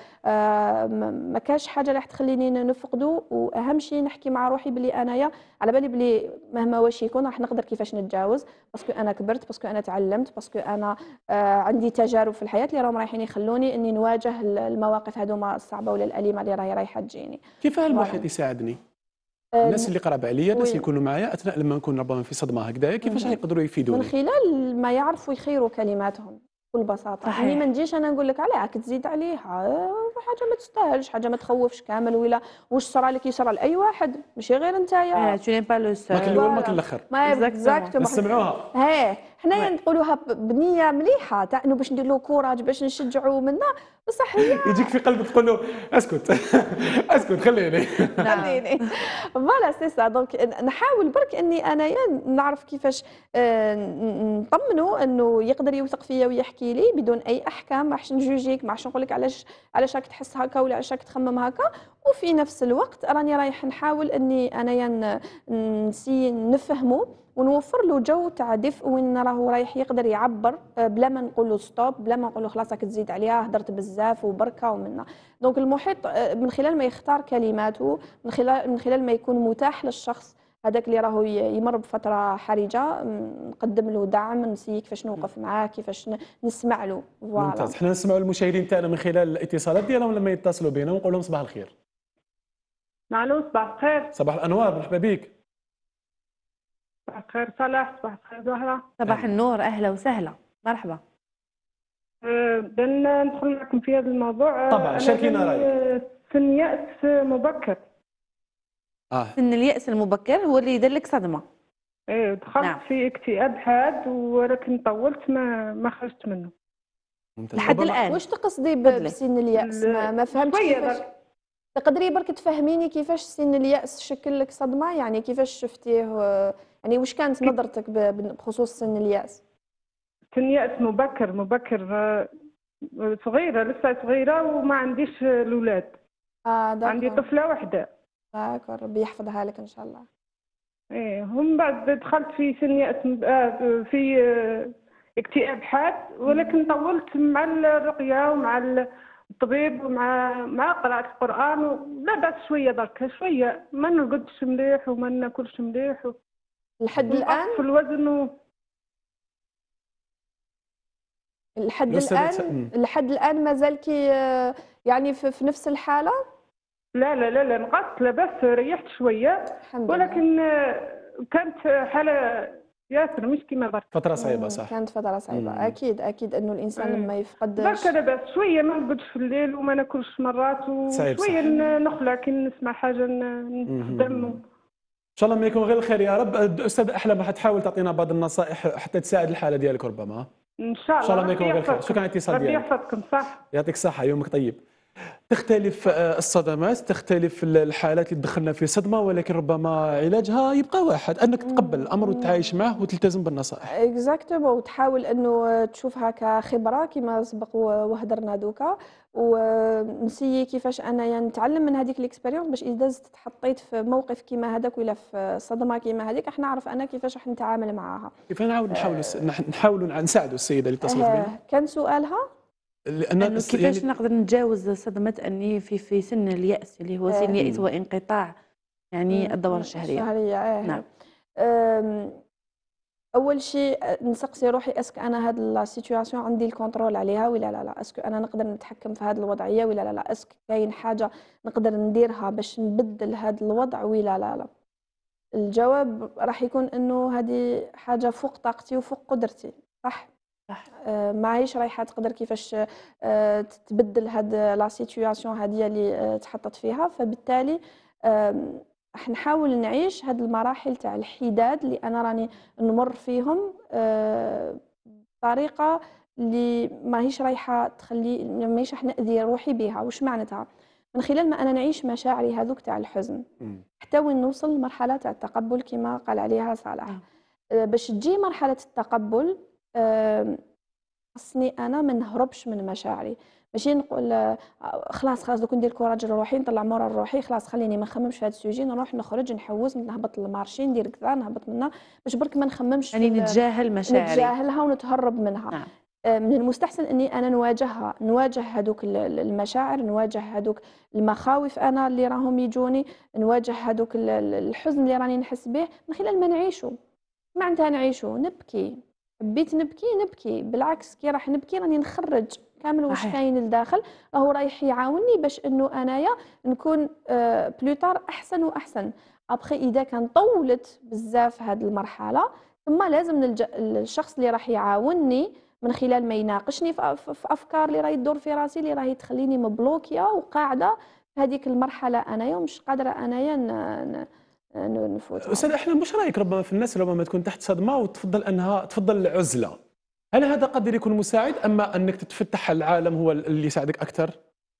وما كاش حاجه راح تخليني نفقده. واهم شيء نحكي مع روحي باللي انايا على بالي باللي مهما واش يكون راح نقدر كيفاش نتجاوز، باسكو انا كبرت، باسكو انا تعلمت، باسكو انا آه عندي تجارب في الحياه اللي راهم رايحين يخلوني اني نواجه المواقف هذوما الصعبه ولا الاليمه اللي راهي رايحه تجيني. كيف المحيط يساعدني؟ آه، الناس اللي قراب عليا، الناس وي. اللي يكونوا معايا اثناء لما نكون ربما في صدمه هكذايا، كيفاش مهم. يقدروا من يفيدوني؟ خلال ما يعرفوا يخيروا كلماتهم بكل بساطه. صحيح. اني ما نجيش انا نقول لك علاه راك تزيد عليها، آه، حاجه ما تستاهلش، حاجه ما تخوفش كامل، ولا واش صرا لك يصرى لاي واحد ماشي غير نتايا. tu n'es pas le seul. ما كان الاول ما Voilà. كان الاخر. ما Exactement. اكزاكتومون. نسمعوها. ها حنايا Ouais. نقولوها ب- بنيه مليحه تاع انه باش ندير له كوراج باش نشجعوا منا، بصح هي يجيك في قلبك تقول له اسكت اسكت خليني. نعم. خليني فوالا سي سا. دونك نحاول برك اني انايا نعرف كيفاش آه، ن- نطمنه انه يقدر يوثق فيا ويحكي لي بدون اي احكام، ما راحش نجوجيك، ما راحش نقول لك علاش علاش راك تحس هكا ولا علاش راك تخمم هكا. وفي نفس الوقت راني رايح نحاول اني انايا ن- نسي نفهمه ونوفر له جو تاع دفء وين راهو رايح يقدر يعبر آه، بلا ما نقول له ستوب، بلا ما نقول له خلاص راك تزيد عليها هدرت بزاف وبركه ومنا. دونك المحيط آه، من خلال ما يختار كلماته، من خلال من خلال ما يكون متاح للشخص هذاك اللي راهو ي- يمر بفتره حرجه، م، نقدم له دعم، نسي كيفاش نوقف معاه، كيفاش ن- نسمع له. فوالا. ممتاز. حنا نسمعوا المشاهدين تاعنا من خلال الاتصالات ديالهم لما يتصلوا بنا ونقول لهم صباح الخير. الو صباح الخير. صباح الانوار، مرحبا بك. صباح الخير صلاح. صباح الخير زهرة. صباح النور، أهلا وسهلا، مرحبا. أه، بن ندخل معكم في هذا الموضوع. أه، طبعاً، أنا شاركينا جاني، رأيك. أه، سن يأس مبكر. اه سن اليأس المبكر هو اللي يدير لك صدمة. ايه دخلت نعم. في اكتئاب حاد ولكن طولت ما ما خرجت منه. ممتاز. لحد ربما- الآن. واش تقصدي ب- تفضلي. بسن اليأس؟ ما, ما فهمتش شوية كيفاش. برك. تقدري برك تفهميني كيفاش سن اليأس شكل لك صدمة؟ يعني كيفاش شفتيه آه، يعني واش كانت نظرتك ب- بخصوص سن اليأس؟ سن يأس مبكر مبكر. أه، صغيرة لسه صغيرة وما عنديش الأولاد. اه داكور. عندي طفلة واحدة. داكور، ربي يحفظها لك ان شاء الله. ايه هم بعد دخلت في سن يأس، آه، في آه، اكتئاب حاد، ولكن طولت مع الرقيه ومع الطبيب ومع مع قراءه القران ولا باس شويه درك شويه، ما نرقدش مليح وما ناكلش مليح و... لحد الان في الوزن و... لحد الأستاذة الان س- لحد الان مازالكي آه، يعني في, في نفس الحاله. لا لا لا لا نقصت لاباس، ريحت شويه الحمد لله. ولكن آه، كانت حاله ياسر مش كيما برك. فتره صعيبه مم، صح. كانت فتره صعبه. مم. اكيد اكيد انه الانسان مم. لما يفقد برك لاباس شويه، ما نرقدش في الليل وما ناكلش مرات صعيب وشويه صح. ن- نخلع كي نسمع حاجه ن- مم. نخدم. ان شاء الله ما يكون غير الخير يا رب. استاذ احلام راح تحاول تعطينا بعض النصائح حتى تساعد الحاله ديالك ربما. ان شاء الله. ان شاء الله ما ربي يكون غير خير. يحفظكم. شكرا على الاتصال ربي ديالك. يحفظكم. صح. يعطيك الصحه، يومك طيب. تختلف آه، الصدمات، تختلف الحالات اللي دخلنا في صدمه، ولكن ربما علاجها يبقى واحد، انك تقبل الامر وتعايش معه وتلتزم بالنصائح. اكزاكتومون، وتحاول انه تشوفها كخبره كما سبق وهدرنا دوكا، ونسيي كيفاش انايا نتعلم من هذيك الاكسبيريونس باش اذا زدت تحطيت في موقف كيما هذاك ولا في صدمه كيما هذيك راح نعرف انا كيفاش راح نتعامل معاها. كيف نعاود نحاولوا نحاولوا نساعدوا السيده اللي اتصلت بنا. آه، كان سؤالها لان انه الس- كيفاش يعني نقدر نتجاوز صدمه اني في في سن اليأس اللي هو سن آه. اليأس وانقطاع يعني الدورة الشهرية. الشهريه. آه. نعم. أم، اول شيء نسقسي روحي اسكو انا هاد لا سيتوياسيون عندي الكونترول عليها ولا لا لا، اسكو انا نقدر نتحكم في هاد الوضعيه ولا لا لا، اسكو كاين حاجه نقدر نديرها باش نبدل هاد الوضع ولا لا لا. الجواب راح يكون انه هذه حاجه فوق طاقتي وفوق قدرتي. صح صح. آه، معايش رايحه تقدر كيفاش آه، تبدل هاد لا سيتوياسيون هذه اللي آه، تحطت فيها، فبالتالي آم، راح نحاول نعيش هاد المراحل تاع الحداد اللي انا راني نمر فيهم آه، بطريقه اللي ماهيش رايحه تخلي ماهيش راح ناذي روحي بها. وش معناتها؟ من خلال ما انا نعيش مشاعري هذوك تاع الحزن مم. حتى وين نوصل لمرحله تاع التقبل كما قال عليها صالح. نعم. آه، باش تجي مرحله التقبل آم، خصني انا ما نهربش من مشاعري، ماشي نقول آه، خلاص خلاص دوك ندير كوراج لروحي نطلع مورا روحي، خلاص خليني ما نخممش في هذا السوجي، نروح نخرج نحوس نهبط المارشي ندير كذا نهبط منها باش برك ما نخممش يعني في ال- نتجاهل مشاعري. نتجاهلها ونتهرب منها. نعم. آه، من المستحسن اني انا نواجهها، نواجه هذوك ال- ال- المشاعر، نواجه هذوك المخاوف انا اللي راهم يجوني، نواجه هذوك ال- ال- الحزن اللي راني نحس به من خلال ما نعيشه. معناتها نعيشه نبكي، حبيت نبكي نبكي، بالعكس كي راح نبكي راني نخرج كامل واش صحيح. كاين لداخل، راهو رايح يعاوني باش انه انايا نكون آه، بلوتار احسن واحسن. ابخي اذا كان طولت بزاف هذه المرحله ثم لازم نلجا للشخص اللي راح يعاونني من خلال ما يناقشني في أف- في افكار اللي راهي تدور في راسي اللي راهي تخليني مبلوكيه وقاعده في هذيك المرحله انايا ومش قادره انايا ن- ن- ن- نفوتها. استاذ احلام، واش رايك ربما في الناس ربما تكون تحت صدمه وتفضل انها تفضل العزله؟ هل هذا قد يكون مساعد، اما انك تتفتح على العالم هو اللي يساعدك اكثر؟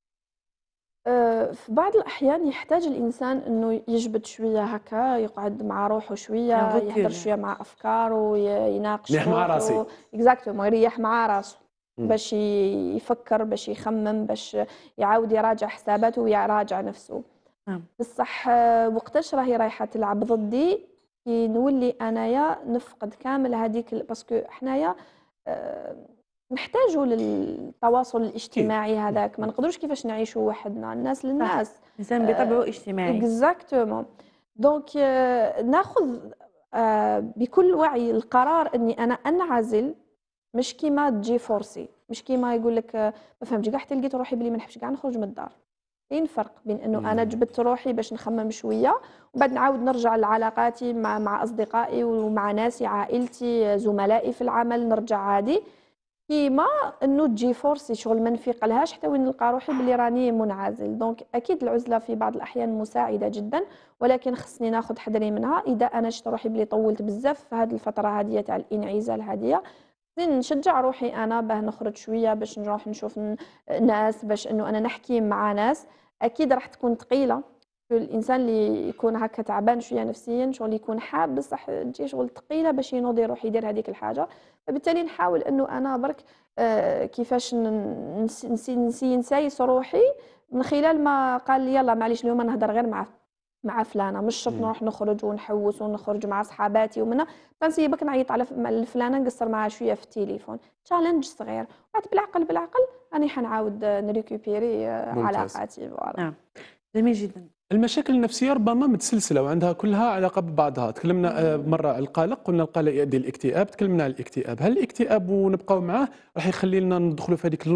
آه، في بعض الأحيان يحتاج الإنسان إنه يجبد شوية هكا، يقعد مع روحه شوية، Un recul. يحضر شوية مع أفكاره، ي- يناقش يريح مع راسي. اكزاكتومون، يريح مع راسه مم. باش ي- يفكر، باش يخمم، باش يعاود يراجع حساباته ويراجع نفسه. نعم. بصح آه، وقتاش راهي رايحة تلعب ضدي كي نولي أنايا نفقد كامل هذيك ال- باسكو حنايا آه، نحتاجوا للتواصل الاجتماعي هذاك، ما نقدروش كيفاش نعيشوا وحدنا، الناس للناس. الانسان بطبعه اجتماعي. اكزاكتومون. دونك ناخذ آه، بكل وعي القرار اني انا انعزل، مش كيما تجي فورسي، مش كيما يقول لك آه، ما فهمتش كاع حتى لقيت روحي بلي ما نحبش كاع نخرج من الدار. كاين فرق بين انه انا جبت روحي باش نخمم شويه ومن بعد نعاود نرجع لعلاقاتي مع مع اصدقائي ومع ناسي عائلتي زملائي في العمل نرجع عادي، كيما انه تجي فورسي شغل ما نفيقلهاش حتى وين نلقى روحي بلي راني منعزل. دونك اكيد العزله في بعض الاحيان مساعده جدا، ولكن خصني ناخذ حذري منها. اذا انا شفت روحي بلي طولت بزاف في هذه الفتره هذه تاع الانعزال هذه، نشجع روحي انا باه نخرج شويه باش نروح نشوف ن- ناس، باش انه انا نحكي مع ناس. اكيد راح تكون ثقيله، الانسان اللي يكون هكا تعبان شويه نفسيا شغل يكون حاب بصح تجي شغل ثقيله باش ينوض يروح يدير هذيك الحاجه. فبالتالي نحاول انه انا برك آه، كيفاش ن- نس- نسي نسي نسايس روحي من خلال ما قال لي يلا معليش اليوم نهضر غير مع مع فلانه، مش شرط نروح نخرج ونحوس ونخرج مع صحاباتي ومنها تنسيبك نعيط على الفلانه نقصر معها شويه في التليفون، تشالنج صغير، بعد بالعقل بالعقل راني حنعاود نريكوبيري علاقاتي. نعم جميل جدا. المشاكل النفسيه ربما متسلسله وعندها كلها علاقه ببعضها. تكلمنا مره على القلق، قلنا القلق يؤدي للاكتئاب، تكلمنا على الاكتئاب. هل الاكتئاب ونبقاو معاه راح يخلي لنا ندخلوا في هذيك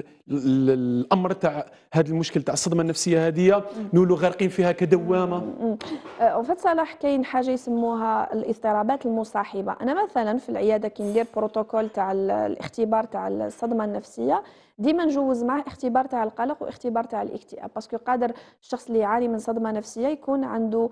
الامر تاع هذا المشكل تاع الصدمه النفسيه هذه نولوا غارقين فيها كدوامه؟ وفات صلاح كاين حاجه يسموها الاضطرابات المصاحبه. انا مثلا في العياده كي ندير بروتوكول تاع الاختبار تاع الصدمه النفسيه ديما نجوز معاه اختبار تاع القلق واختبار تاع الاكتئاب، باسكو قادر الشخص اللي يعاني من صدمه نفسيه يكون عنده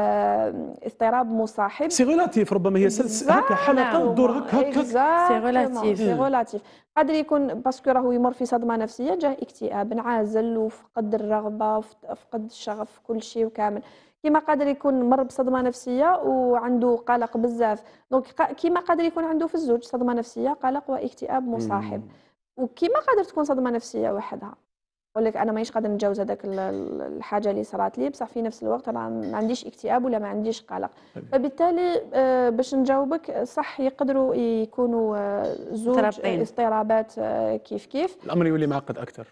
آه اضطراب مصاحب. سي ريلاتيف، ربما هي سلس هكا حلقه تدور هكا هكا. سي ريلاتيف سي ريلاتيف قادر يكون باسكو راهو يمر في صدمه نفسيه جاه اكتئاب، انعزل وفقد الرغبه وفقد الشغف في كل شيء وكامل. كيما قادر يكون مر بصدمه نفسيه وعنده قلق بزاف، دونك كيما قادر يكون عنده في الزوج صدمه نفسيه قلق واكتئاب مصاحب. وكيما قادر تكون صدمه نفسيه وحدها، نقول لك انا مانيش قادر نتجاوز هذاك الحاجه اللي صرات لي، بصح في نفس الوقت انا ما عنديش اكتئاب ولا ما عنديش قلق. فبالتالي باش نجاوبك صح يقدروا يكونوا زوج اضطرابات كيف كيف. الامر يولي معقد اكثر.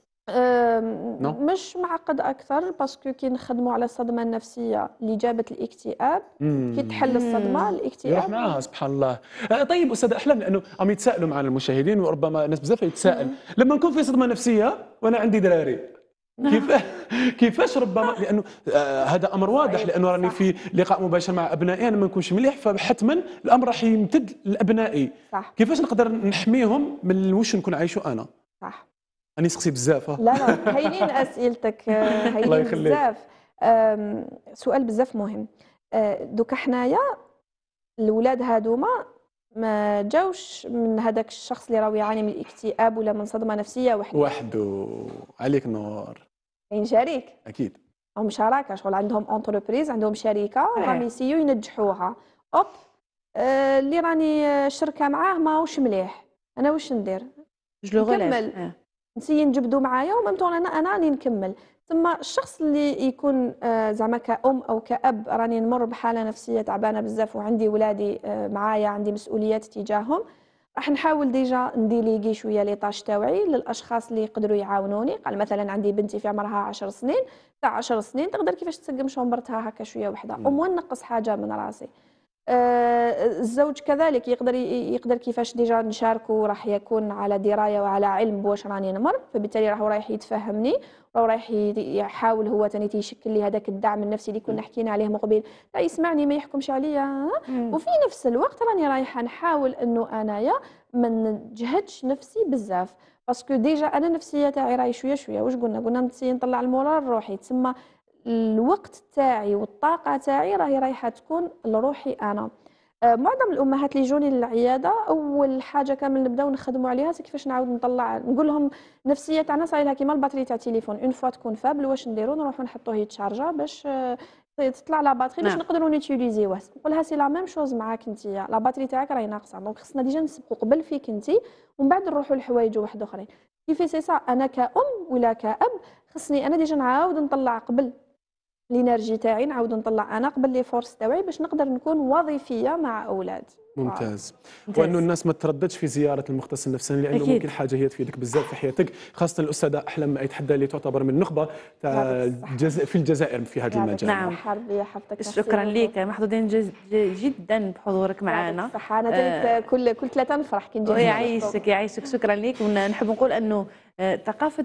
no. مش معقد اكثر باسكو كي نخدموا على الصدمه النفسيه اللي جابت الاكتئاب كي تحل الصدمه الاكتئاب يروح معاها سبحان الله. طيب استاذ احلام، لانه عم يتسائلوا معنا المشاهدين وربما ناس بزاف يتساءل لما نكون في صدمه نفسيه وانا عندي دراري كيف كيفاش ربما، لانه آه هذا امر واضح، لانه راني في لقاء مباشر مع ابنائي انا ما نكونش مليح، فحتما الامر راح يمتد لابنائي. صح. كيفاش نقدر نحميهم من واش نكون عايشه انا؟ صح. أنا نسقسي بزاف. لا لا هايلين اسئلتك هايلين بزاف. سؤال بزاف مهم. دوكا حنايا الاولاد هادوما ما جاوش من هذاك الشخص اللي راهو يعاني من الاكتئاب ولا من صدمه نفسيه وحده وحده عليك نور. كاين شريك اكيد هم شراكه، شغل عندهم انتربريز، عندهم شركه راهم يسيو ينجحوها. اوب آه اللي راني شركه معاه ماهوش مليح، انا واش ندير؟ نكمل نسي نجبدو معايا وممتون انا انا راني نكمل. ثم الشخص اللي يكون آه زعما كأم او كأب راني نمر بحاله نفسيه تعبانه بزاف وعندي ولادي آه معايا، عندي مسؤوليات تجاههم، راح نحاول ديجا نديليغي شويه لي طاش تاوعي للاشخاص اللي يقدروا يعاونوني. قال مثلا عندي بنتي في عمرها عشر سنين، تاع عشر سنين تقدر كيفاش تسقم شومبرتها هكا شويه وحده ومو نقص حاجه من راسي. آه الزوج كذلك يقدر يقدر كيفاش ديجا نشاركه، راح يكون على درايه وعلى علم بواش راني نمر، فبالتالي راهو رايح يتفهمني راهو رايح يحاول هو ثاني تيشكل لي هذاك الدعم النفسي اللي كنا حكينا عليه من قبل، لا يسمعني ما يحكمش عليا. وفي نفس الوقت راني رايحه نحاول انه انايا ما نجهدش نفسي بزاف، باسكو ديجا انا النفسيه تاعي راهي شويه شويه. واش قلنا؟ قلنا نسي نطلع المورال الروحي، تسمى الوقت تاعي والطاقه تاعي راهي رايحه تكون لروحي انا. آه معظم الامهات اللي يجوني للعياده اول حاجه كامل نبداو نخدموا عليها كيفاش نعاود نطلع، نقول لهم النفسيه تاعنا صاير لها كيما الباتري تاع التليفون، اون فوا تكون فابل واش نديروا؟ نروحوا نحطوه يتشارجا باش آه تطلع لا باتري باش نقدروا نيتيليزيوه. نقولها سي لا ميم شوز معاك انت، لا باتري تاعك راهي ناقصه، دونك خصنا ديجا نسبقوا قبل فيك انت ومن بعد نروحوا لحوايج واحد اخرين. كيف سي سا انا كأم ولا كأب خصني انا ديجا نعاود نطلع قبل الانرجي تاعي، نعاود نطلع انا قبل لي فورس تاعي باش نقدر نكون وظيفيه مع اولاد. ممتاز. وانه الناس ما ترددش في زياره المختص النفساني، لانه أكيد. ممكن حاجه هي تفيدك بزاف في حياتك، خاصه الاستاذه احلام اي تحدى اللي تعتبر من نخبه تاع الجزائر في الجزائر في هذا المجال. نعم شكرا لك، محظوظين جدا بحضورك معنا. صح انا آه كل كل ثلاثه نفرح كي نجي. يعيشك يعيشك شكرا لك. ونحب نقول انه ثقافه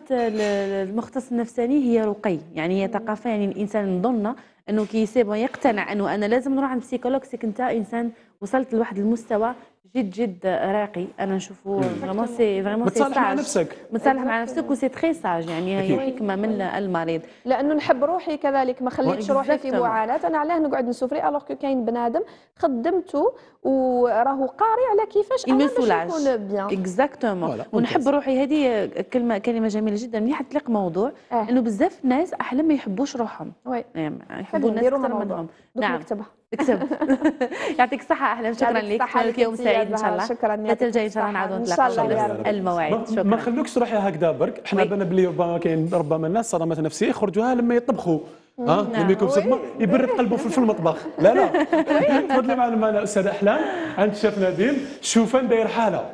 المختص النفساني هي رقي، يعني هي ثقافه، يعني الانسان نظن انه كي يسيب يقتنع انه انا لازم نروح عند بسيكولوج، سيك انت انسان وصلت لواحد المستوى جد جد راقي. انا نشوفه فريمون سي فريمون سي متصالح مع نفسك، متصالح مع نفسك وسي تري ساج، يعني هي حكمه من المريض. لانه نحب روحي كذلك، ما خليتش روحي في معاناه. انا علاه نقعد نسوفري الوغ كو كاين بنادم خدمته وراهو قاري على كيفاش انا باش نكون بيان. اكزاكتومون. ونحب روحي، هذه كلمه كلمه جميله جدا مليح تطلق موضوع آه. انه بزاف ناس احلام ما يحبوش روحهم، يعني يحبوا الناس اكثر منهم. نعم نكتبها اكتب. يعطيك الصحة أحلام، شكرا لك، شكرا لك، يوم سعيد إن شاء الله. شكرا. الثلاثة الجاي إن شاء الله نعاودوا نتلاقاو الموعد. شكرا. ما خلوكش تروحي هكذا برك، احنا بنا بلي ربما كاين ربما الناس صدمات نفسية يخرجوها لما يطبخوا اه لما يكون صدمه يبرد قلبه في المطبخ. لا لا تفضلي معنا معنا استاذ احلام عند الشيف نديم. الشوفان داير حاله.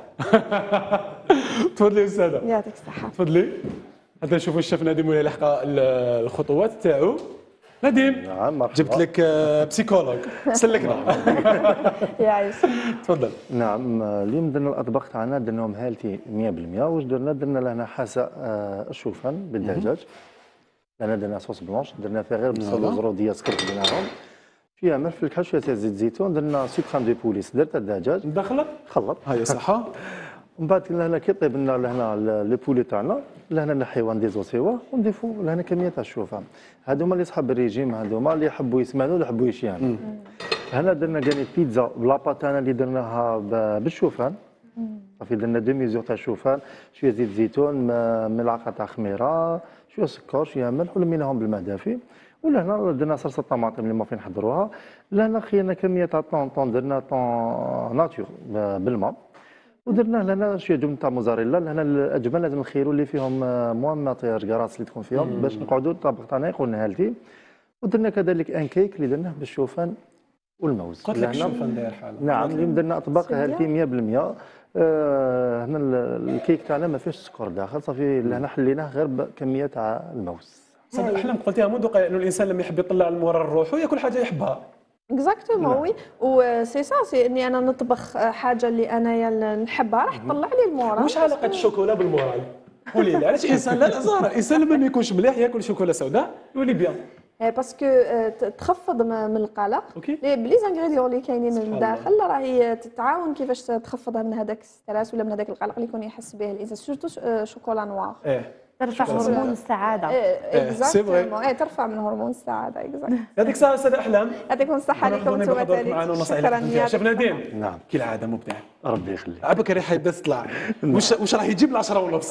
تفضلي استاذه. يعطيك الصحه. تفضلي حتى نشوفوا الشيف نديم ولا لحق الخطوات تاعو. نديم نعم مرحبا. جبت لك بسيكولوج سلكنا. يعيش. تفضل. نعم اليوم درنا الاطباق تاعنا درناهم هالتي مية بالمية. واش درنا؟ درنا لهنا حساء الشوفان بالدجاج. لهنا درنا صوص بلونش درنا فيها غير بصل وزروديه سكرت درناهم. فيها ملح فلفل حار شويه زيت زيتون. درنا سكران دو بوليس درت الدجاج مدخله خلط هاي صحه. ومن بعد لهنا كي طيب لنا لهنا لي بولي تاعنا لهنا نحيوها نديزو سوا ونضيفوا لهنا كميه تاع الشوفان. هذوما اللي صحاب الريجيم هذوما اللي يحبوا يسمنوا اللي يحبوا يشيانوا. هنا درنا كاني بيتزا بلابا تاعنا اللي درناها بالشوفان. صافي درنا دو ميزور تاع الشوفان شويه زيت زيتون ملعقه تاع خميره شويه سكر شويه ملح ولميناهم بالماء دافي. ولهنا درنا صلصه طماطم اللي ما فين نحضروها. لهنا خيرنا كميه تاع طون طون درنا طون ناتور بالماء. ودرنا لهنا شويه جبن تاع موزاريلا. لهنا الاجمل لازم نخيروا اللي فيهم موان ماتير كراس اللي تكون فيهم باش نقعدوا الطبق تاعنا يكون هالتي. ودرنا كذلك ان كيك اللي درناه بالشوفان والموز. قلت لك الشوفان داير حاله. نعم اليوم درنا اطباق هالتي مية بالمية. آه هنا الكيك تاعنا ما فيهش سكر داخل. صافي لهنا حليناه غير بكميه تاع الموز. صدق الاحلام قلتيها منذ قليل انه الانسان لما يحب يطلع المورا لروحه ياكل حاجه يحبها. اكزاكتومون وي وسي سا سي اني انا نطبخ حاجه اللي انايا نحبها راح تطلع لي المورال. واش علاقه الشوكولا بالمورال؟ قولي لي علاش الانسان لا زهره الانسان لما ما يكونش مليح ياكل شوكولا سوداء يولي بيان؟ باسكو تخفض من القلق. اوكي بلي زانغريديون اللي كاينين من الداخل راهي تتعاون كيفاش تخفضها من هذاك الستريس ولا من هذاك القلق اللي يكون يحس به الانسان سورتو شوكولا نوار. ايه ترفع هرمون السعاده. اكزاكتومون ايه ترفع من هرمون السعاده. اكزاكت. يعطيك الصحه استاذ احلام. يعطيكم الصحه لكم انتم ثالث. شكرا. شوف نديم. نعم كالعاده مبدع. ربي يخليك. عبك ريحه يبدا تطلع. واش واش راح يجيب العشرة ونص.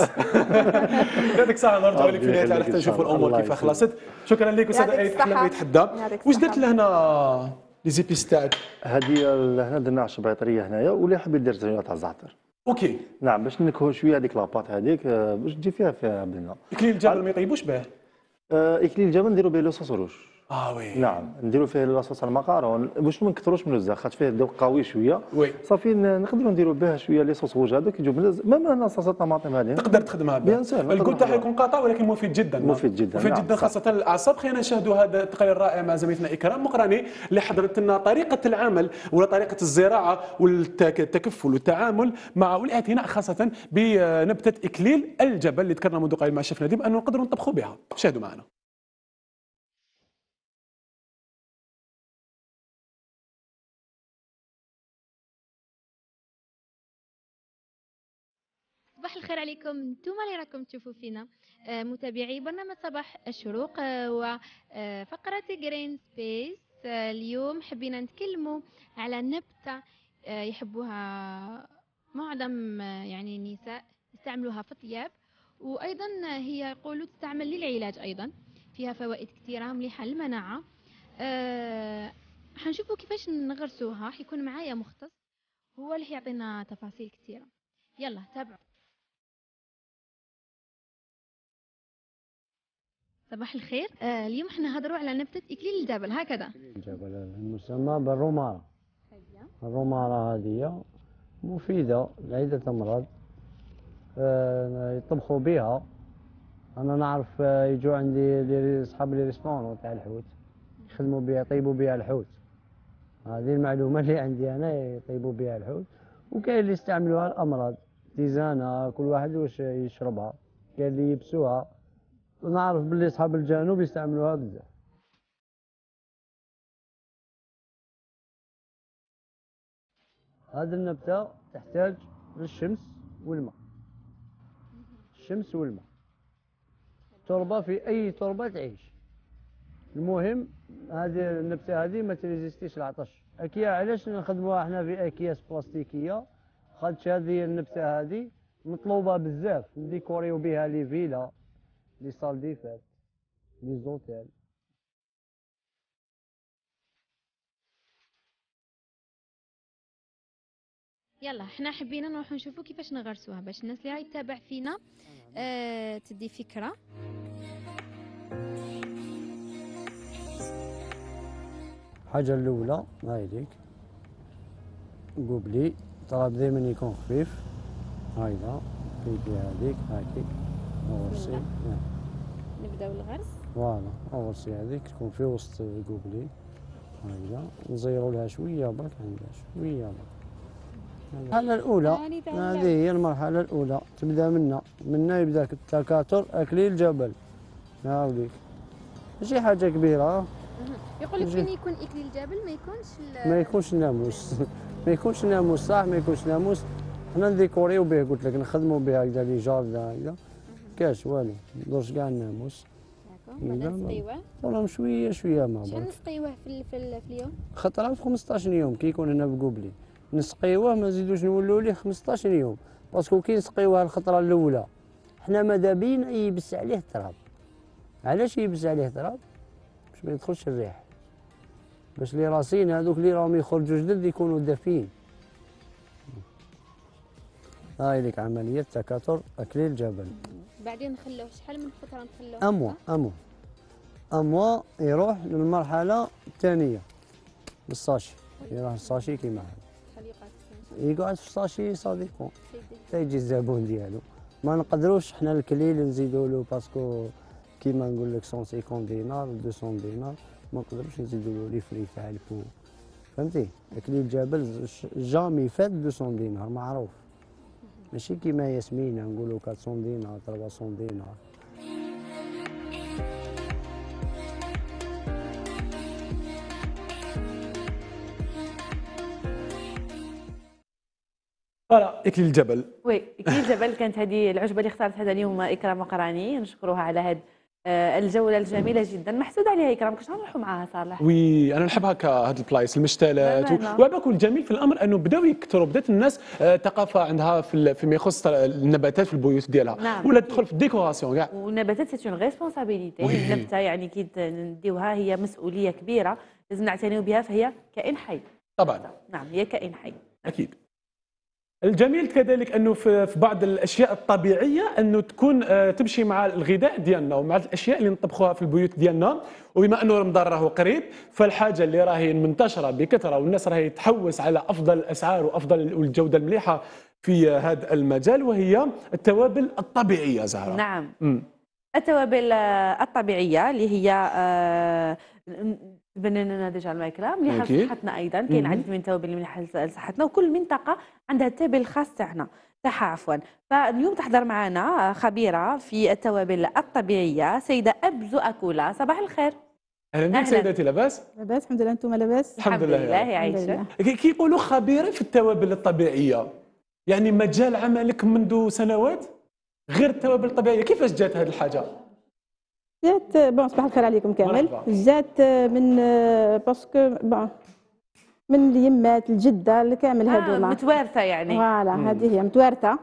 يعطيك الصحه نرجعوا لك في النهايه تاع حتى نشوفوا الامور كيف خلصت. شكرا لك استاذ ايت احلام يتحدى. واش درت لهنا لي زيبيس تاعك؟ هذه هنا درنا عشبيطريه هنايا واللي حاب يدير زينه تاع الزعتر. اوكي نعم باش نكهو شويه هذيك لاباط هذيك باش تجي فيها فيها بلنا. اكليل الجبل ما يطيبوش به؟ اكليل الجبل نديرو به لو صوص روج. اه وي نعم نديرو فيه لاصوص المقارون باش ما نكثروش من الزاخ خاطر فيه ذوق قوي شويه. وي صافي نقدروا نديروا به شويه لي صوص روج هذوك يجوا بلز ميم انا صوص الطماطم هذه تقدر تخدمها به. بيان سور الكل تاعها يكون قاطع ولكن مفيد جدا. مفيد جدا مفيد نعم جدا خاصه للاعصاب. خلينا نشاهدوا هذا التقرير الرائع مع زميلتنا اكرام مقراني اللي حضرت لنا طريقه العمل ولا طريقه الزراعه والتكفل والتعامل مع والاعتناء خاصه بنبته اكليل الجبل اللي ذكرنا منذ قليل مع الشيف نديم انه نقدروا نطبخوا بها. شاهدوا معنا. صباح الخير عليكم انتم اللي راكم تشوفوا فينا آه متابعي برنامج صباح الشروق آه وفقرة جرين سبيس. آه اليوم حبينا نتكلموا على نبتة آه يحبوها معظم آه يعني النساء يستعملوها في الطياب وايضا هي يقولوا تستعمل للعلاج ايضا. فيها فوائد كثيرة مليحة للمناعة. آه حنشوفوا كيفاش نغرسوها. حيكون معايا مختص هو اللي يعطينا تفاصيل كثيرة. يلا تابعوا. صباح الخير. آه اليوم احنا هضروا على نبتة إكليل الجبل هكذا. الجبل المسمى بالرومارة. الرومارة هذه مفيدة لعدة أمراض. آه يطبخوا بها. أنا نعرف آه يجوا عندي أصحاب لي ريستورون تاع الحوت يخدموا بها يطيبوا بها الحوت. هذه المعلومة اللي عندي أنا يطيبوا بها الحوت. وكاين اللي يستعملوها الأمراض تيزانة كل واحد واش يشربها. كاين اللي يبسوها. ونعرف باللي اصحاب الجنوب يستعملوها بزاف. هذه النبتة تحتاج للشمس والماء. الشمس والماء. تربة في أي تربة تعيش. المهم هذه النبتة هذه ما تريزيستيش العطش. أكيا علاش نخدموها احنا في أكياس بلاستيكية؟ خاطش هذه النبتة هذه مطلوبة بزاف نديكوريو بها لي فيلا لي صال دي فات لي زوتيل. يلا احنا حبينا نروح نشوفوا كيفاش نغرسوها باش الناس اللي راهي تتابع فينا اه تدي فكرة. الحاجه الاولى هاي ليك قبلي طلب دائما يكون خفيف. هايدا بيدي هذيك هاكيك اورسي. نبداو الغرس. فوالا اورسي هذيك تكون في وسط قبلي. هايدا نزيروا لها شويه برك عندها شويه برك. المرحله الاولى هذه هي المرحله الاولى تبدا منا منا يبدا التكاثر اكليل جبل. نعاوديك ماشي حاجه كبيره. يقول لك فين يكون اكليل الجبل ما يكونش ما يكونش ناموس ما يكونش ناموس صح ما يكونش ناموس. حنا نديكوريو به قلت لك نخدموا به هكذا لي جار هكذا كاش والو ندورش كاع الناموس. بعدا نسقيوه والله شويه شويه ما شحال نسقيوه في في اليوم؟ خطره في خمسطاش يوم كي يكون هنا بقبلي نسقيوه ما نزيدوش نولوا ليه خمسطاش يوم باسكو كي نسقيوه الخطره الاولى حنا ماذا بينا يبس عليه التراب. علاش يبس عليه التراب؟ باش ما يدخلش الريح باش لي راسين هذوك اللي راهم يخرجوا جدد يكونوا دافين. هاي لك عمليه تكاثر اكليل الجبل. بعدين نخلوه شحال من فتره نخلوه؟ اموا اموا اموا يروح للمرحله الثانيه للساشي. يروح الساشي كيما هذا يقعد في الساشي صديقو تيجي الزبون ديالو. ما نقدروش حنا الكليل نزيدوا له باسكو كيما نقول لك مئتين وخمسين دينار مئتين دينار ما نقدروش نزيدوا له لي فري تاع الفو فهمتي. اكليل الجبل جامي فات مئتين دينار معروف ماشي كيما ياسمينه نقولوا أربعمائة دينار ثلاثمائة دينار. فوالا اكليل الجبل. وي اكليل الجبل كانت هذه العجبه اللي اختارت هذا اليوم اكرام وقراني. نشكروها على هذه الجوله الجميله جدا محسود عليها اكرام. كنت نروحوا معاها صالح. وي انا نحب هكا هاد البلايص المشتلات وباكو الجميل في الامر انه بداو يكثروا بدات الناس آه ثقافه عندها في فيما يخص النباتات في البيوت ديالها. نعم. ولا تدخل في الديكوراسيون كاع. والنباتات سي اون ريسبونسابيلتي. النبته يعني كي نديوها هي مسؤوليه كبيره لازم نعتنيو بها فهي كائن حي. طبعا. نعم هي كائن حي. اكيد. الجميل كذلك انه في بعض الاشياء الطبيعيه انه تكون تمشي مع الغذاء ديالنا ومع الاشياء اللي نطبخوها في البيوت ديالنا. وبما انه رمضان راهو قريب فالحاجه اللي راهي منتشره بكثره والناس راهي تحوس على افضل الاسعار وافضل والجوده المليحه في هذا المجال وهي التوابل الطبيعيه زهره. نعم. م. التوابل الطبيعيه اللي هي آه تبنى لنا ديجا الماكله مليحه لصحتنا ايضا. كاين عديد من التوابل اللي مليحه لصحتنا وكل منطقه عندها التابل الخاص تاعنا تاعها عفوا. فاليوم تحضر معنا خبيره في التوابل الطبيعيه سيده ابزو اكولا. صباح الخير. اهلا بك سيدتي. لاباس؟ لاباس الحمد لله. انتم لاباس؟ الحمد لله يعيشك. كيقولوا خبيره في التوابل الطبيعيه يعني مجال عملك منذ سنوات غير التوابل الطبيعيه. كيفاش جات هذه الحاجه؟ جات بون صباح الخير عليكم كامل. جات من باسكو بون من اليمات الجده الكامل هذوما. آه متوارثه يعني. فوالا هذه هي متوارثه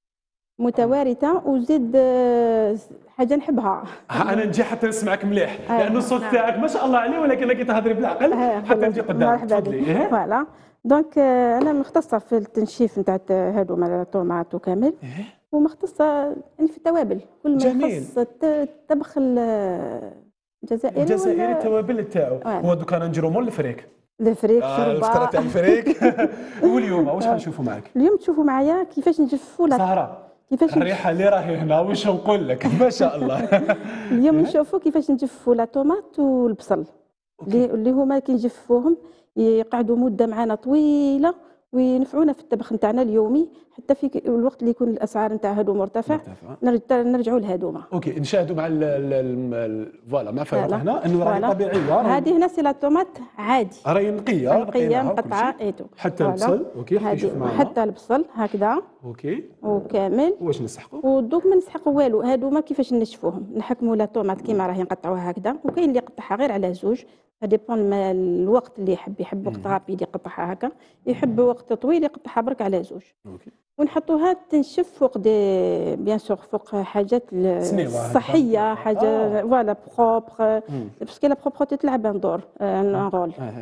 متوارثه وزيد حاجه نحبها. انا نجي حتى نسمعك مليح لانه الصوت تاعك ما شاء الله عليه ولكن راكي تهضري بالعقل حتى نجي قدامك. تفضلي. فوالا دونك انا مختصه في التنشيف نتاع هذوما الطوماط وكامل ومختصه يعني في التوابل كل ما يخص الطبخ الجزائري. الجزائري التوابل تاعو هو دوكا نجرو مول الفريك. الفريك آه الفطره تاع الفريك. واليوم واش غنشوفوا معاك؟ اليوم تشوفوا معايا كيفاش نجفوا لك زهره كيفاش الريحه اللي راهي هنا واش نقول لك ما شاء الله. اليوم نشوفوا كيفاش نجفوا لا طوماط والبصل اللي هما كي نجفوهم يقعدوا مده معنا طويله وينفعونا في الطبخ نتاعنا اليومي حتى في الوقت اللي يكون الاسعار نتاع هادو مرتفع نرجعوا لهادوما. اوكي نشاهدوا مع فوالا مع فوالا هنا انه راهي طبيعيه. هذه هنا سي لا طوماط عادي راهي نقيه نقيه مقطعه ايتو حتى البصل. اوكي حتى البصل هكذا. اوكي وكامل واش نسحقوا ودوك ما نسحقوا والو. هادوما كيفاش نشفوهم نحكموا لا طوماط كيما راهي نقطعوها هكذا وكاين اللي يقطعها غير على زوج. ديبون الوقت اللي يحب يحب وقت رابيد يقطعها هكا يحب وقت طويل يقطعها برك على زوج. اوكي ونحطوها تنشف فوق دي بيان سور فوق حاجات الصحيه حاجه فوالا بروبر باسكو لا بروبرتي تلعب ان دور ان رول.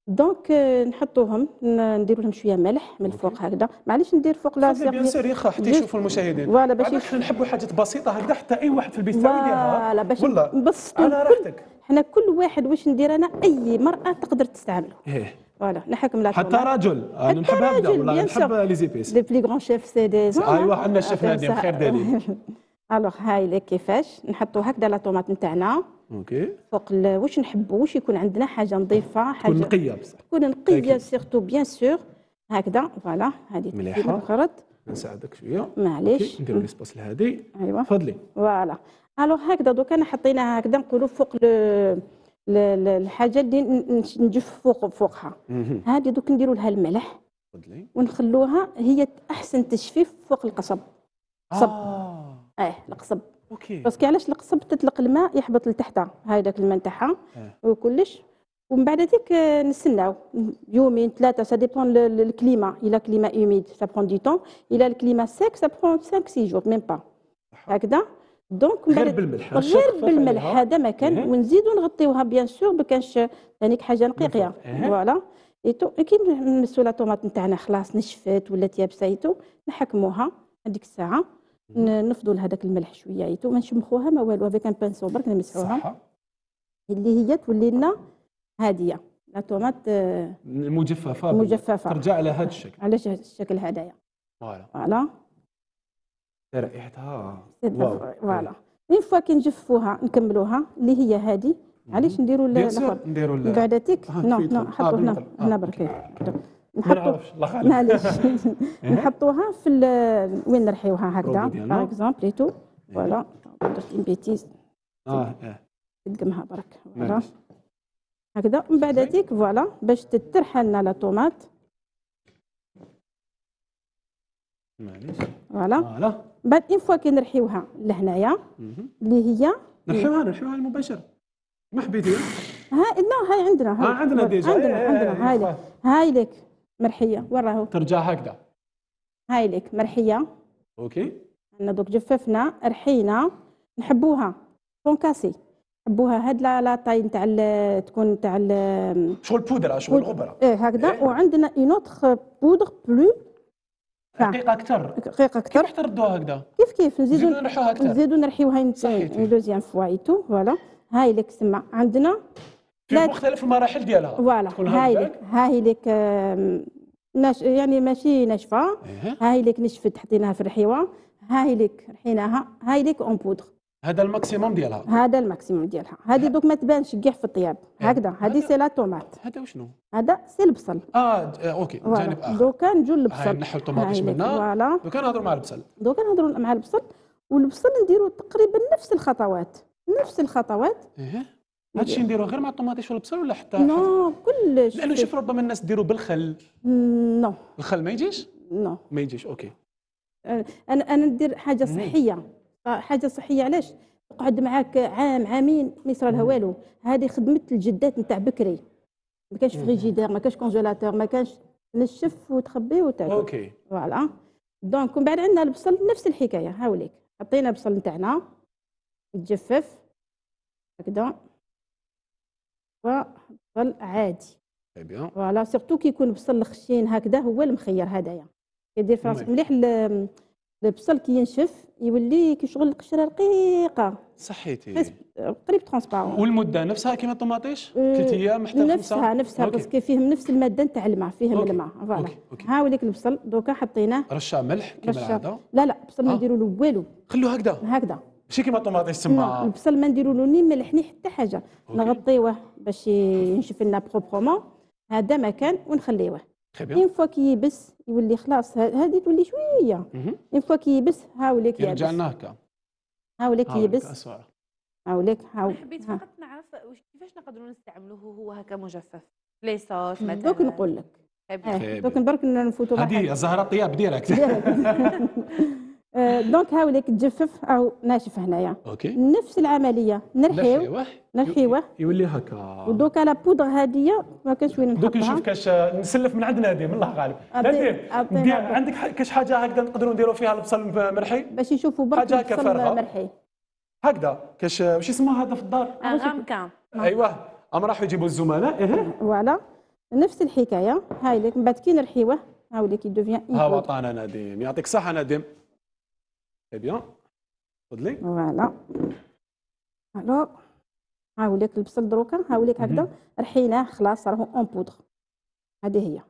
دونك آه، نحطوهم ن- نديروا لهم شويه ملح من الفوق هكذا، معليش ندير فوق لا تفضلي بيان سور يخا حتى جوست- يشوفوا المشاهدين. فوالا باش بعدك يش- حنا نحبوا حاجات بسيطه هكذا حتى اي واحد في البيت تاعو يديرها. فوالا باش والله نبسطوا على الكل. راحتك. حنا كل واحد واش ندير انا اي مراه تقدر تستعمله. ايه فوالا نحكم لا حتى رجل انا نحب هكذا والله نحب لي زيبيس. لي بلي غون شيف سي دي ايوا عندنا الشيف نادم خير دليل. الوغ هاي لك كيفاش نحطوا هكذا لا طوماط نتاعنا اوكي فوق ال- واش نحبوا واش يكون عندنا حاجه نظيفه، حاجه تكون نقيه بصح. تكون نقيه أكيد. سيرتو بيان سور هكذا. فوالا هذه مليحة. الخرط نساعدك شويه. معليش. أوكي، نديروا ليسباس لهذه. ايوا تفضلي. فوالا الوغ هكذا دوكا انا حطيناها هكذا نقولوا فوق ل... ل... ل- الحاجه اللي ن- نجف فوق فوقها. مهم. هذه دوك نديروا لها الملح تفضلي. ونخلوها هي احسن تجفيف فوق القصب. قصب اه اه القصب اوكي. باسكو علاش القصب تطلق الماء يهبط لتحتها هذاك الماء نتاعها آه. وكلش. ومن بعد هذيك آه، نستناو يومين ثلاثه سا ديبون الكليما. الى كليما هوميد سا برون دي طون، الى الكليما سيك سا برون خمسة ستة جور ميم با هكذا. دونك من غير بعد- بالملح، غير الشطف بالملح عليها. هذا ما كان. إيه. ونزيدوا نغطيوها بيان سور بكانش ثانيك حاجه نقيقيه. إيه. فوالا ايتو كي نمسوا لا طوماط نتاعنا خلاص نشفت ولات يابسه ايتو نحكموها هذيك الساعه ن- نفضوا لها داك الملح شويه ايتو ما نشمخوها ما والو افيك ان بانسو برك نمسحوها صح. اللي هي تولي لنا هاديه لا طوماط آه، مجففه. مجففه ترجع على هذا الشكل. على هذا الشكل هذايا. فوالا. فوالا رائحتها. سيد- واو. فوالا اون فوا كي نجفوها نكملوها اللي هي هذه. علاش نديروا ال- بيان سور الاخر نديروا ال- من بعد تيك آه، نو تفيد نو تفيد. نحطوا آه، هنا بالنقل. آه، هنا أوكي. برك ما نحطوا نعرفش الله خالف. معليش نحطوها في ال- وين نرحيوها هكذا روبي ديالنا. باغ اكزومبل ايتو. فوالا درت اون بيتيز اه اه تقمها برك. فوالا معليش. هكذا. من بعد هذيك فوالا باش تترحى لنا لا طوماط. معليش. فوالا فوالا. بعد اون فوا كي نرحيوها لهنايا مهم. اللي هي نرحيوها نرحيوها المباشر. ما حبيتي؟ ها لا هاي عندنا هاي آه، عندنا ديجا. عندنا إيه، إيه، عندنا هاي إيه. لك هاي لك مرحيه وين راهو ترجع هكذا. هاي لك مرحيه. اوكي. عندنا دوك جففنا رحينا نحبوها كونكاسي نحبوها هاد لا لا طاي نتاع ال- تكون تاع ال- شغل بودره شغل غبره. ايه هكذا. إيه. وعندنا اون اوتر بودر بلو دقيقه اكثر. دقيقه كيف اكثر. حتى ردوها هكذا؟ كيف كيف نزيدو نزيدو نرحوها أكثر. نزيدو نرحيوها صحيتي. دوزيام فوا ايتو. فوالا هاي لك سما عندنا في لا- مختلف المراحل ديالها. فوالا تكون هاي هكذاك. لك هاي لك آم، ناش يعني ماشي ناشفه. إيه. هاي لك نشفت حطيناها في الرحيوه. هاي لك رحيناها. هاي لك اون بودر. هذا الماكسيموم ديالها. هذا الماكسيموم ديالها. هذه دوك ما تبانش كاع في الطياب هكذا. هذه سي لا طوماط. هذا وشنو؟ هذا سي البصل. اه ج- آه، اوكي جانب فوالا اخر. دوكا نجو هاي للبصل. نحو الطوماطيش هاي لك. منها. فوالا دوكا نهضروا مع البصل. دوكا نهضروا مع البصل. والبصل نديروا تقريبا نفس الخطوات نفس الخطوات. ايه هذا الشيء نديروه غير مع الطوماطيش والبصل ولا حتى نو كلش. لانه شوف ربما الناس ديروا بالخل. نو الخل ما يجيش؟ نو ما يجيش. اوكي. انا انا ندير حاجه مم. صحيه. حاجه صحيه علاش تقعد معاك عام عامين ما يصرى لها والو. هذه خدمه الجدات نتاع بكري. ما كانش فريجيدير ما كانش كونجيلاتور ما كانش تنشف وتخبي وتاكل. اوكي. فوالا دونك ومن بعد عندنا البصل نفس الحكايه. هاوليك حطينا البصل نتاعنا يتجفف هكذا. وبصل عادي. تري بيان. فوالا سيرتو كي يكون بصل خشين هكذا هو المخير هذايا. يدير في راسك مم. مليح ال- البصل كي ينشف يولي كي شغل القشره رقيقه صحيتي. قريب ترونسبارون. والمده نفسها كيما الطوماطيش؟ ثلاث ايام حتى خمسه؟ نفسها نفسها أوكي. باسكو فيهم نفس الماده نتاع الماء فيهم أوكي. الماء. فوالا أوكي. أوكي. هاوليك البصل دوكا حطيناه رشه ملح كيما رشة. العاده. لا لا البصل ما آه. نديروا له والو. خلوه هكذا هكذا ماشي كيما الطوماطيش لا تما. البصل ما نديروا له ني ملح ني حتى حاجه. أوكي. نغطيوه باش ينشف لنا بروبرومون. هذا مكان ونخليوه. تري بيان. اون فوا كي يبس يولي خلاص هذه تولي شويه. مهم. اون فوا كي يبس هاوليك يرجع يابس. لنا هكا. هاوليك هاوليك يبس. أسوار. هاوليك هاو حبيت ها. فقط نعرف واش كيفاش نقدروا نستعملوه هو هكا مجفف لي صوص مثلا. دوك نقول لك. طيب. اه دوك برك نفوتوا هذه الزهره طياب ديريكت. آه، دونك هاوليك تجفف او ناشف هنايا. اوكي. نفس العمليه نرحيو نرحيوه نرحيوه. يولي هكا. ودوكا لا بودر هاديه ما كانش وين دوك نشوف نحطها. كاش نسلف من عند نادم الله غالب. أعطي- نادم أعطينا ندير- برك. عندك ح- كاش حاجه هكذا نقدروا نديروا فيها البصل مرحي باش يشوفوا برك حاجة هكا البصل فارغة. مرحي. هكذا كاش واش اسمه هذا في الدار؟ غامكان. ايوه اما راحوا يجيبوا الزملاء ايه فوالا نفس الحكايه. هاي لك من بعد كي نرحيوه هاولي كي دوفيان ها وطانا نديم، يعطيك الصحه نديم. تري بيان، تفضلي. فوالا. الوغ هاوليك البصل دروكا، هاوليك هكذا رحيناه خلاص راهو اون بودر. هذه هي.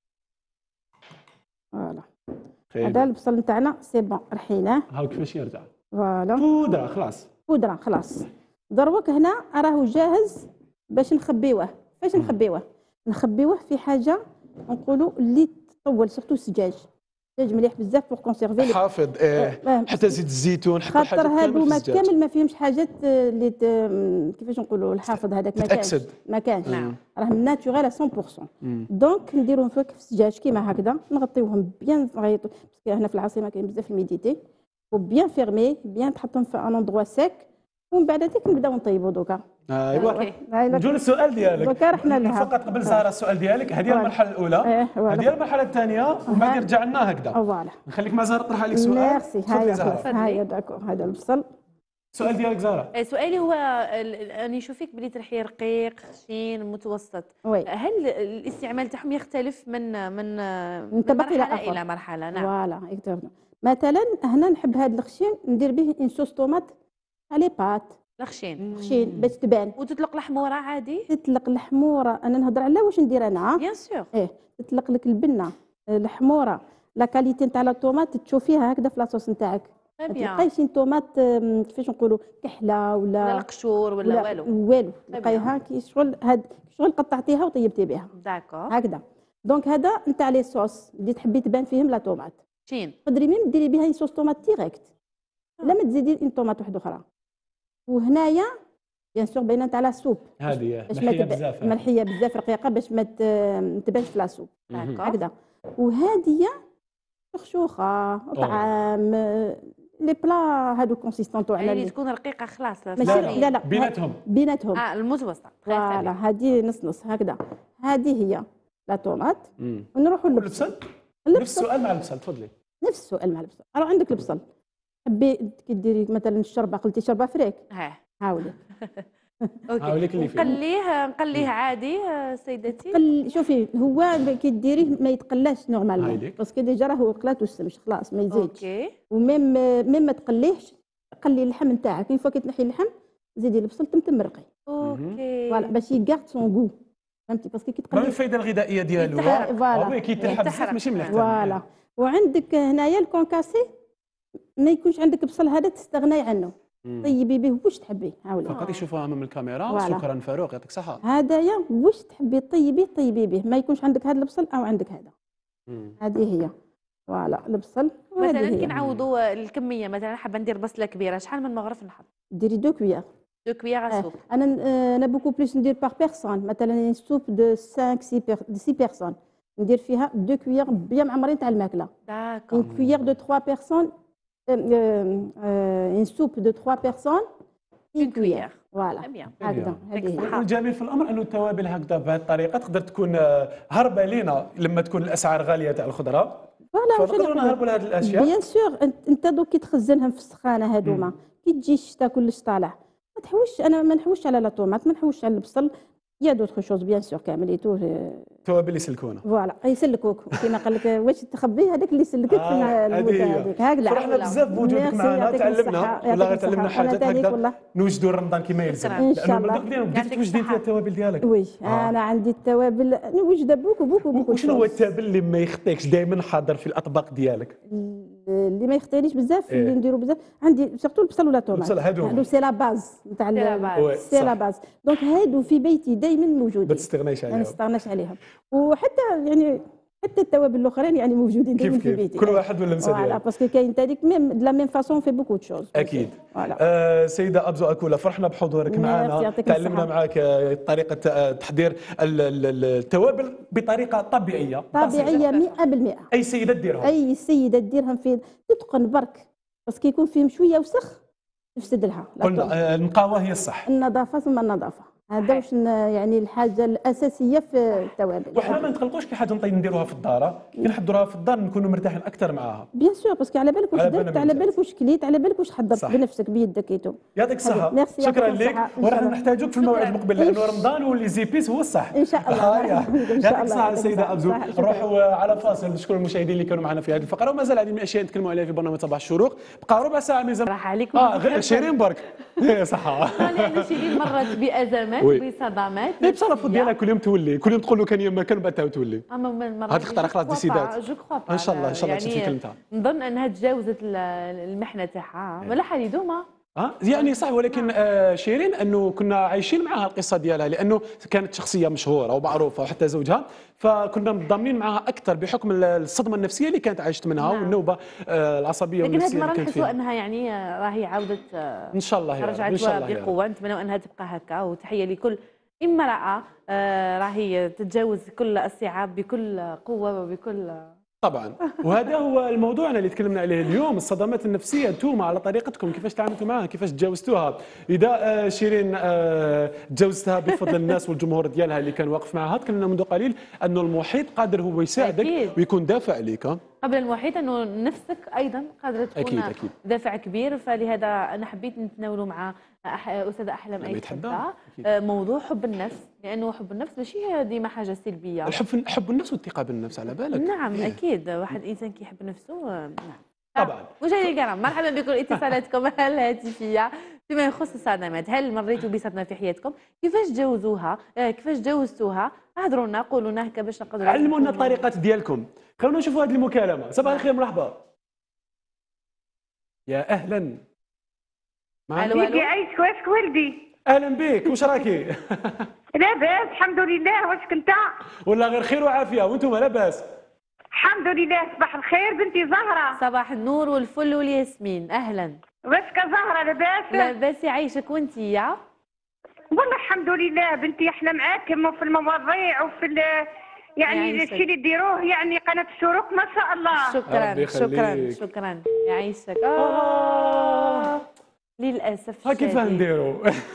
فوالا. هذا البصل نتاعنا سي بون رحيناه. هاو كيفاش يرجع. فوالا. بودره خلاص. بودره خلاص. دروك هنا راهو جاهز باش نخبيوه. فاش نخبيوه؟ نخبيوه في حاجه نقولوا اللي تطول سورتو السجاج. السجاج مليح بزاف بور كونسيرفي. حافظ ايه آه. حتى زيت الزيتون حتى الحاجات خاطر هادو ما كامل ما فيهمش حاجات اللي كيفاش نقولوا الحافظ هذاك ما كانش ما كانش نعم. راهم ناتوريل مية بالمية. دونك نديروهم في السجاج كيما هكذا نغطيوهم بيان نغيطو باسكو هنا في العاصمه كاين بزاف الميديتي وبيان فيرمي بيان تحطهم في ان اندروا سيك ومن بعد هذيك نبداو نطيبوا دوكا. ايوا نجو للسؤال ديالك. دوكا رحنا لها فقط قبل زهره السؤال ديالك هذه المرحله الاولى. هذه المرحله الثانيه ومن بعد رجع لنا هكذا. فوالا. نخليك مع زهره طرح عليك سؤال. ميرسي. هاي هاي داكور هذا البصل. السؤال ديالك زهره. سؤالي هو اني نشوفك بلي ترحي رقيق خشين متوسط. وي. هل الاستعمال تاعهم يختلف من من من طبق الى مرحله اخر الى مرحله؟ نعم. فوالا اكزاكتومون. مثلا هنا نحب هذا الخشين ندير به ان صوص طوماط على بات. الخشين خشين باش تبان. وتطلق الحموره عادي؟ تطلق الحموره انا نهضر على واش ندير انا. بيان سور. ايه تطلق لك البنه الحموره لا كاليتي نتاع الطوماط تشوفيها هكذا في لاصوص نتاعك. ما تلقايش طوماط كيفاش نقولوا كحله ولا ولا القشور ولا, ولا والو والو تلقايها كي شغل هاد شغل قطعتيها وطيبتي بها. داكور. هكذا دونك هذا نتاع لي صوص اللي تحبي تبان فيهم لا طوماط. شين تقدري ميم ديري بها صوص طوماط ديريكت. لا ما تزيدي ان طوماط واحده اخرى. وهنايا بيان سور باينه تاع لا سوب هذه ملحيه بزاف ملحيه بزاف رقيقه باش ما تبانش في لا سوب هكذا. وهذه شخشوخه طعام لي بلا هادو كونسيستون تاعنا يعني تكون رقيقه خلاص. لا لا لا بيناتهم بيناتهم اه المتوسط. فوالا هذه نص نص هكذا. هذه هي لا طوماط ونروحوا للبصل. نفس السؤال مع البصل تفضلي. نفس السؤال مع البصل. راه عندك البصل حبي كي ديري مثلا الشوربه قلتي شوربه فريك ها هاولي اوكي نقليه نقليه عادي سيدتي. قل شوفي هو كي ديريه ما يتقلاش نورمالمون باسكو ديجا راهو قلات والسمش خلاص ما يزيدش. اوكي وميم ميم ما تقليهش قلي اللحم نتاعك كيف كي تنحي اللحم زيدي البصل تمتم مرقي. اوكي فوالا باش يغارد سون غو فهمتي باسكو كي تقلي ما الفائده الغذائيه ديالو. فوالا وي كي يتحرق بزاف ماشي مليح. فوالا. وعندك هنايا الكونكاسي ما يكونش عندك بصل هذا تستغناي عنه. طيبي به واش تحبي هاولي فقط يشوفوها امام الكاميرا. شكرا فاروق يعطيك الصحه. هدايا واش تحبي طيبي طيبي به ما يكونش عندك هذا البصل او عندك هذا. هذه هي فوالا البصل. مثلا كي نعوضوا الكميه مثلا حابه ندير بصله كبيره شحال من مغرف نحط؟ ديري دو كويير. دو كويير سوب. انا انا بوكو بليس ندير باغ بيرسون مثلا سوب دو خمسة ستة بيرسون ندير فيها دو كويير بيان معمرين تاع الماكله. داكور. اون كويير دو ثلاثة بيرسون اون سوب دو ثلاثة بيرسون اون كويير. فوالا هكذا. والجميل في الامر انه التوابل هكذا بهذه الطريقه تقدر تكون هربه لينا لما تكون الاسعار غاليه تاع الخضره. فوالا فنقدروا نهربوا لهذه الاشياء. بيان سور انت دوك كي تخزنهم في السخانه هذوما كي تجي الشتا كلش طالع ما تحوش. انا ما نحوش على لا طوماط ما نحوش على البصل يا دوطخ شوز بيان سور كامل يتو توابل يسلكونا. فوالا يسلكوك كيما قال لك واش تخبي هذاك اللي يسلكك في المده هذيك هكذا. فرحنا بزاف بوجودك معنا تعلمنا والله غير تعلمنا حاجات هكذا نوجدوا رمضان كما يلزم. ان شاء الله بديتي توجدين فيها التوابل ديالك. وي انا عندي التوابل نوجد بوكو بوكو بوكو. وشنو هو التابل اللي ما يخطيكش دائما حاضر في الاطباق ديالك؟ اللي ما يخطينيش بزاف اللي نديرو بزاف عندي سورتو البصل ولا طوماط. البصل هادو سي لا باز نتاع سي لا باز دونك هادو في بيتي دائما موجودين. ما تستغناش عليهم. ما نستغناش عليهم. وحتى يعني حتى التوابل الاخرين يعني موجودين دائما في بيتي. كل واحد ولا مسا ديالو. فوالا باسكو كاين تاديك ميم دو لا ميم فاسون في بوكو دو شوز. اكيد. آه سيده ابزو اكولا فرحنا بحضورك معنا. تعلمنا معك طريقه تحضير التوابل بطريقه طبيعيه. طبيعيه مئة بالمئة. اي سيده ديرهم. اي سيده ديرهم في تتقن برك باسكو يكون فيهم شويه وسخ تفسد لها. قلنا النقاوه هي الصح. النظافه ثم النظافه. هذا واش ن- يعني الحاجه الاساسيه في التوابل. وحنا ما نتقلقوش كي حاجه نطيب نديروها في الدار، كي نحضروها في الدار نكونوا مرتاحين اكثر معاها. بيان سور باسكو على بالك واش على بالنا درت، على من بالك واش كليت، على بالك واش حضرت صح. بنفسك بيدك ايتو. يعطيك الصحة، ميرسي، شكرا يعطيك لك، الصحة. إن شاء وراح الله. نحتاجوك في الموعد المقبل لانه رمضان والليزيبيس هو الصح. ان شاء الله. هايا. إن شاء يعطيك الله. الصحة يعطيك السيدة الصحة. أبزو. صح، شكراً. نروحوا على فاصل نشكر المشاهدين اللي كانوا معنا في هذه الفقرة، ومازال عندي أشياء نتكلموا عليها في برنامج صباح الشروق، بقى ربع ساعة ميزان. راح عليكم. اه غير شيرين برك. صحة. لأن شيرين مرت بأزمات وي. وبصدمات. هي بصراحة ديالها كل يوم تولي، كل يوم تقول له كان يما كان بعد تعاود تولي. اما من مرات هاد الخطره خلاص ديسيدات جو كخوا با ان شاء الله ان شاء الله يعني تشوفي كلمتها. نظن انها تجاوزت ال- المحنه تاعها ولا حالي دوما. اه يعني صح، ولكن آه شيرين انه كنا عايشين معها القصه ديالها لانه كانت شخصيه مشهوره ومعروفه وحتى زوجها، فكنا متضامنين معها اكثر بحكم الصدمه النفسيه اللي كانت عايشت منها نعم. والنوبه آه العصبيه لكن هذه والنفسيه المره اللي كانت نحسوا فيها. انها يعني آه، راهي عاودت آه، ان شاء الله يا رب رجعت ان شاء الله يا رب. بقوه. نتمنى انها تبقى هكا، وتحيه لكل امراه آه، راهي تتجاوز كل الصعاب بكل قوه وبكل طبعا، وهذا هو الموضوع اللي تكلمنا عليه اليوم، الصدمات النفسيه. انتم على طريقتكم كيفاش تعاملتوا معها، كيفاش تجاوزتوها. اذا آه، شيرين آه، تجاوزتها بفضل الناس والجمهور ديالها اللي كان واقف معها. تكلمنا منذ قليل انه المحيط قادر هو يساعدك أكيد. ويكون دافع عليك. آه. قبل المحيط انه نفسك ايضا قادره تكون أكيد، أكيد. دافع كبير. فلهذا انا حبيت نتناولوا مع أح... استاذه احلام لما اي يتحدى. آه، موضوع حب النفس، لانه حب النفس ماشي ديما حاجه سلبيه. الحب حب النفس والثقه بالنفس على بالك. نعم إيه. اكيد، واحد الانسان كيحب نفسه آه، نعم. طبعا. مشاهدينا الكرام، مرحبا بكم اتصالاتكم الهاتفيه فيما يخص الصدمات. هل مريتوا بصدمه في حياتكم؟ كيفاش تجاوزوها؟ آه، كيفاش تجاوزتوها؟ اهضروا لنا، قولوا لنا هكا باش نقدروا علمونا الطريقات ديالكم. خلونا نشوفوا هذه المكالمه. صباح الخير، مرحبا. يا اهلا. معنا؟ الو الو. عايشك واشك ولدي؟ اهلا بك، واش راكي؟ لاباس الحمد لله، واشك انت؟ والله غير خير وعافيه، وانتم لاباس؟ الحمد لله. صباح الخير بنتي زهره. صباح النور والفل والياسمين، اهلا. واشك زهره؟ لاباس؟ لاباس يعيشك وانتي يا؟ والله الحمد لله بنتي، احنا معاكم في المواضيع وفي ال- يعني يعيشك. الشيء اللي ديروه، يعني قناه الشروق ما شاء الله. شكرا ربي شكرا يخليك. شكرا يعيشك. آه. للاسف ها كيفاه الشديد. نديروا؟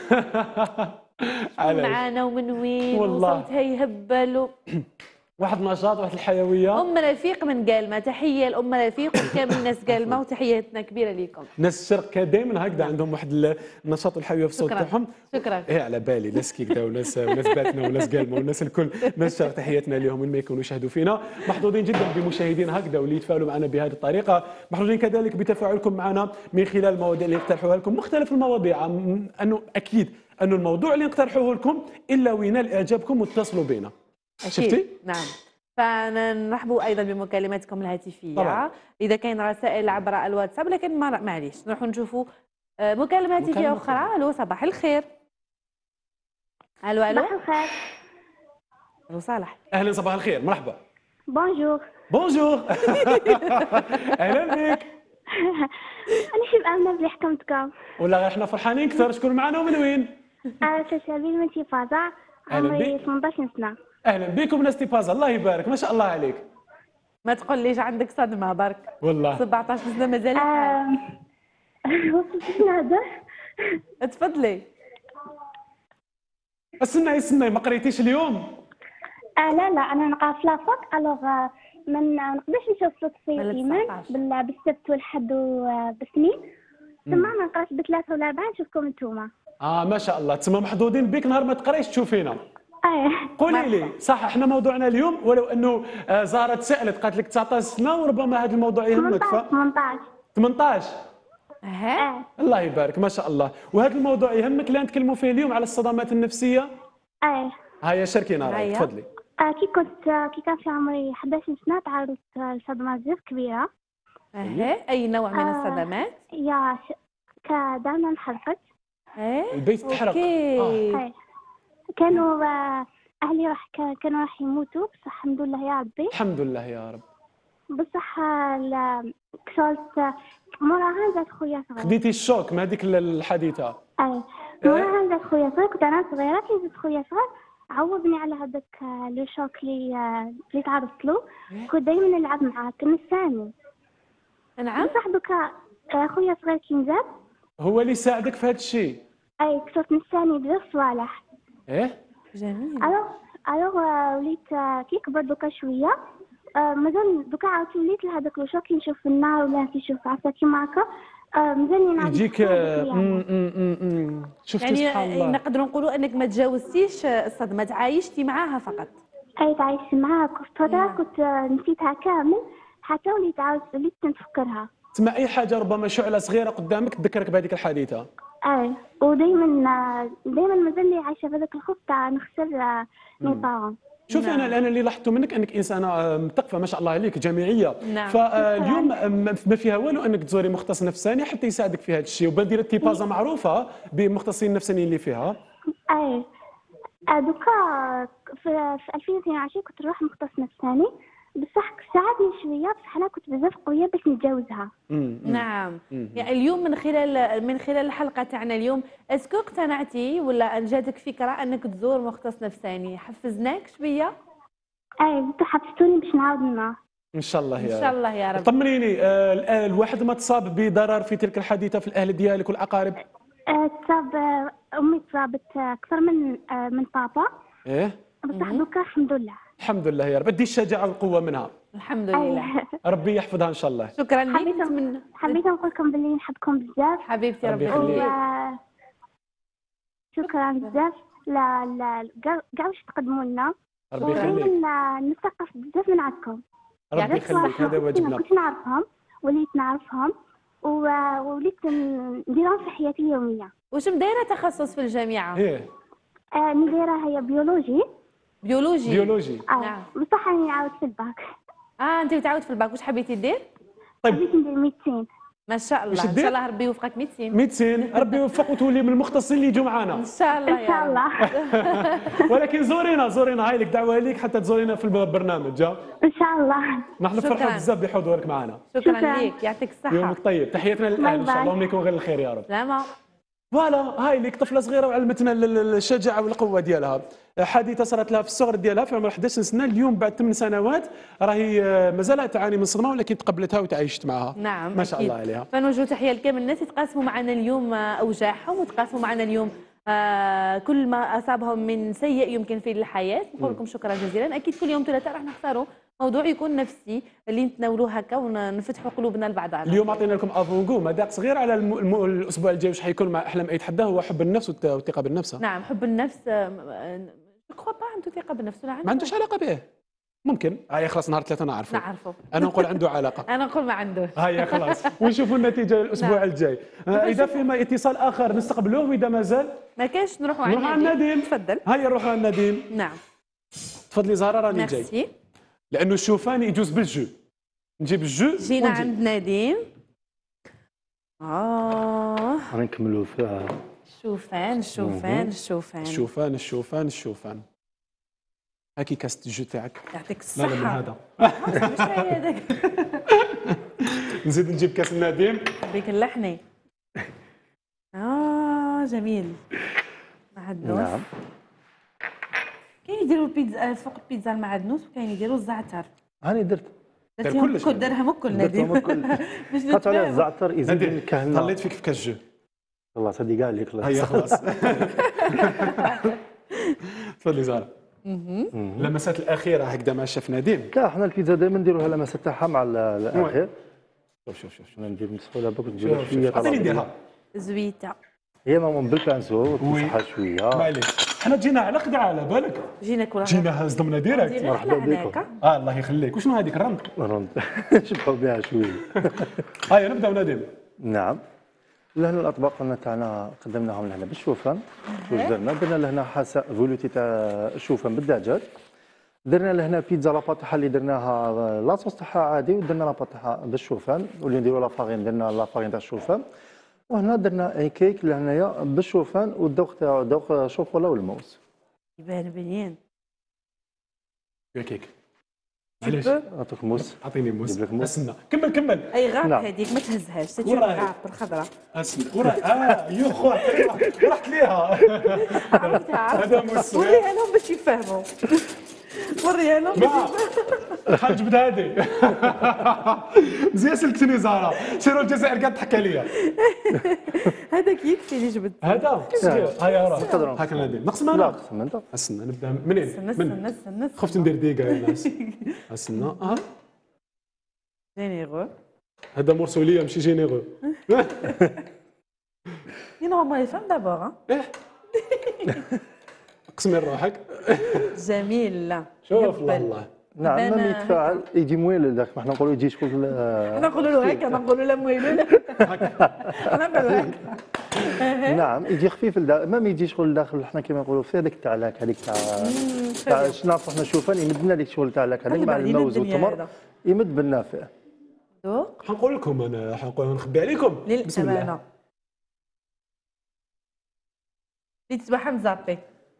علاش؟ معانا ومن وين والله. وصوتها يهبل و... واحد النشاط، واحد الحيويه. ام رفيق من قالمه، تحيه لام رفيق وكامل الناس قالمه، وتحياتنا كبيره ليكم. ناس الشرق كان دائما هكذا عندهم واحد النشاط والحيويه في الصوت شكراً. تاعهم. شكرا. ايه على بالي ناس كيكدا وناس وناس باتنا وناس قالمه وناس الكل. ناس الشرق تحياتنا لهم وين ما يكونوا يشاهدوا فينا. محظوظين جدا بمشاهدين هكذا واللي يتفاعلوا معنا بهذه الطريقه. محظوظين كذلك بتفاعلكم معنا من خلال المواضيع اللي نقترحوها لكم، مختلف المواضيع. م- انه اكيد انه الموضوع اللي نقترحوه لكم الا وينال اعجابكم واتصلوا بنا. أكيد. شفتي؟ نعم. فنرحبوا ايضا بمكالماتكم الهاتفيه. طبعاً. اذا كاين رسائل عبر الواتساب، لكن ما معليش نروحوا نشوفوا آه، مكالمه هاتفيه مكالمة اخرى. الو صباح الخير. الو الو. صباح الخير. الو صالح. اهلا، صباح الخير، مرحبا. بونجور. بونجور. اهلا بك. انا شي امنه بلي حكمتكم. والله احنا فرحانين كثر. شكون معنا ومن وين؟ انا سلسبيل من تيفازا، أهلا عمري بك. ثمنطاش سنه. اهلا بكم ناس تيبازا، الله يبارك، ما شاء الله عليك. ما تقوليش عندك صدمه برك. والله سبعطاش سنه مازال. آم، وصلت نهضر. تفضلي. استناي استناي، ما قريتيش اليوم؟ آه لا لا، انا نقرا في لافاك، الوغ آه، ما نقدرش نشوف صوت في ولا الايمان تسعطاش. بال- بالسبت والحد وبالاثنين، ثم ما نقراش بثلاثه ولا اربعه نشوفكم انتوما. اه ما شاء الله، تسمى محظوظين بك نهار ما تقريش تشوفينا. اه قولي لي، صح احنا موضوعنا اليوم، ولو انه آه، زهره تسالت قالت لك تسعطاش سنه، وربما هذا الموضوع يهمك. ف ثمنطاش ثمنطاش. ثمنطاش. ها. اه الله يبارك، ما شاء الله. وهذا الموضوع يهمك اللي نتكلموا فيه اليوم على الصدمات النفسيه. اه هيا شاركينا رايك، هيا. تفضلي. آه، كي كنت آه، كي كان في عمري إحدى عشرة سنة تعرضت آه، لصدمة بزاف كبيرة. اها. اي نوع من آه. الصدمات؟ يا ش... كدارنا انحرقت. ايه. البيت تحرق. اوكي. آه. آه. كانوا آه، أهلي راح كا- كانوا راح يموتوا، بصح الحمد لله يا ربي. الحمد لله يا رب. بصح آه، ل- كسرت آه، موراها جات خويا صغير. خديتي الشوك من هذيك الحادثه. أي موراها جات خويا صغير، كنت أنا صغيرة، كي جات خويا صغير عوضني على هذاك آه، لو شوك اللي آه، اللي تعرضت له. كنت دايما نلعب معاه، كان نساني. نعم. بصح دوكا آه، خويا صغير كي نزاد، هو اللي ساعدك في هذا الشيء. اي كثرت نساني بزاف صوالح. ايه جميل. الوغ الوغ آه، وليت آه، كي كبر دوكا شويه آه، مازال دوكا عاود وليت لهذاك لو شوك كي نشوف في النار ولا كي نشوف عفا كيما هكا آه، مازال نعاود يجيك نتخيل آه، هذاك مم، اليوم. مم، مم، مم. شفتي يعني سبحان الله. نقدروا نقولوا انك ما تجاوزتيش الصدمه، تعايشتي معاها فقط. اي تعيشت معاها كنت فتره كنت آه، نسيتها كامل حتى وليت عاود وليت نتفكرها. تسمى اي حاجه ربما شعله صغيره قدامك تذكرك بهذيك الحادثه. اي ودائما دائما مازال لي عايشه بهذاك الخوف تاع نخسر آه، مي بارون. شوفي انا الان اللي لاحظته منك انك انسانه آه، مثقفه ما شاء الله عليك، جامعيه. نعم. فاليوم ما فيها والو انك تزوري مختص نفساني حتى يساعدك في هذا الشيء، وبدير التيبازه معروفه بالمختصين النفسانيين اللي فيها. اي آه، دوكا في, في ألفين واثنين وعشرين كنت نروح مختص نفساني بصح ساعدني شويه بصح انا كنت بزاف قويه باش نتجاوزها. نعم. يعني اليوم من خلال من خلال الحلقه تاعنا اليوم اسكو اقتنعتي ولا ان جاتك فكره انك تزور مختص نفساني؟ حفزناك شويه؟ اي انتو حفزتوني باش نعاود نروح. ان شاء الله يا ان شاء الله يا رب. طمنيني آه، الآن الواحد ما تصاب بضرر في تلك الحادثه في الاهل ديالك والاقارب؟ آه، تصاب آه، امي تصابت آه، اكثر من آه، من بابا ايه بصح دوكا الحمد لله. الحمد لله يا رب، ادي الشجاعه والقوه منها. الحمد لله. ربي يحفظها ان شاء الله. شكرا لك. حبيت من... حبيت نقول لكم باللي نحبكم بزاف حبيبتي ربي ربي يخليك. و... شكرا بزاف لا لا كاع كاع واش تقدموا لنا ربي يخليك. ودائما نستقف بزاف من عندكم. ربي يخليك، هذا واجبنا. كنت نعرفهم وليت نعرفهم و- ووليت نديرهم في حياتي اليوميه. واش مدايره تخصص في الجامعه؟ ايه آه، نديرها هي بيولوجي. بيولوجي. بيولوجي. آه. نعم. بصح راني نعاود في الباك. اه انت بتعاود في الباك، واش حبيتي دير؟ طيب. حبيت ندير ميديسين. ما شاء الله، واش ان دير؟ شاء الله ربي يوفقك ميدسين. ميدسين، ربي يوفق وتولي من المختصين اللي يجوا معنا. ان شاء الله ان شاء الله. ولكن زورينا زورينا، هاي لك دعوه ليك حتى تزورينا في البرنامج. ها؟ ان شاء الله. نحن شكراً. فرحوا بزاف بحضورك معنا. شكرا شكراً. لك، يعطيك الصحه. يومك طيب، تحياتنا باي للاهل ان شاء باي. الله، يكون غير الخير يا رب. سلامه. فوالا هاي ليك طفله صغيره وعلمتنا ال- ال- الشجاعه والقوه ديالها. حادثه صارت لها في الصغر ديالها في عمر إحدى عشرة سنه، اليوم بعد ثمان سنوات راهي آه، مازال تعاني من صدمه ولكن تقبلتها وتعايشت معها. نعم ما شاء أكيد. الله عليها. فنوجه تحيه لكامل الناس يتقاسموا معنا اليوم آه، اوجاعهم وتقاسموا معنا اليوم آه كل ما اصابهم من سيء يمكن في الحياه. نقول لكم شكرا جزيلا. اكيد كل يوم ثلاثاء راح نختاروا موضوع يكون نفسي اللي نتناولوه هكا ونفتحوا قلوبنا لبعضنا. اليوم اعطينا لكم افونغو مذاق صغير على الم... الم... الاسبوع الجاي واش حيكون مع احلام اي تحدى، هو حب النفس والت- والثقه بالنفس. نعم حب النفس. جو كخوا با عنده ثقه بالنفس ولا عنده؟ ما عندوش علاقه به. ممكن هاي خلاص نهار ثلاثه نعرفه. نعرفه. انا نقول عنده علاقه. انا نقول ما عندوش. هيا خلاص ونشوفوا النتيجه الاسبوع نعم. الجاي. آه، اذا فيما اتصال اخر نستقبلوه، واذا مازال ما كاينش نروحوا نروح على النديم. تفضل. هيا نروحوا على النديم. نعم. تفضلي زهره راني جاي. ميرسي. لانه الشوفان يجوز بالجو. نجيب الجو جينا ونجي. عند نديم. اه غنكملوا في الشوفان الشوفان الشوفان. الشوفان الشوفان الشوفان. هاكي كاس الجو تاعك. يعطيك لا لا الصحة. من هذا. مش هي هذاك. نزيد نجيب كاس النديم. بيك اللحني. اه جميل. معدنوس. نعم. كاين يديروا البيتزا فوق البيتزا المعدنوس وكاين يديروا الزعتر. هاني درت دار كلش. كل درهم الكل درتهم نديم. الكل. باش حط عليه نتفاهموا. الزعتر يزيد نديم الكهنه. طليت فيك في كاس جو. خلاص هذه كاع اللي خلاص. هيا خلاص. تفضلي زهره. اللمسات الاخيره هكذا مع الشيف نديم. كاع حنا البيتزا دائما نديروها لمسه تاعها مع ال- الاخير. شوف شوف شوف انا ندير مسحوله باك ندير شوف شويه شوف عطيني نديرها. زويته. هي ماما بالبانسو تمسحها شويه. معليش حنا جينا على خدعه على بالك. جينا كل جينا صدمنا ديريكت. مرحبا بكم. اه الله يخليك. وشنو هذيك الرند؟ رند نشبحوا بها شويه. هيا نبداو نديم. نعم. لهنا الاطباق لنا تاعنا قدمناهم لهنا بالشوفان. واش درنا؟ درنا لهنا حساء فولوتي تاع الشوفان بالدجاج. درنا لهنا بيتزا لاباط تاعها اللي درناها لاصوص تاعها عادي، ودرنا لاباط تاعها بالشوفان، واللي نديروا لافارين درنا لافارين تاع الشوفان. وهنا درنا اي كيك لهنايا بالشوفان والذوق تاعو ذوق شوكولا والموز. يبان بنين. كيك. معليش نعطيك موس. اعطيني موس. نجيب لك موس. اسمع كمل كمل. اي غاب نعم. هذيك ما تهزهاش تجي وراي. غاب بالخضره. اسمع وراي. اه يو خو رحت ليها. عرفتها هذا موس. وريها لهم باش يفهموا. وريها لهم باش ما يفهموا. الحاج بدادي. مزيان سلكتني زهره. سيروا الجزائر قاعد تحكي ليا. هذاك يكفي اللي جبت. هذا صغير هيا راه نقدروا هاك انا ندير نقسم انا. لا قسم انت. استنى نبدا منين؟ استنى من استنى استنى خفت ندير ديكا يا ناس. استنى اه جينيرو. هذا مرسوليه ماشي جينيرو. نورمال فهم دابور. قسمي روحك. جميل. لا شوف الله الله. نعم يبان لم يتفاعل يجي مويل ذاك ما احنا نقولوا يجي شغل. احنا نقولوا له هكا نقولوا له مويلون. انا نقولوا هكا. نعم يجي خفيف لداخل ما يجي شغل لداخل احنا كما نقولوا في هذيك تاع لاك هذيك تاع تاع شناف احنا شوفان يمد لنا ديك شغل تاع لاك هذيك مع الموز والتمر يمد بالنافع. دوق حنقول لكم انا حنقول نخبي عليكم. بسم الله. للامانه اللي تصبح مزابي.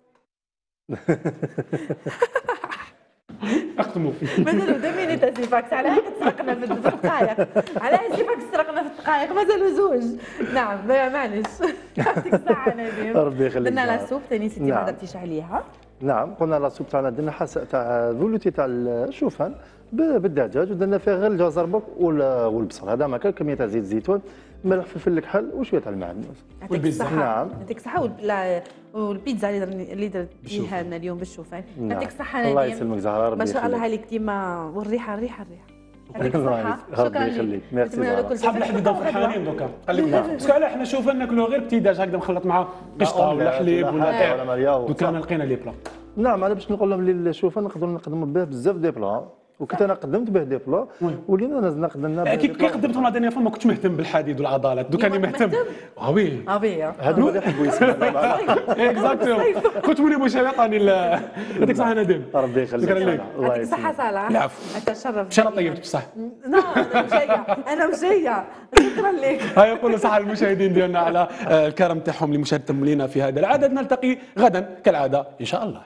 اختموا. مازالوا دو مينيت اسيفاكس على هيك تسرقنا في الدقائق على اسيفاكس تسرقنا في الدقائق مازالوا زوج. نعم معليش يعطيك الصحه نديم. ربي يخليك. درنا لا سوب ثاني ستي ما درتيش عليها. نعم قلنا لا سوب تاعنا درنا حساء تاع ذولوتي تاع الشوفان بالدجاج ودرنا فيها غير الجزر برك والبصل هذا ما كان كميه تاع زيت الزيتون ملح فلفل الكحل وشويه تاع المعدنوس. والبيتزا. نعم يعطيك الصحه والبيتزا اللي اللي درتيها لنا اليوم بالشوفان. يعطيك الصحه نديم. الله يسلمك زهره ربي ما شاء الله يخليك. عليك ديما والريحه الريحه الريحه. يعطيك الصحه. ربي يخليك ميرسي زهره. صحاب الحديده فرحانين دوكا خليك باسكو علاه حنا شوفا ناكلوا غير بتيداج هكذا مخلط مع قشطه ولا حليب ولا ولا دوكا لقينا لي بلا. نعم انا باش نقول لهم اللي شوفا نقدروا نقدموا به بزاف دي بلا وكنت انا قدمت به دي بلا ولينا نزلنا قدمنا كي كي قدمتهم لا دينيير فوا ما كنتش مهتم بالحديد والعضلات دوكا راني مهتم. اه وي اه وي هذو اللي يحبوا يسمعوا. اكزاكتومون كنت مولي بوشاوي عطاني يعطيك الصحه نديم. ربي يخليك. شكرا لك. يعطيك الصحه صلاح. العفو. اتشرف. ان شاء الله طيبت بصح. لا انا مشية انا مشية شكرا لك. هاي يقولوا صح المشاهدين ديالنا على الكرم تاعهم لمشاهدتهم لينا في هذا العدد. نلتقي غدا كالعاده ان شاء الله.